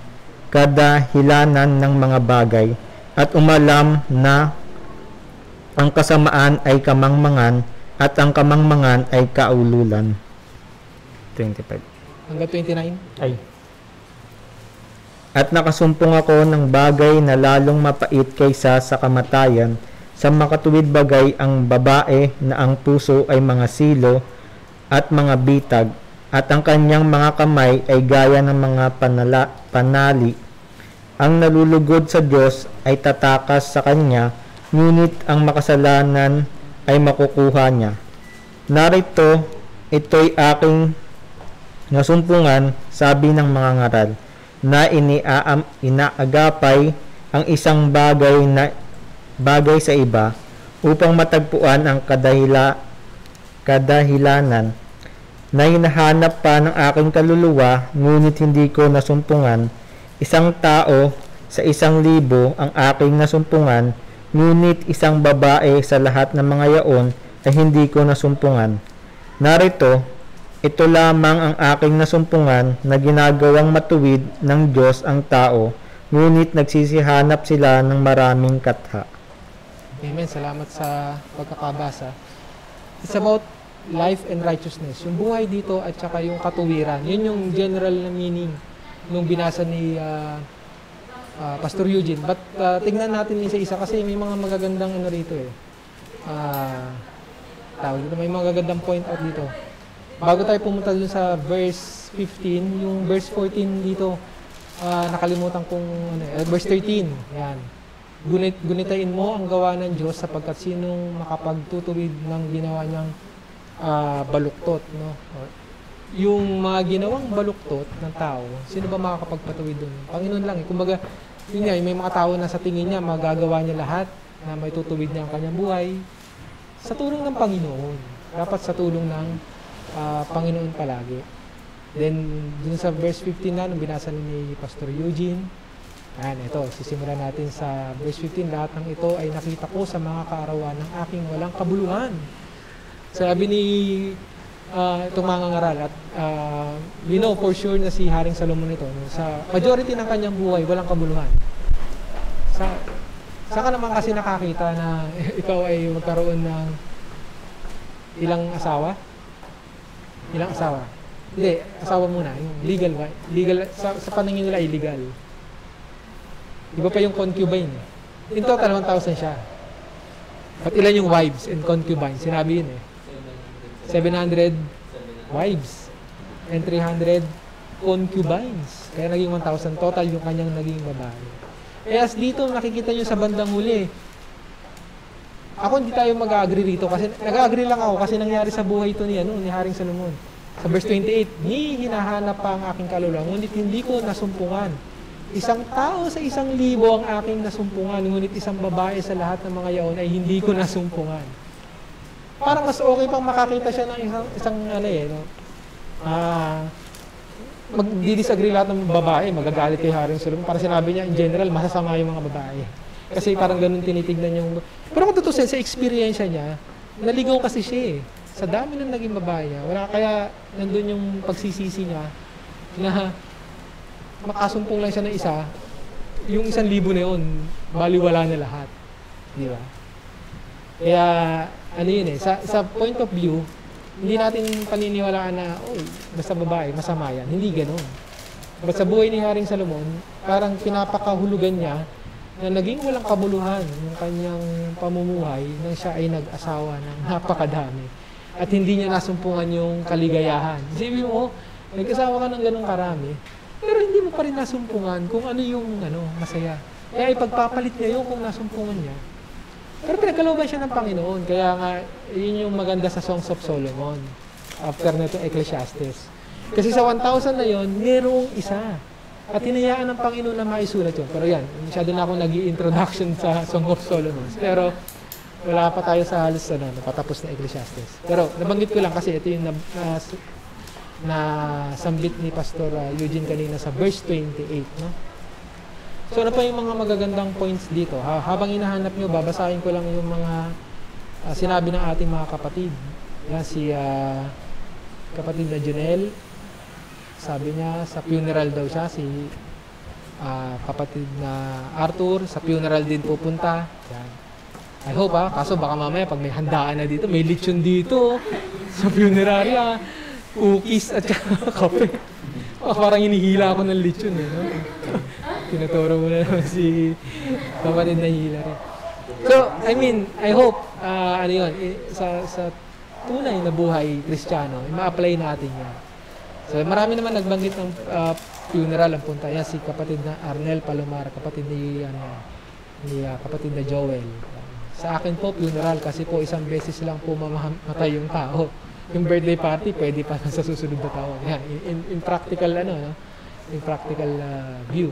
kadahilanan ng mga bagay at umalam na ang kasamaan ay kamangmangan at ang kamangmangan ay kaululan. twenty-five. Hanggang twenty-nine? Ay. At nakasumpong ako ng bagay na lalong mapait kaysa sa kamatayan. Sa makatuwid bagay ang babae na ang puso ay mga silo at mga bitag, at ang kanyang mga kamay ay gaya ng mga panala, panali. Ang nalulugod sa Diyos ay tatakas sa kanya, ngunit ang makasalanan ay makukuha niya. Narito, ito'y aking nasumpungan, sabi ng mga ngaral, na iniaam, inaagapay ang isang bagay na bagay sa iba upang matagpuan ang kadahila, kadahilanan na hinahanap pa ng aking kaluluwa, ngunit hindi ko nasumpungan. Isang tao sa isang libo ang aking nasumpungan, ngunit isang babae sa lahat ng mga yaon ay hindi ko nasumpungan. Narito, ito lamang ang aking nasumpungan na ginagawang matuwid ng Diyos ang tao, ngunit nagsisihanap sila ng maraming katha. Amen. Salamat sa pagkakabasa. It's about life and righteousness. Yung buhay dito at saka yung katuwiran. Yun yung general na meaning nung binasa ni uh, Uh, Pastor Eugene. But uh, tingnan natin isa-isa kasi may mga magagandang ano rito eh. Uh, tawag dito, may mga magagandang point out dito. Bago tayo pumunta dun sa verse fifteen, yung verse fourteen dito, uh, nakalimutan kong ano, uh, verse thirteen. Yan. Gunit, gunitain mo ang gawa ng Diyos sapagkat sinong makapagtutuwid ng ginawa niyang uh, baluktot, no? Yung mga ginawang baluktot ng tao, sino ba makakapagpatuwid doon? Panginoon lang. Eh. Kumbaga, yun nga, may mga tao na sa tingin niya, magagawa niya lahat na may tutuwid niya ang kanyang buhay sa tulong ng Panginoon. Dapat sa tulong ng uh, Panginoon palagi. Then, dun sa verse fifteen na, nung binasa ni Pastor Eugene, ayan, ito, sisimulan natin sa verse fifteen. Lahat ng ito ay nakita ko sa mga kaarawan ng aking walang kabuluhan. Sabi ni Uh, itong mga ngaral at uh, we know for sure na si Haring Solomon ito, no? Sa majority ng kanyang buhay walang kabuluhan. Sa Saan ka naman kasi nakakita na ikaw ay magkaroon ng ilang asawa? Ilang asawa? Hindi, asawa muna. Yung legal ba? Legal, sa, sa paningin nila illegal. Iba pa yung concubine. In total, one thousand siya. At ilan yung wives and concubines? Sinabi yun eh. seven hundred wives and three hundred concubines. Kaya naging one thousand total yung kanyang naging babae. Eh as dito, nakikita nyo sa bandang huli, ako hindi tayo mag-agree rito kasi nag-agree lang ako kasi nangyari sa buhay ito ni, ano, ni Haring Solomon. Sa verse twenty-eight, ni hinahanap pa ang aking kaluluwa, ngunit hindi ko nasumpungan. Isang tao sa isang libo ang aking nasumpungan, ngunit isang babae sa lahat ng mga yaon ay hindi ko nasumpungan. Parang mas okay pang makakita siya ng isang, isang ano eh, no? Ah... magdi-disagree lahat ng babae, magagalit kay Haring Solomon. Para sinabi niya, in general, masasama yung mga babae. Kasi parang ganun tinitignan yung... Pero kung tutusin, sa experience niya, naligaw kasi siya eh. Sa dami ng naging babae niya. Wala kaya nandun yung pagsisisi niya na makasumpong lang siya ng isa, yung isang libo na yun, baliwala na lahat. Di ba? Kaya, ano yun eh, sa, sa point of view, hindi natin paniniwalaan na, oh, basta babae, masama yan. Hindi ganoon. But sa buhay ni Haring Solomon, parang pinapakahulugan niya na naging walang kabuluhan yung kanyang pamumuhay nang siya ay nag-asawa ng napakadami. At hindi niya nasumpungan yung kaligayahan. Sabi mo, nag-asawa ka ng ganong karami, pero hindi mo pa rin nasumpungan kung ano yung ano, masaya. Kaya ipagpapalit niya yung kung nasumpungan niya. Pero pinagkalooban siya ng Panginoon. Kaya nga, yun yung maganda sa Songs of Solomon. After na itong Ecclesiastes. Kasi sa one thousand na yun, merong isa. At hinayaan ng Panginoon na maisulat yun. Pero yan, masyado na akong nag-i-introduction sa Song of Solomon. Pero wala pa tayo sa halos ano, napatapos na Ecclesiastes. Pero nabanggit ko lang kasi ito yung na, na, na sambit ni Pastor uh, Eugene kanina sa verse twenty-eight. No? So ano pa yung mga magagandang points dito? Ha? Habang hinahanap nyo, babasahin ko lang yung mga uh, sinabi ng ating mga kapatid. Yan, si uh, kapatid na Junel, sabi niya, sa funeral daw siya. Si uh, kapatid na Arthur, sa funeral din pupunta. Yan. I hope ha, kaso baka mamaya pag may handaan na dito, may lechon dito, sa funeraria, cookies at kape. Oh, parang inihila ako ng lechon eh. No? Tinuturo mo na naman si kapatid na hila rin. So, I mean, I hope, uh, ano yun, eh, sa, sa tunay na buhay Kristiyano, ma-apply natin yan. So, marami naman nagbanggit ng uh, funeral ang punta. Yan si kapatid na Arnel Palomar, kapatid ni, ano, ni uh, kapatid na Joel. Sa akin po, funeral, kasi po isang beses lang po mamamatay yung tao. Yung birthday party, pwede pa sa susunod na taon. Yan, in, in practical, ano, no? In practical uh, view.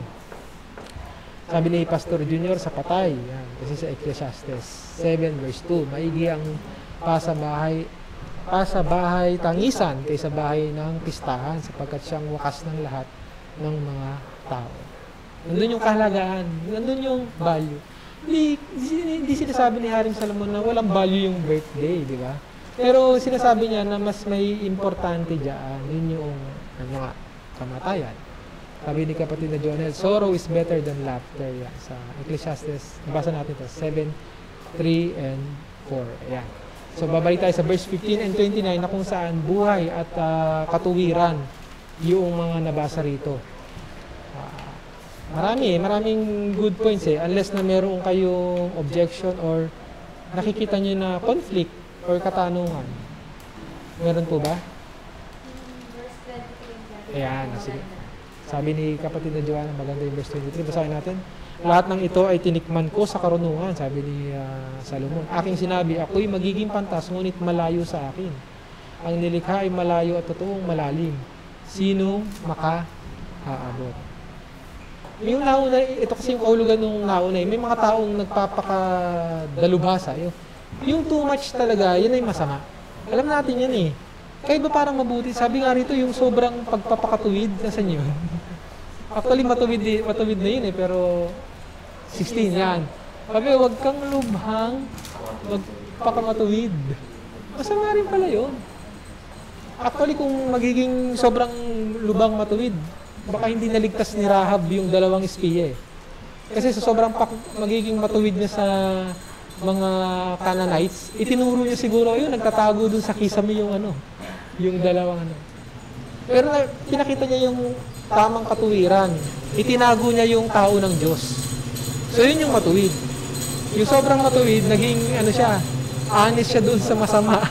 Sabi ni Pastor Junior sa patay, yan, kasi sa Ecclesiastes seven verse two, maigi ang pasabahay, pasabahay tangisan kaysa bahay ng pistahan sapagkat siyang wakas ng lahat ng mga tao. Nandun yung kahalagaan, nandun yung value. Hindi, hindi sinasabi ni Haring Solomon na walang value yung birthday, di ba? Pero sinasabi niya na mas may importante diyan, yun yung ano nga, kamatayan. Sabi ni kapatid na Jonel, sorrow is better than laughter. Yan, sa Ecclesiastes, nabasa natin ito, seven, three, and four. Ayan. So, babalik tayo sa verse fifteen and twenty-nine na kung saan buhay at uh, katuwiran yung mga nabasa rito. Uh, marami, maraming good points eh. Unless na meron kayong objection or nakikita nyo na conflict or katanungan. Meron po ba? Ayan, sige. Sabi ni kapatid na Joanna, maganda yung verse twenty-three. Basahin natin. Lahat ng ito ay tinikman ko sa karunungan, sabi ni uh, Salomon. Aking sinabi, ako'y magiging pantas, ngunit malayo sa akin. Ang nilikha ay malayo at totoong malalim. Sino maka-aabot? Yung nauna, ito kasi yung kahulugan nung nauna. May mga taong nagpapakadalubhasa. Yung, yung too much talaga, yun ay masama. Alam natin yan eh. Kahit ba parang mabuti? Sabi nga rito, yung sobrang pagpapakatuwid, nasan yun? Actually, matuwid, matuwid na yun eh, pero sixteen yan. Sabi, huwag kang lubhang, magpakamatuwid. Masama rin pala yun. Actually, kung magiging sobrang lubang matuwid, baka hindi naligtas ni Rahab yung dalawang espiya eh. Kasi sa sobrang pak- magiging matuwid niya sa mga Canaanites, itinuro niya siguro, ayun, nagtatago dun sa kisame yung ano, yung dalawang ano. Pero na, pinakita niya yung tamang katuwiran. Itinago niya yung tao ng Diyos. So yun yung matuwid. Yung sobrang matuwid, naging ano siya, honest siya dun sa masama.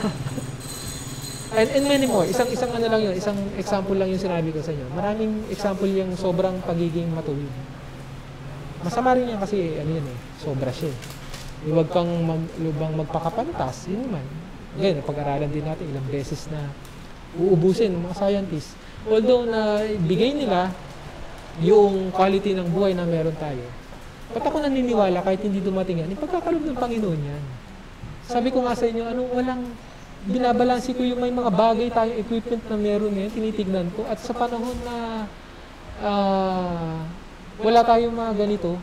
and, and many more. Isang isang ano lang yun, isang example lang yung sinabi ko sa inyo. Maraming example yung sobrang pagiging matuwid. Masama rin yan kasi ano yun eh, sobra siya. Huwag kang mag, lubang magpakapantas, yun naman. Ngayon, pag-aralan din natin ilang beses na uubusin ng mga scientists. Although na bigay nila yung quality ng buhay na meron tayo. Ba't ako naniniwala kahit hindi dumating yan, ipagkakalob ng Panginoon yan. Sabi ko nga sa inyo, ano, walang binabalansi ko yung may mga bagay tayong equipment na meron ngayon, tinitignan ko. At sa panahon na uh, wala tayong mga ganito,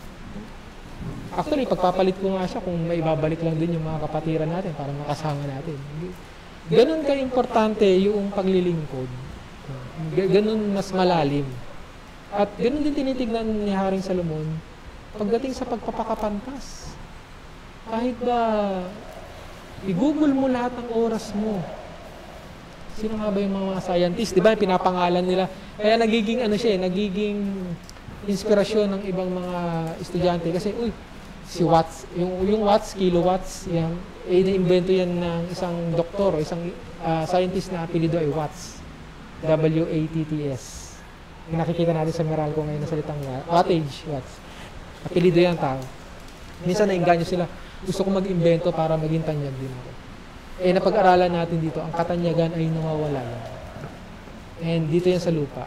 actually, pagpapalit ko nga siya kung may ibabalik lang din yung mga kapatiran natin para makasama natin. Ganun ka-importante yung paglilingkod. Ganun mas malalim. At ganun din tinitignan ni Haring Salomon pagdating sa pagpapakapantas. Kahit ba i-google mo lahat ng oras mo. Sino nga ba yung mga scientist? Di ba? Pinapangalan nila. Kaya nagiging ano siya, nagiging inspirasyon ng ibang mga estudyante. Kasi, uy, si Watts, yung, yung Watts, kilowatts, yan, eh, na-invento yan ng isang doktor o isang uh, scientist na apelido ay Watts. W A T T S. Yung nakikita natin sa Meralco ngayon na salitang wattage, Watts. Apelido yan tao. Minsan nainganyo sila, gusto ko mag-invento para maging tanyag din ako. Eh, napag-aralan natin dito, ang katanyagan ay nawawala yan. And dito yan sa lupa.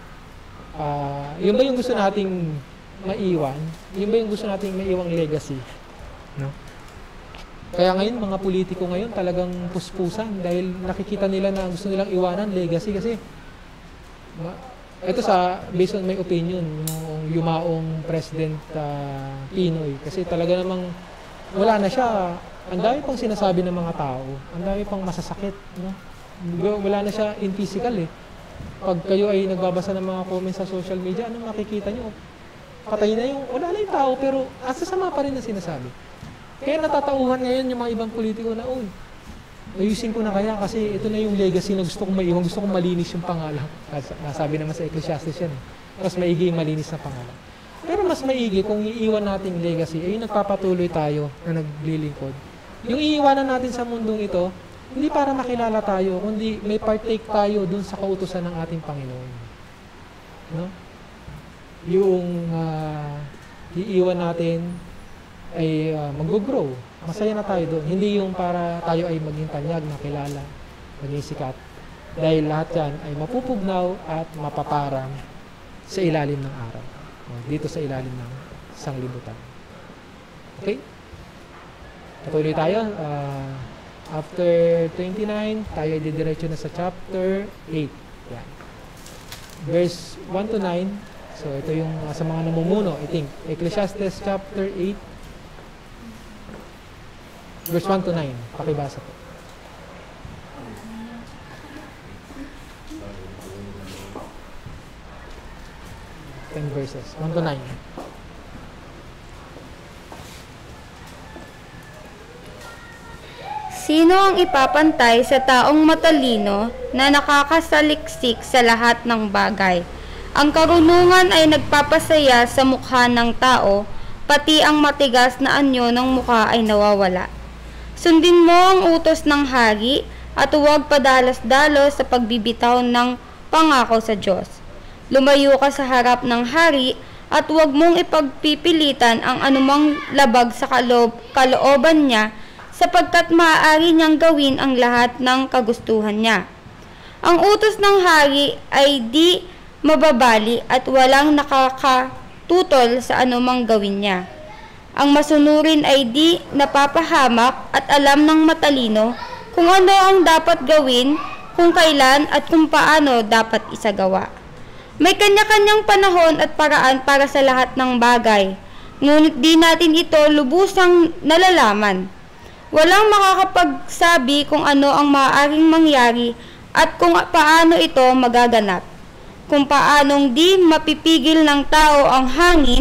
Uh, yun ba yung gusto nating maiwan? Yun ba yung gusto nating maiwang legacy? No? Kaya ngayon, mga politiko ngayon talagang puspusan dahil nakikita nila na gusto nilang iwanan legacy kasi ito sa, based on my opinion, yung yumaong President uh, Pinoy kasi talaga namang wala na siya. Ang dami pang sinasabi ng mga tao. Ang dami pang masasakit. No? Wala na siya in physical eh. Pag kayo ay nagbabasa ng mga comments sa social media, anong makikita nyo? Patay na yung, wala na yung tao, pero asasama pa rin na sinasabi. Kaya natatauhan ngayon yung mga ibang politiko na, uy, ayusin ko na kaya kasi ito na yung legacy na gusto kong maiwan, gusto kong malinis yung pangalan. Nasabi naman sa Ecclesiastes yan eh. Mas maigi yung malinis na pangalan. Pero mas maigi kung iiwan nating legacy, ay nagpapatuloy tayo na naglilingkod. Yung iiwanan natin sa mundong ito, hindi para makilala tayo, kundi may partake tayo dun sa kautusan ng ating Panginoon. No? Yung uh, iiwan natin ay uh, mag-grow. Masaya na tayo doon. Hindi yung para tayo ay maging tanyag, makilala, maging sikat. Dahil lahat yan ay mapupugnaw at mapaparang sa ilalim ng araw. Dito sa ilalim ng sanglibutan. Okay? Patuloy tayo. Uh, after twenty-nine, tayo ay didiretso na sa chapter eight. Yan. Verse one to nine. So, ito yung uh, sa mga namumuno, I think. Ecclesiastes chapter eight. Verse one to nine. Pakibasa po. ten verses. one to nine. Sino ang ipapantay sa taong matalino na nakakasaliksik sa lahat ng bagay? Ang karunungan ay nagpapasaya sa mukha ng tao, pati ang matigas na anyo ng mukha ay nawawala. Sundin mo ang utos ng hari at huwag padalos-dalos sa pagbibitaw ng pangako sa Diyos. Lumayo ka sa harap ng hari at huwag mong ipagpipilitan ang anumang labag sa kaloob, kalooban niya sapagkat maaari niyang gawin ang lahat ng kagustuhan niya. Ang utos ng hari ay di mababali at walang nakakatutol sa anumang gawin niya. Ang masunurin ay di napapahamak at alam ng matalino kung ano ang dapat gawin, kung kailan at kung paano dapat isagawa. May kanya-kanyang panahon at paraan para sa lahat ng bagay, ngunit di natin ito lubusang nalalaman. Walang makakapagsabi kung ano ang maaaring mangyari at kung paano ito magaganap. Kung paanong di mapipigil ng tao ang hangin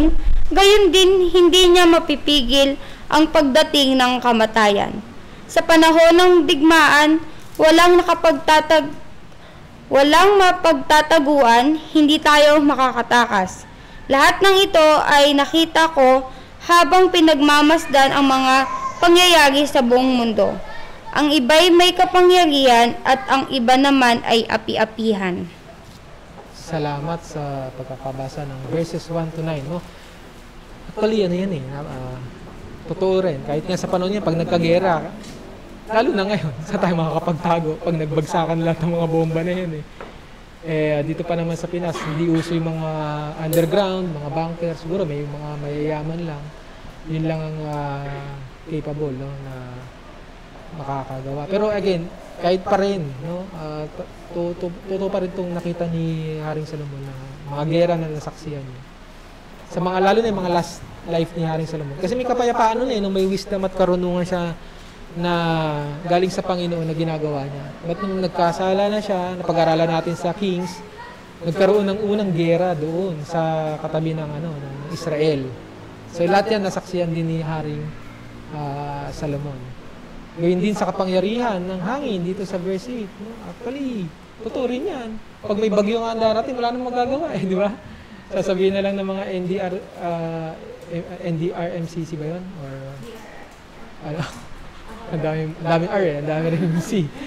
Gayon din, hindi niya mapipigil ang pagdating ng kamatayan. Sa panahon ng digmaan, walang nakapagtatag walang mapagtataguan, hindi tayo makakatakas. Lahat ng ito ay nakita ko habang pinagmamasdan ang mga pangyayari sa buong mundo. Ang iba'y may kapangyarihan at ang iba naman ay api-apihan. Salamat sa pagkakabasa ng verses one to nine, no? Actually, ano yan eh, uh, totoo rin. Kahit nga sa panahon niya, pag nagkagera, lalo na ngayon, sa tayo makakapagtago pag nagbagsakan lahat ng mga bomba na yan eh. Eh, dito pa naman sa Pinas, hindi uso yung mga underground, mga bunker, siguro may mga mayayaman lang. Yun lang ang uh, capable, no, na makakagawa. Pero again, kahit pa rin, no, uh, totoo pa rin itong nakita ni Haring Solomon na mga gera na nasaksiyan niya. Sa mga, lalo na yung mga last life ni Haring Solomon. Kasi may kapayapaan nun eh, nung may wisdom at karunungan siya na galing sa Panginoon na ginagawa niya. But nung nagkasala na siya, napag-aralan natin sa Kings, nagkaroon ng unang gera doon sa katabi ng, ano, ng Israel. So lahat yan nasaksiyan din ni Haring uh, Solomon. Gawin din sa kapangyarihan ng hangin dito sa verse eight. No? Actually, totoo rin yan. Pag may bagyo nga darating, wala nang magagawa eh, di ba? Sasabihin na lang ng mga N D R, uh, N D R M C C ba yun? Or, ano? Ang daming, ang daming R eh, ang daming rin C.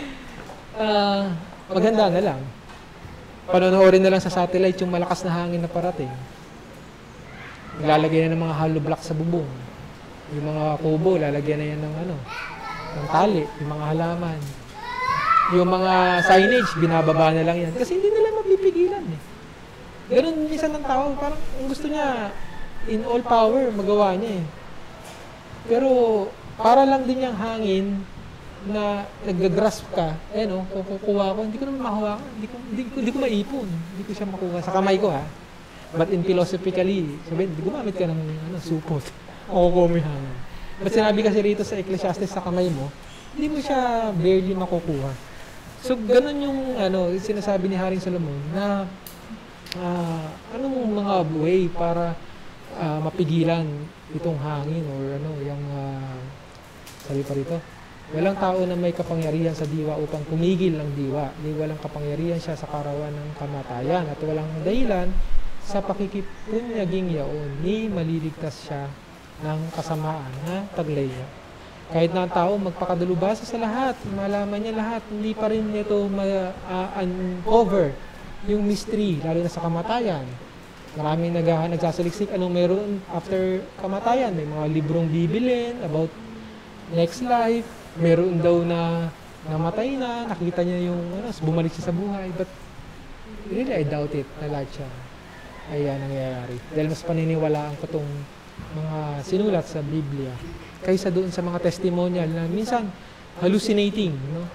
Uh, maganda na lang. Panonoodin na lang sa satellite yung malakas na hangin na parating. Lalagyan na ng mga hollow block sa bubong. Yung mga kubo, lalagyan na yan ng ano, ng tali, yung mga halaman. Yung mga signage, binababa na lang yan. Kasi hindi nila mapipigilan eh. Ganun minsan ng tao, parang ang gusto niya, in all power, magawa niya eh. Pero, para lang din yung hangin na nag-grasp ka, eh no, kung kukuha ko, hindi ko naman mahawakan, hindi ko, hindi ko, hindi ko maipon, hindi ko siya makuha. Sa kamay ko ha. But in philosophically, sabihin, gumamit ka ng ano, supot. Makukuha mo yung hangin. But sinabi kasi rito sa Ecclesiastes sa kamay mo, hindi mo siya barely makukuha. So, ganun yung ano, sinasabi ni Haring Solomon na uh, anong mga way para uh, mapigilan itong hangin or ano, yung uh, sabi pa rito, walang tao na may kapangyarihan sa diwa upang pumigil ng diwa. Ni walang kapangyarihan siya sa karawan ng kamatayan at walang dahilan sa pakikipunyaging yaon ni maliligtas siya ng kasamaan na taglay niya. Kahit na ang tao magpakadalubasa sa lahat, malaman niya lahat, hindi pa rin ito ma-uncover yung mystery, lalo na sa kamatayan. Maraming nag nagsasaliksik anong meron after kamatayan. May mga librong bibilin about next life. Meron daw na namatay na, nakita niya yung ano, bumalik siya sa buhay. But really, I doubt it na lahat siya ay uh, nangyayari. Dahil mas paniniwalaan ko itong mga sinulat sa Biblia kaysa doon sa mga testimonial na minsan hallucinating. No?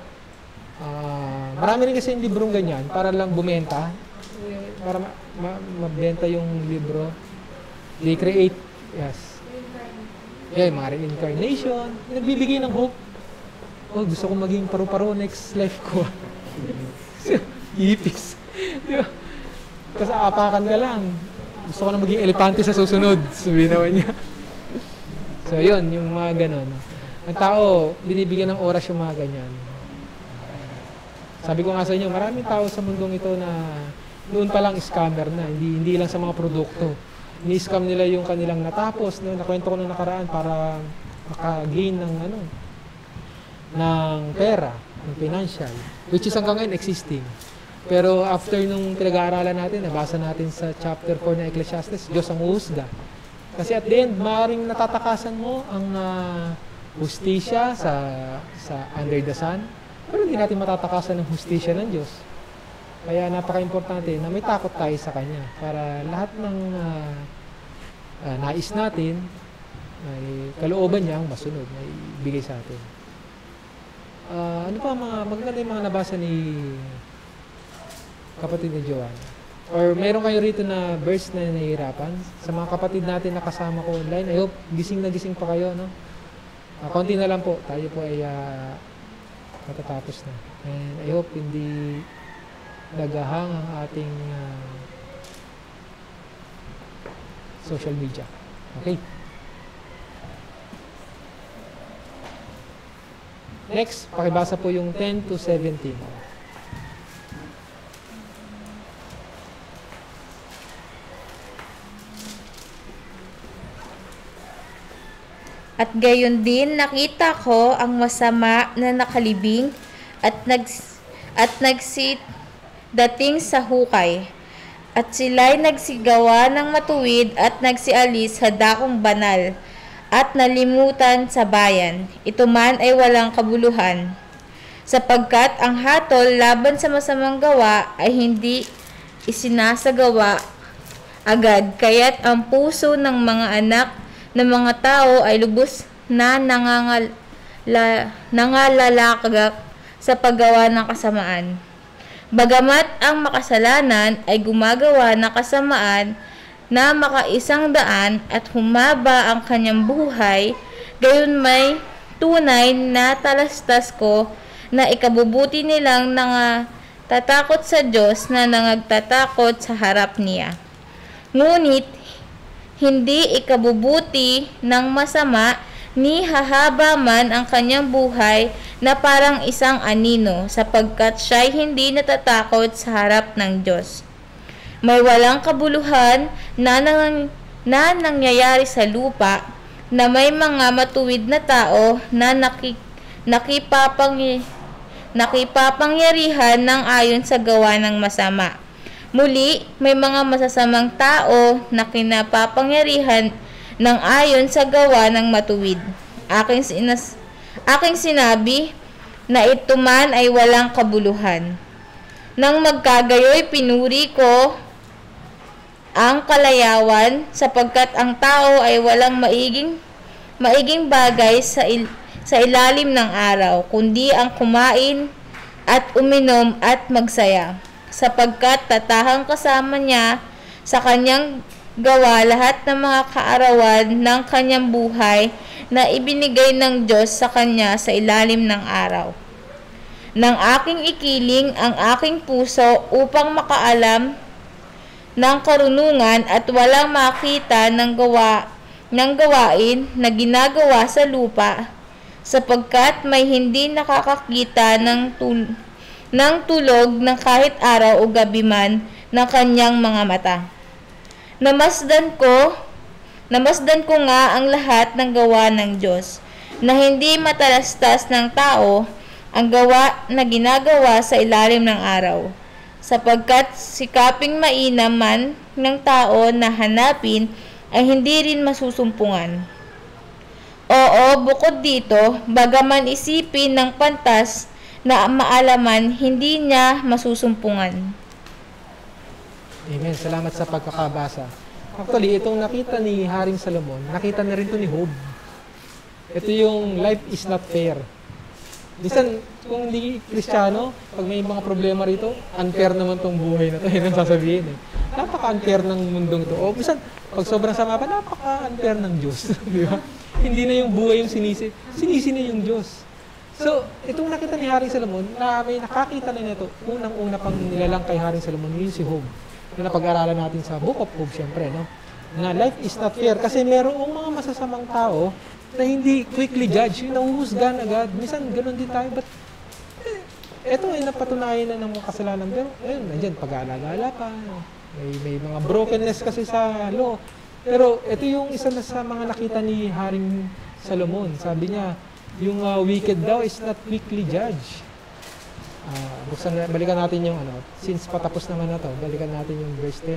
Uh, marami rin kasi yung librong ganyan para lang bumenta. Para ma ma mabenta yung libro. They create, yes. Yeah, mga reincarnation. Nagbibigay ng hope. Oh, gusto ko maging paru-paro next life ko. Ipis. Di ba? Tapos aapakan ka lang. Gusto ko na maging elepante sa susunod. Sabihin naman niya. So, yun, yung mga ganon. Ang tao, binibigyan ng oras yung mga ganyan. Sabi ko nga sa inyo, maraming tao sa mundong ito na noon pa lang scammer na. Hindi, hindi lang sa mga produkto. Ni-scam nila yung kanilang natapos, no? Nakwento ko nung nakaraan para maka-gain ng ano, ng pera, ng financial, which is hanggang ngayon existing. Pero after nung pinag-aaralan natin, nabasa natin sa chapter four ng Ecclesiastes, Diyos ang uhusga. Kasi at the end, maaaring natatakasan mo ang uh, hustisya sa, sa under the sun, pero hindi natin matatakasan ng hustisya ng Diyos. Kaya napaka-importante na may takot tayo sa Kanya para lahat ng uh, uh, nais natin, ay kalooban niya ang masunod, na ibigay sa atin. Uh, ano pa mga magaganda yung mga nabasa ni kapatid ni Joanna? Or meron kayo rito na verse na nahihirapan? Sa mga kapatid natin na kasama ko online, I hope gising na gising pa kayo, no? Uh, konti na lang po, tayo po ay uh, matatapos na. And I hope hindi nagahang ang ating uh, social media. Okay. Next, pakibasa po yung ten to seventeen. At gayon din nakita ko ang masama na nakalibing at nag at nagsit dating sa hukay. At sila'y nagsigawa ng matuwid at nagsialis sa dakong banal at nalimutan sa bayan. Ito man ay walang kabuluhan, sapagkat ang hatol laban sa masamang gawa ay hindi isinasagawa agad, kaya't ang puso ng mga anak ng mga tao ay lubos na nangangal, la, nangalalakagak sa paggawa ng kasamaan. Bagamat ang makasalanan ay gumagawa ng kasamaan na makaisang daan at humaba ang kanyang buhay, gayon may tunay na talastas ko na ikabubuti nilang nangatakot sa Diyos na nangagtatakot sa harap niya. Ngunit hindi ikabubuti ng masama ni hahaba man ang kanyang buhay na parang isang anino, sapagkat siya'y hindi natatakot sa harap ng Diyos. May walang kabuluhan na, nang, na nangyayari sa lupa, na may mga matuwid na tao na naki, nakipapang, nakipapangyarihan ng ayon sa gawa ng masama. Muli, may mga masasamang tao na kinapapangyarihan ng ayon sa gawa ng matuwid. Aking, sinas, aking sinabi na ito man ay walang kabuluhan. Nang magkagayoy, pinuri ko ang kalayawan, sapagkat ang tao ay walang maiging, maiging bagay sa, il, sa ilalim ng araw, kundi ang kumain at uminom at magsaya, sapagkat tatahang kasama niya sa kanyang gawa lahat ng mga kaarawan ng kanyang buhay na ibinigay ng Diyos sa kanya sa ilalim ng araw. Nang aking ikiling ang aking puso upang makaalam ng karunungan at walang makita ng gawa ng gawain na ginagawa sa lupa, sapagkat may hindi nakakakita ng tul ng tulog ng kahit araw o gabi man ng kanyang mga mata. Namasdan ko, namasdan ko nga ang lahat ng gawa ng Diyos, na hindi matalastas ng tao ang gawa na ginagawa sa ilalim ng araw, sapagkat sikaping mainam man ng tao na hanapin ay hindi rin masusumpungan. Oo, bukod dito, bagaman isipin ng pantas na maalaman, hindi niya masusumpungan. Amen. Salamat sa pagkakabasa. Actually, itong nakita ni Haring Salomon, nakita na rin to ni Job. Ito yung life is not fair. Minsan, kung hindi Kristiyano, pag may mga problema rito, unfair naman tong buhay na to. Yun ang sasabihin eh. Napaka-unfair ng mundong to. O minsan, pag sobrang sama pa, napaka-unfair ng Diyos. Di ba? Hindi na yung buhay yung sinisi. Sinisi na yung Diyos. So, itong nakita ni Haring Salomon, na may nakakita na nito, unang-una pang nilalang kay Haring Salomon, yun si Job. Na napag-aralan natin sa Book of Job, syempre, no? Na life is not fair kasi merong mga masasamang tao na hindi quickly judge, yung nahuhusgan agad. Minsan, ganun din tayo, but eh, eto ay napatunayan na ng mga kasalanan. Pero, ayun, nandiyan, pag-aalala pa, may, may mga brokenness kasi sa law. Pero, ito yung isa na sa mga nakita ni Haring Salomon. Sabi niya, yung uh, wicked daw is not quickly judged. Uh, buksan, balikan natin yung ano, since patapos naman na to, balikan natin yung verse ten.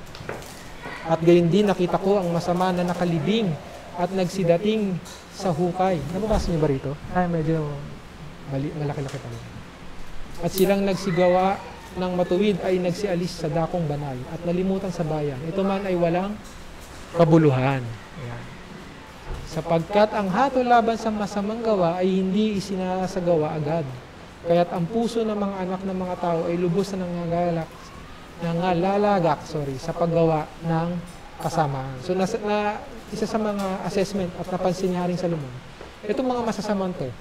At gayon din nakita ko ang masama na nakalibing at nagsidating sa hukay. Nababasa niyo ba rito? Ay, medyo mali, malaki-laki pa rin. At silang nagsigawa ng matuwid ay nagsialis sa dakong banal at nalimutan sa bayan. Ito man ay walang kabuluhan. Ayan. Sapagkat ang hatol laban sa masamang gawa ay hindi isinasagawa agad. Kaya't ang puso ng mga anak ng mga tao ay lubos na nangagalak, nangalalagak, sorry, sa paggawa ng kasamaan. So, na, na, isa sa mga assessment at napansin ni Haring Salomon, itong mga masasamang to,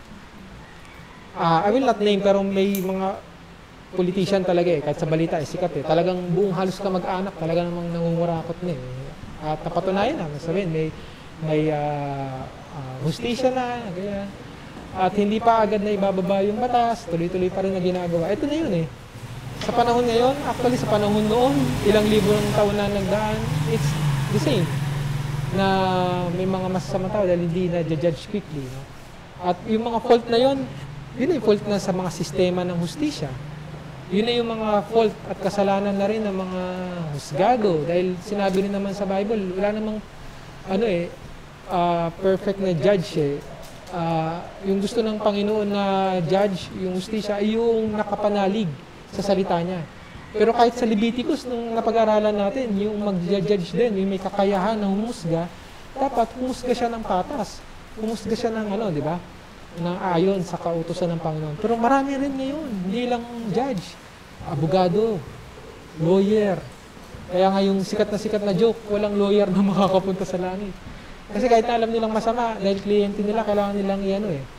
uh, I will not name, pero may mga politician talaga eh, kahit sa balita eh, sikat eh, talagang buong halos ka mag-anak, talaga namang nangungurakot na eh. At napatunayan na, sabihin, may, may uh, uh, hustisya na, ganyan. At hindi pa agad na ibababa yung batas, tuloy-tuloy pa rin na ginagawa. Ito na yun eh. Sa panahon ngayon, actually sa panahon noon, ilang libo ng taon na nagdaan, it's the same. Na may mga masasamang tao dahil hindi na judge quickly. No? At yung mga fault na yun, yun yung fault na sa mga sistema ng hustisya. Yun na yung mga fault at kasalanan na rin ng mga husgado. Dahil sinabi rin naman sa Bible, wala namang ano eh, uh, perfect na judge eh. Uh, yung gusto ng Panginoon na judge, yung hustisya, ay yung nakapanalig sa salita niya. Pero kahit sa Leviticus, nung napag-aralan natin, yung mag-judge din, yung may kakayahan na humusga, dapat humusga siya ng patas. Humusga siya ng ano, di ba? Ng ayon sa kautusan ng Panginoon. Pero marami rin ngayon, hindi lang judge, abogado, lawyer. Kaya nga yung sikat na sikat na joke, walang lawyer na makakapunta sa langit. Kasi kahit na alam nilang masama, dahil kliyente nila, kailangan nilang i-ano eh,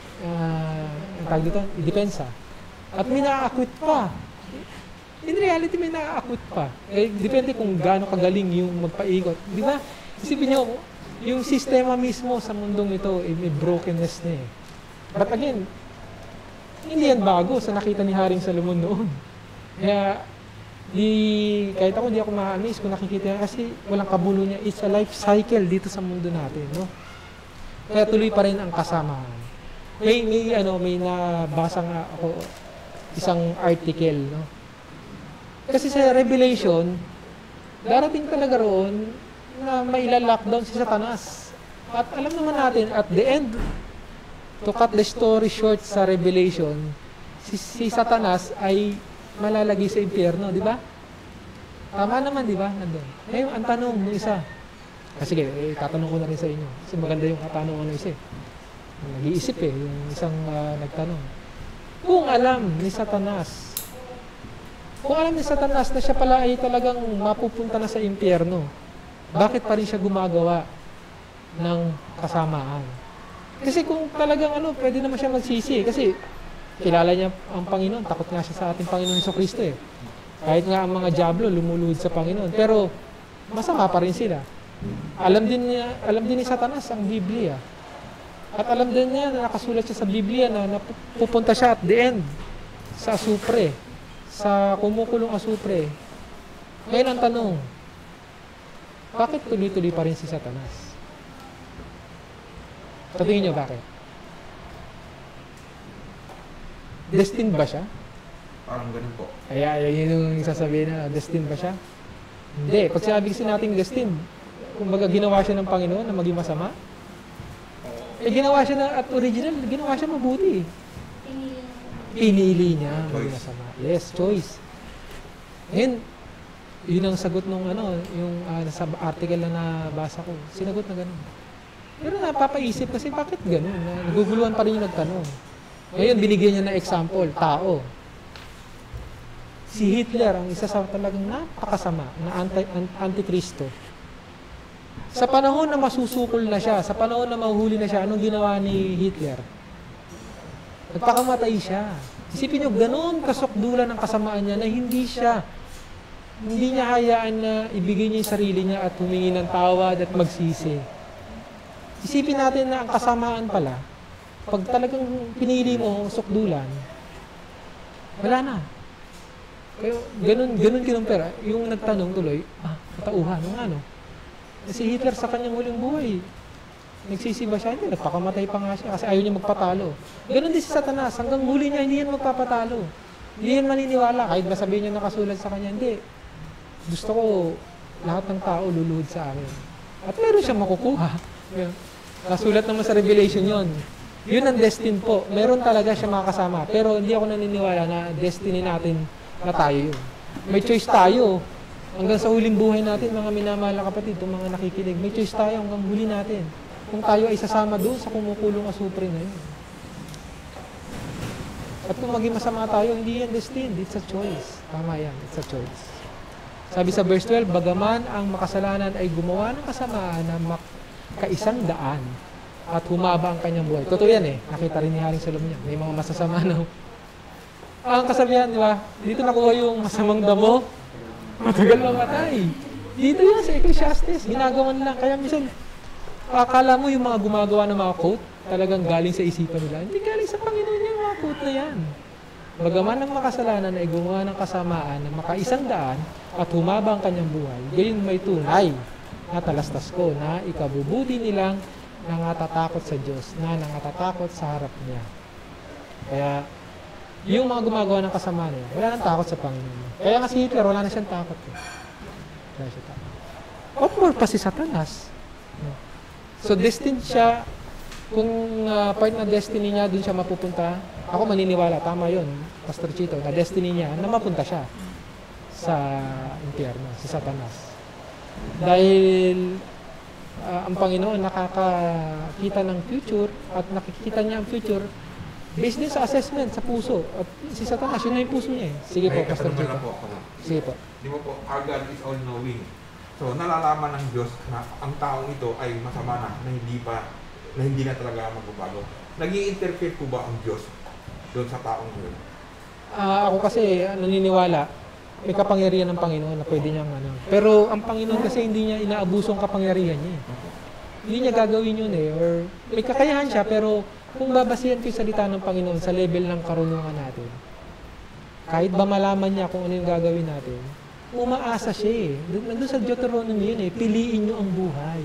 uh, ang tawag dito, i-depensa. At may na-acquit pa. In reality, may na-acquit pa. Eh, depende kung gaano kagaling yung magpaikot. Di ba? Isipin niyo, yung sistema mismo sa mundong ito, eh, may brokenness na eh. But again, hindi yan bago sa nakita ni Haring Solomon noon. Kaya, di, kahit ako, di ako ma-amaze kung nakikita yan kasi walang kabulo niya. It's a life cycle dito sa mundo natin. No? Kaya tuloy pa rin ang kasamaan. May, may, ano, may nabasa nga ako, isang article, no? Kasi sa Revelation, darating talaga roon na maila-lockdown si Satanas. At alam naman natin, at the end, to cut the story short sa Revelation, si, si Satanas ay malalagay sa impyerno, di ba? Tama naman, di ba? Nandun. Ngayon, ang tanong ng isa, ah, sige, eh, tatanong ko na rin sa inyo. Kasi maganda yung katanungan ng isa eh. Nag-iisip eh, yung isang uh, nagtanong. Kung alam ni Satanas, kung alam ni Satanas na siya pala ay talagang mapupunta na sa impyerno, bakit pa rin siya gumagawa ng kasamaan? Kasi kung talagang ano, pwede naman siya magsisi. Kasi kilala niya ang Panginoon, takot nga siya sa ating Panginoon Jesucristo eh. Kahit nga ang mga diablo lumuluhod sa Panginoon. Pero masama pa rin sila. Alam din niya, alam din ni Satanas ang Biblia. At alam din niya na nakasulat siya sa Biblia na, na pupunta siya at the end sa asupre, sa kumukulong asupre. Ngayon ang tanong, bakit tuloy-tuloy pa rin si Satanas? Sa tingin niyo bakit? Destined ba siya? Parang ganun po. Kaya yun yung sasabihin na, destined ba siya? Hindi. Pag sinabi kasi natin destined, kumbaga ginawa siya ng Panginoon na maging masama, eh ginawa siya na, at original, ginawa siya mabuti. Pinili niya maging masama. Yes, choice. Ngayon, yun ang sagot nung ano, yung uh, sa article na nabasa ko. Sinagot na gano'n. Pero napapaisip kasi bakit gano'n? Naguguluhan pa rin yung nagtanong. Ngayon, binigyan niya na example, tao. Si Hitler, ang isa sa talagang napakasama na anti, antikristo. Sa panahon na masusukol na siya, sa panahon na mahuhuli na siya, anong ginawa ni Hitler? Nagpakamatay siya. Isipin niyo, gano'n kasukdulan ng kasamaan niya na hindi siya, hindi niya hayaan na ibigay niya yung sarili niya at humingi ng tawad at magsisi. Isipin natin na ang kasamaan pala, pag talagang pinili mo ang sukdulan, wala na. Kaya ganun, ganun kinumpera. Yung nagtanong tuloy, ah, katauhan, ano ano? Si Hitler sa kanyang huling buhay, nagsisi ba siya? Hindi, nagpakamatay pa nga siya kasi ayaw niya magpatalo. Ganun din si Satanas, hanggang huli niya, hindi yan magpapatalo. Hindi yan maniniwala, kahit ba sabihin niya nakasulat sa kanya, hindi. Gusto ko, lahat ng tao luluhod sa akin. At meron siyang makukuha. Nasulat naman sa Revelation yon. Yun ang destiny po. Meron talaga siya makakasama. Pero hindi ako naniniwala na destiny natin na tayo yun. May choice tayo. Hanggang sa huling buhay natin, mga minamahal na kapatid, itong mga nakikinig, may choice tayo hanggang huli natin. Kung tayo ay sasama doon sa kumukulong asupre na yun. At kung maging masama tayo, hindi yan destined. It's a choice. Tama yan. It's a choice. Sabi sa verse twelve, bagaman ang makasalanan ay gumawa ng kasamaan na makaisang daan at humaba ang kanyang buhay. Totoo yan eh. Nakita rin ni Haring Solomon yan. May mga masasama na. Ang kasabihan, di ba? Dito nakuha yung masamang damo. Matagal mamatay. Dito yan sa Ecclesiastes, ginagawa nila. Kaya minsan, akala mo yung mga gumagawa ng mga quote, talagang galing sa isipan nila. Hindi galing sa Panginoon yung mga quote na yan. Bagaman ng makasalanan na gumawa ng kasamaan na makaisang daan at humaba ang kanyang buhay, gayon may tunay na talastas ko na ikabubuti nilang nangatatakot sa Diyos, na nangatatakot sa harap niya. Kaya, yung mga gumagawa ng kasamaan niya, wala nang takot sa Panginoon. Kaya nga si Hitler, wala na siyang takot. Eh. Wala siya takot. What more pa si Satanas? So, destined siya, kung uh, part na destiny niya, dun siya mapupunta. Ako maniniwala, tama yun, Pastor Chito, na destiny niya, na mapunta siya sa impyerno, si Satanas. Dahil uh, ang Panginoon nakakakita ng future at nakikita niya ang future based din sa assessment, sa puso. At si Satanas, yun na yung puso niya eh. Sige po, May Pastor katanungan Chito. lang po ako. Sige po. Di mo po, our God is all-knowing. So, nalalaman ng Diyos na ang taong ito ay masama na, na hindi pa, na hindi na talaga magbabago. Nag-i-interfere po ba ang Diyos doon sa taong yun? Ah, ako kasi ah, naniniwala, may kapangyarihan ng Panginoon na pwede niyang ano. Pero ang Panginoon kasi hindi niya inaabuso ang kapangyarihan niya eh. Hindi niya gagawin yun eh. Or may kakayahan siya, pero kung babasihan ko yung salita ng Panginoon sa level ng karunungan natin, kahit ba malaman niya kung ano yung gagawin natin, umaasa siya eh. Nandun sa Deuteronomy yun eh, piliin niyo ang buhay.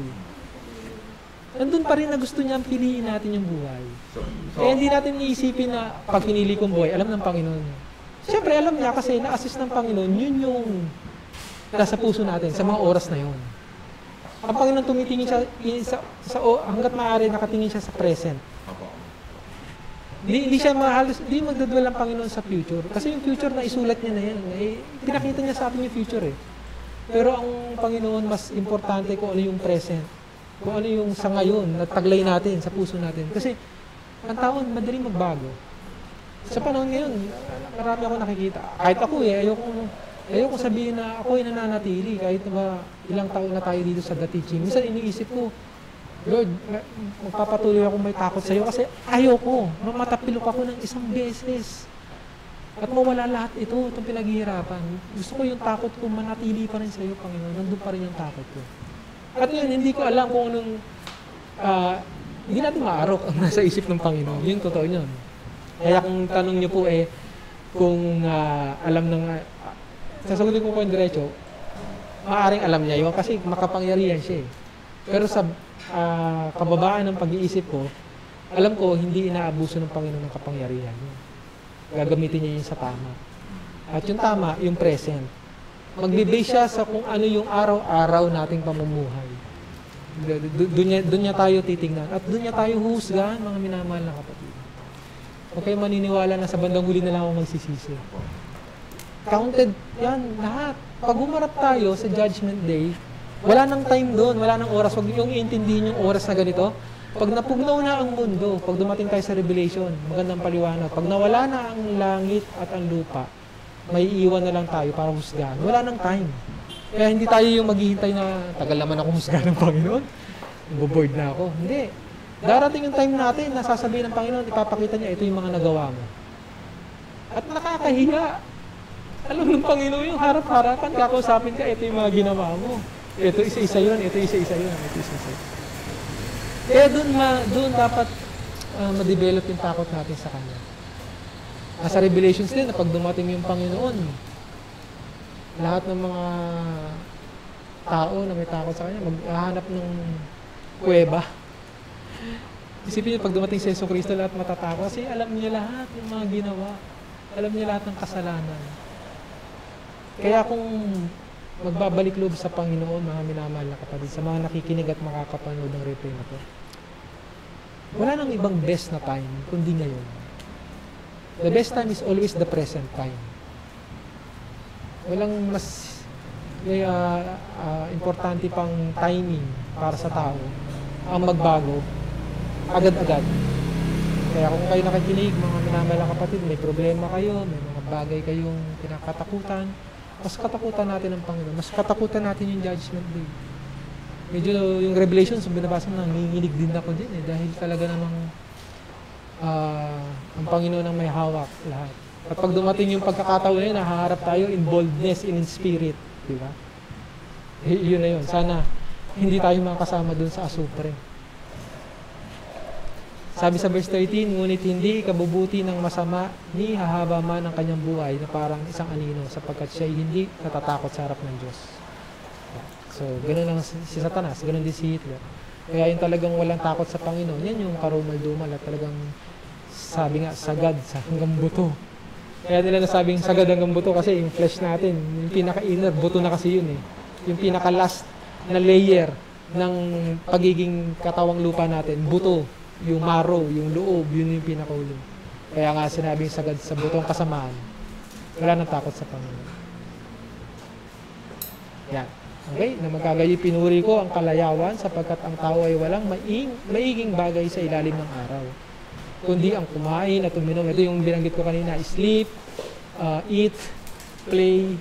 Nandun pa rin na gusto niya piliin natin yung buhay. So, so, Kaya hindi natin iisipin na pag pinili kong buhay, alam ng Panginoon. Siyempre, alam niya kasi na-assist ng Panginoon, yun yung nasa puso natin sa mga oras na yun. Ang Panginoon tumitingin siya, sa, sa, o, hanggat maaari nakatingin siya sa present. Hindi, hindi siya mahalos, hindi magdadwell ang Panginoon sa future. Kasi yung future na isulat niya na yan. Eh, pinakita niya sa atin yung future eh. Pero ang Panginoon, mas importante kung ano yung present. Kung ano yung sa ngayon, nataglay natin, sa puso natin. Kasi, ang taon, madaling magbago. Sa panahon ngayon, marami ako nakikita. Kahit ako eh, ayoko, ayoko sabihin na ako ay nananatili. Kahit ba ilang taon na tayo dito sa The Teaching. Minsan iniisip ko, Lord, magpapatuloy ako may takot sa iyo kasi ayoko, mamatapilok ako ng isang beses. At mawala lahat ito, itong pinaghihirapan. Gusto ko yung takot ko, manatili pa rin sa iyo, Panginoon. Nandun pa rin yung takot ko. At yun, hindi ko alam kung anong, uh, hindi natin maarok ang nasa isip ng Panginoon. Yun, totoo yun. Kaya kung tanong niyo po eh, kung uh, alam ng, uh, sasagutin ko po yung diretso, maaaring alam niya yun kasi makapangyarihan siya eh. Pero sa uh, kababaan ng pag-iisip ko, alam ko hindi inaabuso ng Panginoon ng kapangyarihan. Gagamitin niya yun sa tama. At yung tama, yung present. Magbe-base siya sa kung ano yung araw-araw nating pamumuhay. Doon niya, doon niya tayo titingnan. At doon niya tayo husgahan, mga minamahal na kapatid. Huwag kayo maniniwala na sa bandang huli na lang ako magsisisi. Counted yan, lahat. Pag humarap tayo sa Judgment Day, wala nang time doon, wala nang oras. Huwag yung iintindihin yung oras na ganito. Pag napugnaw na ang mundo, pag dumating tayo sa Revelation, magandang paliwanag. Pag nawala na ang langit at ang lupa, may iwan na lang tayo para husgahan. Wala nang time. Kaya hindi tayo yung maghihintay na tagal naman ako husgahan ng Panginoon. Boboard na ako. Hindi. Darating yung time natin, nasasabihin ng Panginoon, ipapakita niya, ito yung mga nagawa mo. At nakakahiya. Alam ng Panginoon yung harap-harapan, kakausapin ka, ito yung mga ginawa mo. Ito isa-isa yun, ito isa-isa yun, ito isa-isa yun. Kaya doon, ma, doon dapat uh, ma-develop yung takot natin sa Kanya. Nasa Revelations din, na pag dumating yung Panginoon, lahat ng mga tao na may takot sa Kanya, maghahanap ng kuweba. Isipin niyo, pag dumating si Yesu Cristo, lahat matatakot. Kasi alam niya lahat ng mga ginawa. Alam niya lahat ng kasalanan. Kaya kung magbabalik loob sa Panginoon, mga minamahal na kapatid, sa mga nakikinig at makakapanood ng replay na to, wala nang ibang best na time, kundi ngayon. The best time is always the present time. Walang mas uh, uh, importante pang timing para sa tao ang magbago agad-agad. Kaya kung kayo nakikinig, mga minamahal na kapatid, may problema kayo, may mga bagay kayong pinakatakutan, mas katakutan natin ang Panginoon. Mas katakutan natin yung Judgment Day. Medyo yung Revelations, yung binabasa mo, nanginginig din ako din eh. Dahil talaga namang uh, ang Panginoon ang may hawak lahat. At pag dumating yung pagkakataon yun, nahaharap tayo in boldness and in spirit. Di ba? Eh, yun na yun. Sana hindi tayo makasama dun sa asupre. Sabi sa verse thirteen, ngunit hindi kabubuti ng masama ni hahaba man ang kanyang buhay na parang isang anino sapagkat siya hindi natatakot sa harap ng Diyos. So, ganun lang si si Satanas, ganun din si Hitler. Kaya yung talagang walang takot sa Panginoon, yan yung karumal-dumal at talagang sabi nga, sagad sa hanggang buto. Kaya nila nasabing sagad hanggang buto kasi yung flesh natin, yung pinaka-inner, buto na kasi yun eh. Yung pinaka-last na layer ng pagiging katawang lupa natin, buto. Yung marrow, yung loob, yun yung pinakaulo. Kaya nga sinabing sagad sa butong kasamaan, wala nang takot sa Panginoon. Yan. Okay, na magkagayi pinuri ko ang kalayawan sapagkat ang tao ay walang maing, maiging bagay sa ilalim ng araw. Kundi ang kumain at uminom. Ito yung binanggit ko kanina, sleep, uh, eat, play,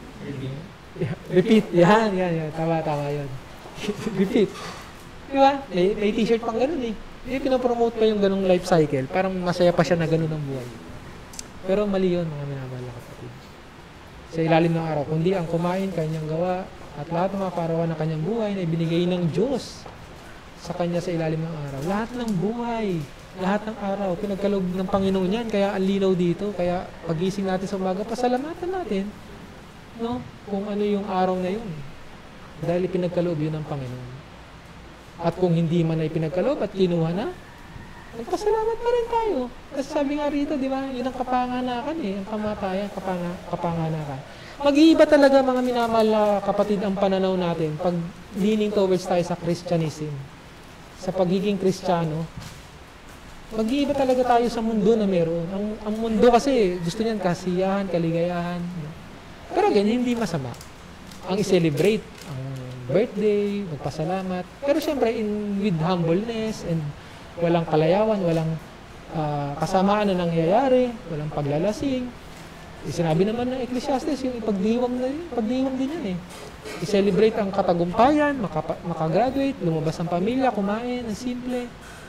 repeat. Yan, yan, yan. Tama, tama yun. Repeat. Diba? May, may t-shirt pang ganun eh. Eh, pinapromote pa yung ganung life cycle. Parang masaya pa siya na ganun ang buhay. Pero mali yun, mga minamahal na kapatid. Sa ilalim ng araw, kundi ang kumain, kanyang gawa, at lahat ng mga parawan ng kanyang buhay na ibinigay ng Diyos sa kanya sa ilalim ng araw. Lahat ng buhay, lahat ng araw, pinagkaloob ng Panginoon yan. Kaya ang linaw dito, kaya pagising natin sa umaga, pasalamatan natin, no? Kung ano yung araw na yun. Dahil pinagkaloob yun ng Panginoon. At kung hindi man ay pinagkaloob at kinuha na, nagpasalamat pa rin tayo. Kasi sabi nga rito, di ba, yun ang kapanganakan eh, ang kamatayan, kapanga, kapanganakan. Mag-iiba talaga mga minamahal na kapatid ang pananaw natin pag leaning towards tayo sa Christianism. Sa pagiging Kristiyano, mag-iiba talaga tayo sa mundo na meron. Ang, ang mundo kasi gusto niyan kasiyahan, kaligayahan. Pero ganyan, hindi masama. Ang i-celebrate, ang birthday, magpasalamat. Pero syempre, in, with humbleness and walang kalayawan, walang uh, kasamaan na nangyayari, walang paglalasing. Sinabi naman ng Ecclesiastes, yung ipagdiwang na yun, pagdiwang din yan eh. I-celebrate ang katagumpayan, makapa, makagraduate, lumabas ang pamilya, kumain, ang simple.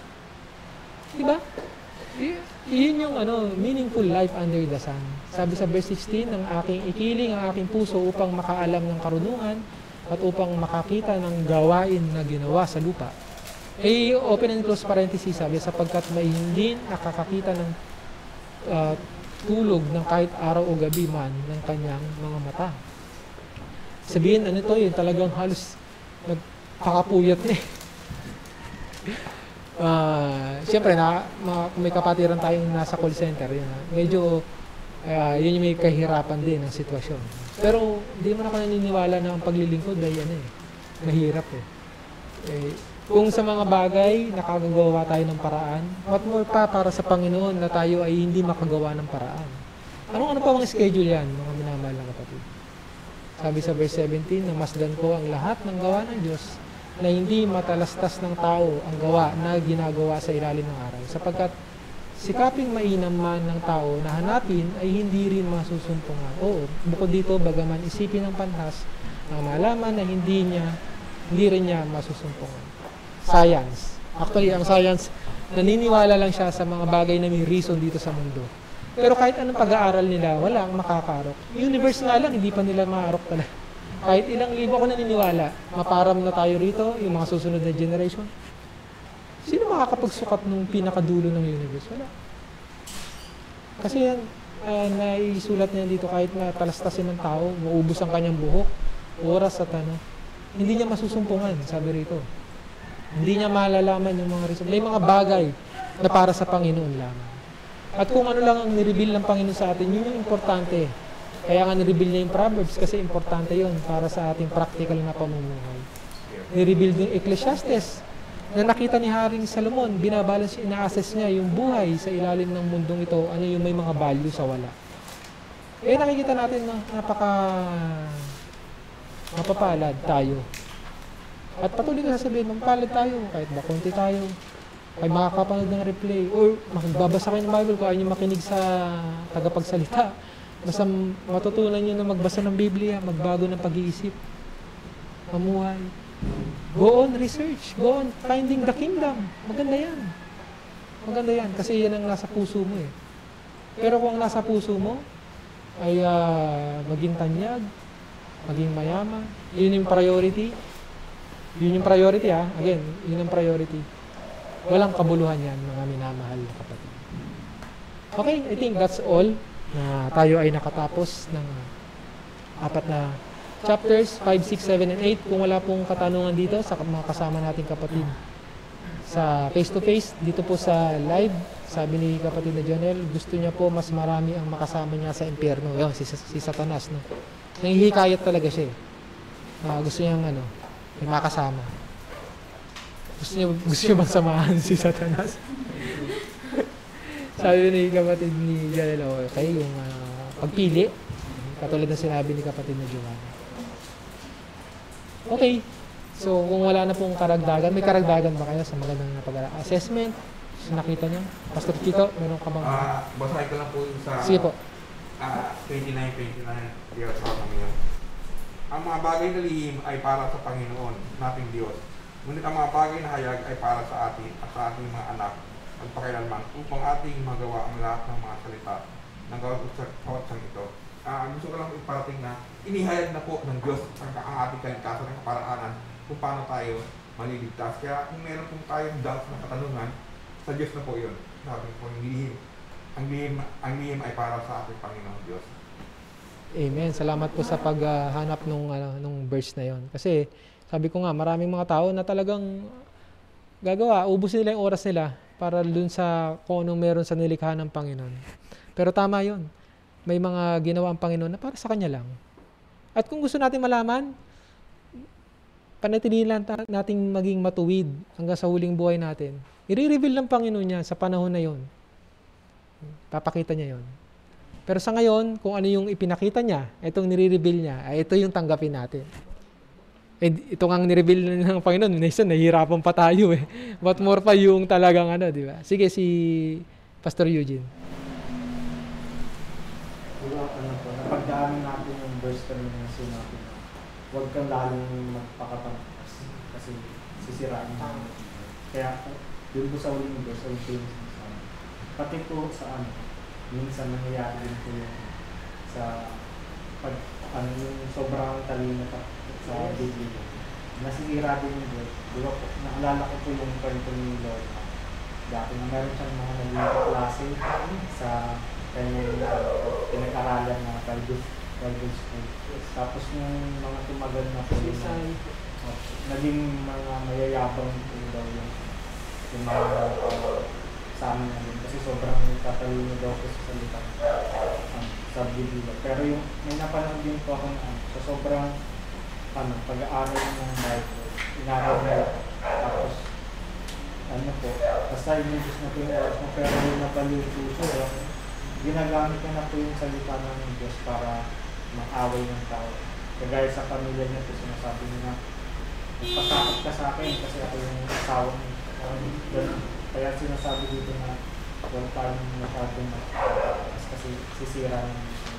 Diba? Y- yun yung ano, meaningful life under the sun. Sabi sa verse sixteen, ang aking ikiling, ang aking puso upang makaalam ng karunungan at upang makakita ng gawain na ginawa sa lupa. Eh, open and close parenthesis, sabi, sapagkat may hindi nakakakita ng uh, tulog ng kahit araw o gabi man ng kanyang mga mata. Sabihin, ano to, yun talagang halos nagpakapuyat na eh. Uh, Siyempre, na, ma, may kapatiran tayong nasa call center, yun, ha? Medyo, uh, yun yung may kahirapan din ang sitwasyon. Pero, hindi mo na ako naniniwala na ang paglilingkod ay ano eh, mahirap eh. eh. Kung sa mga bagay, nakagagawa tayo ng paraan, what more pa para sa Panginoon na tayo ay hindi makagawa ng paraan. Anong ano pa ang schedule yan, mga minamahal na kapatid? Sabi sa verse seventeen, namasdan ko ang lahat ng gawa ng Diyos na hindi matalastas ng tao ang gawa na ginagawa sa ilalim ng araw. Sapagkat sikaping mainam man ng tao na hanapin ay hindi rin masusumpungan. Oo, bukod dito, bagaman isipin ng pantas, na malaman na hindi niya, hindi rin niya masusumpungan. Science. Actually, ang science, naniniwala lang siya sa mga bagay na may reason dito sa mundo. Pero kahit anong pag-aaral nila, wala ang makakarok. Universe nga lang, hindi pa nila makarok talaga. Kahit ilang libo ako naniniwala, maparam na tayo rito, yung mga susunod na generation. Sino makakapagsukat ng pinakadulo ng universe? Wala. Kasi yan, uh, naisulat niya dito kahit matalastasin ng tao, maubos ang kanyang buhok, oras at ano, hindi niya masusumpungan, sabi rito. Hindi niya malalaman yung mga reason. May mga bagay na para sa Panginoon lamang. At kung ano lang ang nireveal ng Panginoon sa atin, yun yung importante. Kaya nga nireveal niya yung Proverbs kasi importante yun para sa ating practical na pamumuhay. Nireveal din Ecclesiastes na nakita ni Haring Salomon, binabalance, ina-assess niya yung buhay sa ilalim ng mundong ito, ano yung may mga value sa wala. Eh nakikita natin na napaka mapapalad tayo. At patuloy ko sasabihin, mapapalad tayo, kahit bakunti tayo, ay makakapanood ng replay, or magbabasa kayo ng Bible kung ayaw nyo makinig sa tagapagsalita. Basta matutunan nyo na magbasa ng Biblia, magbago ng pag-iisip, mamuhay. Go on research, go on finding the kingdom. Maganda yan. Maganda yan, kasi yan ang nasa puso mo eh. Pero kung nasa puso mo, ay uh, maging tanyag, maging mayaman. Yun yung priority. Yun yung priority ha. Again, yun ang priority. Walang kabuluhan yan, mga minamahal na kapatid. Okay, I think that's all na tayo ay nakatapos ng apat na chapters, five, six, seven, and eight. Kung wala pong katanungan dito sa mga kasama nating kapatid sa face-to-face, dito po sa live, sabi ni kapatid na Jonel, gusto niya po mas marami ang makasama niya sa impyerno. Yun, si, si Satanas. No? Nangihikayat talaga siya. Uh, gusto niyang ano, may makasama. Gusto niya, gusto niya bang samahan si Satanas? Sabi ni kapatid ni Jonel, okay, yung uh, pagpili, katulad ng sinabi ni kapatid na Giovanna. Okay. So, kung wala na pong karagdagan, may karagdagan ba kayo sa magandang pag-assessment? So, nakita niyo? Pastor Tito, meron ka bang... Ah, basahin ko lang po yung sa... Sige po. Ah, twenty-nine twenty-nine, Diyos sa Panginoon. Ang mga bagay na lihim ay para sa Panginoon, nating Diyos. Ngunit ang mga bagay na hayag ay para sa atin at sa ating mga anak, magpakailanman, upang ating magawa ang lahat ng mga salita ng kautsang ito. Ah, gusto ko lang iparating na inihayag na po ng Diyos ang, ang ating kalikasan ng kaparaanan kung paano tayo maliligtas. Kaya kung meron pong tayong doubts na katanungan, sa Diyos na po yun. Sabi po, ang lihim. Ang lihim, ang lihim ay para sa ating Panginoon Diyos. Amen. Salamat po sa paghanap uh, nung, uh, nung verse na yon. Kasi sabi ko nga, maraming mga tao na talagang gagawa, ubus nila yung oras nila para dun sa kung anong meron sa nilikha ng Panginoon. Pero tama yon. May mga ginawa ang Panginoon na para sa Kanya lang. At kung gusto natin malaman, panatilihin lang nating maging matuwid hanggang sa huling buhay natin. I-reveal ng Panginoon niya sa panahon na yon. Papakita niya yon. Pero sa ngayon, kung ano yung ipinakita niya, itong nire-reveal niya, ay ito yung tanggapin natin. Eh, ito nga nireveal ng Panginoon, minsan nahihirapan pa tayo eh. What more pa yung talagang ano, di ba? Sige, si Pastor Eugene. Wala ka na po. Napagdaanan natin yung verse kanina na sinabi na huwag kang lalong magpakatangkas kasi sisiraan mo. Kaya, yun po sa uling verse, ay ito yung sinasabi. Pati po sa ano, minsan nangyayari din po yung sa pag, ano, yung sobrang talino pa sa Biblia. Nasisira din yung Diyos. Di ba po, naalala ko po yung kwento ni Lord. Dati na meron siyang mga naging klase sa kanyang uh, pinag-aralan na Bible, Bible School. Tapos yung mga tumagal na po yung uh, naging mga mayayabang po daw yung, yung mga uh, sa amin namin. Kasi sobrang tatalino daw po sa salita um, sa Biblia. Pero yung may napanood din po ako na um, sa sobrang ano, pag-aaral ng Bible, inaral nila. Tapos, ano po, basta inubos na po yung oras mo, pero yung napaliw puso, ginagamit niya na po yung salita ng Diyos para mag-away ng tao. Kagaya sa pamilya niya, ito sinasabi niya na, magpasakot ka sa akin kasi ako yung asawa mo. Kaya sinasabi dito na, huwag tayong masyadong mas kasi sisira ng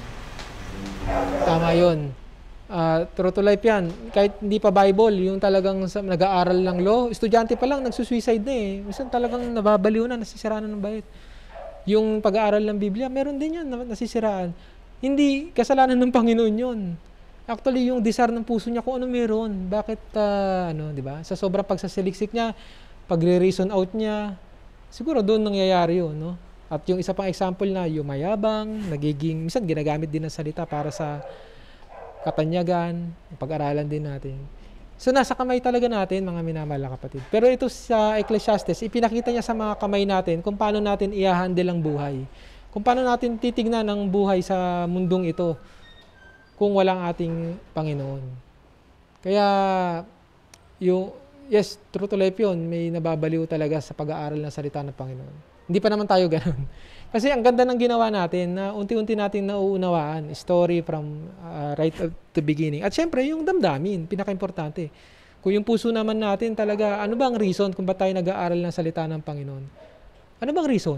Tama yun. Uh, true to life yan. Kahit hindi pa Bible, yung talagang sa, nag-aaral ng law, estudyante pa lang, nagsusuicide na eh. Minsan talagang nababaliw na, nasisiraan na ng bayit. Yung pag-aaral ng Biblia, meron din yan, nasisiraan. Hindi kasalanan ng Panginoon yun. Actually, yung desire ng puso niya kung ano meron. Bakit, uh, ano, di ba? Sa sobrang pagsasiliksik niya, pagre-reason out niya, siguro doon nangyayari yun, no? At yung isa pang example na, yung mayabang, nagiging, minsan ginagamit din ng salita para sa katanyagan, pag-aralan din natin. So, nasa kamay talaga natin, mga minamahal na kapatid. Pero ito sa Ecclesiastes, ipinakita niya sa mga kamay natin kung paano natin i-handle ang buhay. Kung paano natin titignan ang buhay sa mundong ito kung walang ating Panginoon. Kaya, yung, yes, true to life yun, may nababaliw talaga sa pag-aaral ng salita ng Panginoon. Hindi pa naman tayo ganun. Kasi ang ganda ng ginawa natin na unti-unti natin nauunawaan, story from uh, right at the beginning. At syempre, yung damdamin, pinaka-importante. Kung yung puso naman natin talaga, ano bang reason kung ba't tayo nag-aaral ng salita ng Panginoon? Ano bang reason?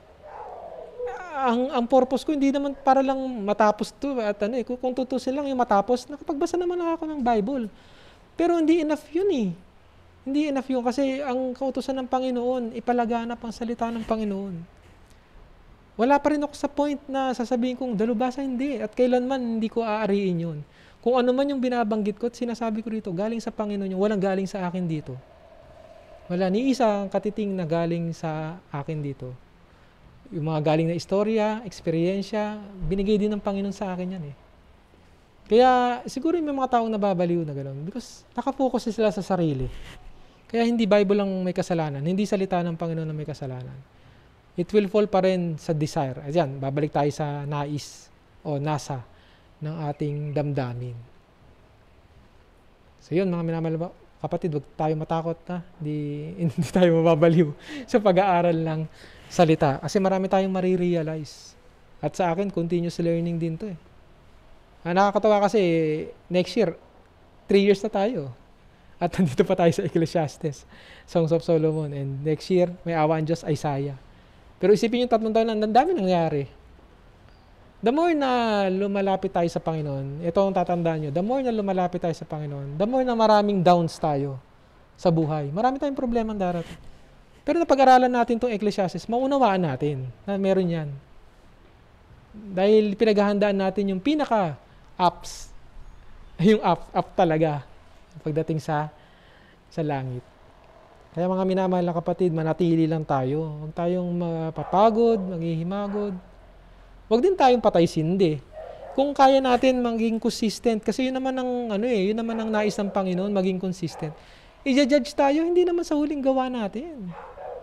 Ang, ang purpose ko, hindi naman para lang matapos to at ano eh, kung tutusin lang yung matapos, nakapagbasa naman lang ako ng Bible. Pero hindi enough yun eh. Hindi enough yun kasi ang kautusan ng Panginoon, ipalaganap ang salita ng Panginoon. Wala pa rin ako sa point na sasabihin kong dalubhasa, hindi. At kailanman hindi ko aariin yun. Kung ano man yung binabanggit ko at sinasabi ko dito, galing sa Panginoon yung walang galing sa akin dito. Wala ni isang katiting na galing sa akin dito. Yung mga galing na istorya, eksperyensya, binigay din ng Panginoon sa akin yan eh. Kaya siguro may mga taong nababaliw na gano'n because nakafocus sila sa sarili. Kaya hindi Bible lang may kasalanan, hindi salita ng Panginoon na may kasalanan. It will fall pa rin sa desire. Ayan, babalik tayo sa nais o nasa ng ating damdamin. So yun mga minamahal kapatid, wag tayo matakot na, hindi, hindi tayo mababaliw sa pag-aaral ng salita. Kasi marami tayong marirealize. At sa akin, continuous learning din to eh. Ah, nakakatawa kasi next year, three years na tayo. At nandito pa tayo sa Ecclesiastes, Songs of Solomon. And next year, may awa ang Diyos, Isaiah. Pero isipin yung tatlong taon na, ang dami nangyari. The more na lumalapit tayo sa Panginoon, ito ang tatandaan nyo, the more na lumalapit tayo sa Panginoon, the more na maraming downs tayo sa buhay. Marami tayong problema darating. Pero napag-aralan natin itong Ecclesiastes, maunawaan natin na meron yan. Dahil pinaghahandaan natin yung pinaka-ups, yung up, up talaga, pagdating sa, sa langit. Kaya mga minamahal na kapatid, manatili lang tayo. Huwag tayong mapapagod, maghihimagod. Huwag din tayong patay sindi. Kung kaya natin maging consistent, kasi yun naman ang ano eh, yun naman ang nais ng Panginoon, maging consistent. I-judge tayo, hindi naman sa huling gawa natin.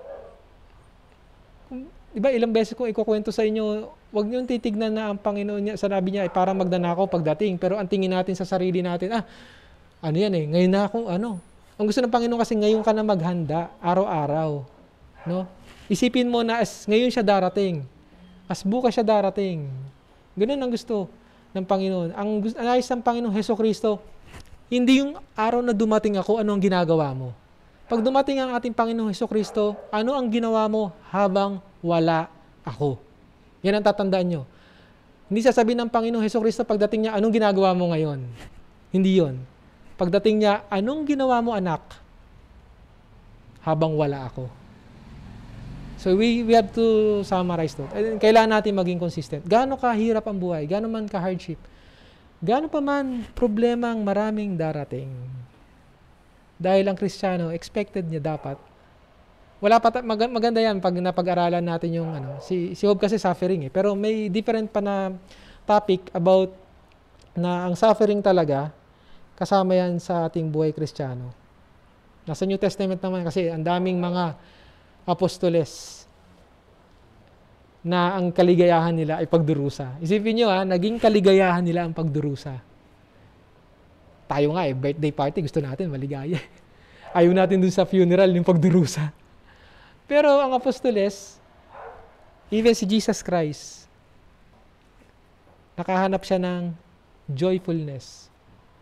Kung, diba, ilang beses kong ikukwento sa inyo, huwag niyong titignan na ang Panginoon niya, sanabi niya ay para magdanakaw pagdating, pero ang tingin natin sa sarili natin, ah, ano yan eh, ngayon na akong ano. Ang gusto ng Panginoon kasi ngayon ka na maghanda, araw-araw. No? Isipin mo na as ngayon siya darating. As bukas siya darating. Ganun ang gusto ng Panginoon. Ang gusto, nais ng Panginoon Hesukristo, hindi yung araw na dumating ako, ano ang ginagawa mo. Pag dumating ang ating Panginoong Hesukristo, ano ang ginawa mo habang wala ako. Yan ang tatandaan nyo. Hindi sasabihin ng Panginoong Hesukristo pagdating niya, anong ginagawa mo ngayon? Hindi yon. Pagdating niya, anong ginawa mo anak habang wala ako. So we we have to summarize to. Kailangan natin maging consistent. Gaano kahirap ang buhay, gaano man ka-hardship, gaano pa man problemang maraming darating. Dahil ang Kristiyano, expected niya dapat. Wala pa ta- mag- maganda yan pag napag-aralan natin yung ano, si si Job kasi suffering eh. Pero may different pa na topic about na ang suffering talaga kasama yan sa ating buhay Kristiyano. Nasa New Testament naman kasi ang daming mga apostoles na ang kaligayahan nila ay pagdurusa. Isipin nyo ha, naging kaligayahan nila ang pagdurusa. Tayo nga eh, birthday party, gusto natin maligaya. Ayaw natin dun sa funeral yung pagdurusa. Pero ang apostoles, even si Jesus Christ, nakahanap siya ng joyfulness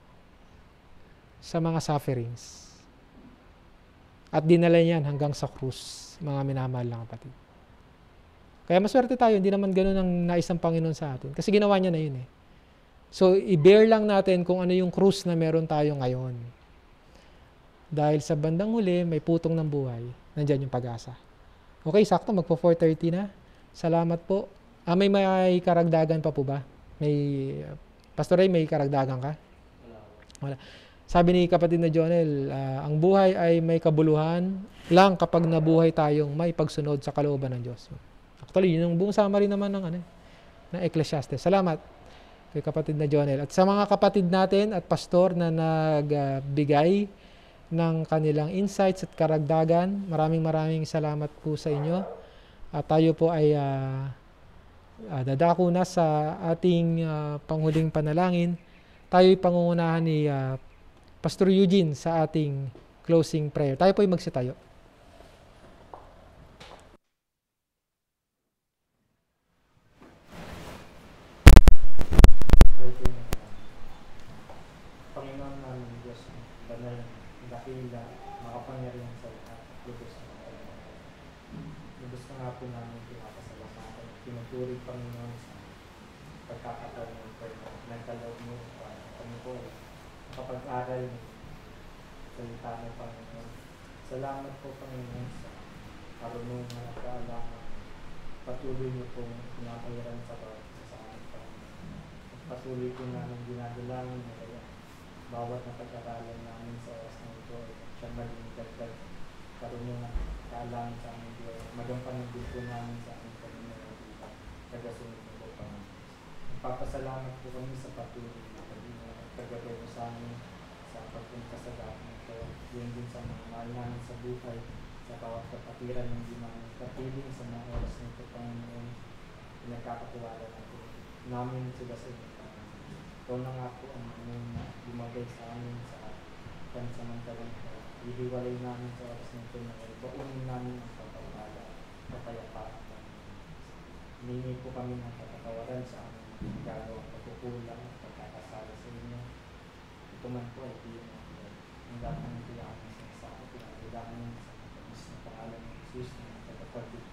sa mga sufferings. At dinala niyan hanggang sa krus, mga minamahal na kapatid. Kaya maswerte tayo, hindi naman ganun ang nais ng Panginoon sa atin. Kasi ginawa niya na yun eh. So, i-bear lang natin kung ano yung krus na meron tayo ngayon. Dahil sa bandang huli, may putong ng buhay. Nandyan yung pag-asa. Okay, sakto, magpo four thirty na. Salamat po. Ah, may may karagdagan pa po ba? May, Pastor Ray, may karagdagan ka? Wala. Sabi ni kapatid na Jonel, uh, ang buhay ay may kabuluhan lang kapag nabuhay tayong may pagsunod sa kalooban ng Diyos. Actually, yun yung buong summary naman ng, ano, ng Ecclesiastes. Salamat kay kapatid na Jonel. At sa mga kapatid natin at pastor na nagbigay ng kanilang insights at karagdagan, maraming maraming salamat po sa inyo. At tayo po ay uh, uh, dadako na sa ating uh, panghuling panalangin. Tayo'y pangungunahan ni uh, Pastor Eugene sa ating closing prayer. Tayo po ay magsitayo. Panginoon namin Diyos, banal, dakila, makapangyarihan sa lahat, lubos na kayo. Lubos na nga po namin pinapasalamatan, pinupuri Panginoon sa pagkakataon ng Panginoon, nagkaloob mo, Panginoon, kapag-aral ng salita ng Panginoon. Salamat po Panginoon sa karunungan at kaalaman. Patuloy niyo pong pinapairan sa bawat sa amin Panginoon. patuloy po namin ginadalangin na kaya bawat napag-aralan namin sa oras na ito ay siya maging dagdag karunungan kaalam sa aming Diyos. Magampanan din po namin sa aming Panginoon at tagasunod ng po Panginoon. Nagpapasalamat po kami sa patuloy na pagiging tagagay mo sa amin sa pagpunta sa daan ito. Yun din sa mga mahal namin sa buhay, sa bawat kapatiran ng limang kapiling sa mga oras nito Panginoon. Pinagkakatiwala na po namin sila sa inyo. Ikaw na nga po ang aming lumagay sa amin sa pansamantalang ito. Ihiwalay namin sa oras nito na baunin namin ang kapawala, kapayapaan. Hiningi po kami ng katatawaran sa aming gagawang pagkukulang at pagkakasala sa inyo. Ito man po ay di mo ang lahat ng ito yung aming sinasakot, pinagkailangan sa pagkakas ng pangalan ng Jesus na nagkakapagdito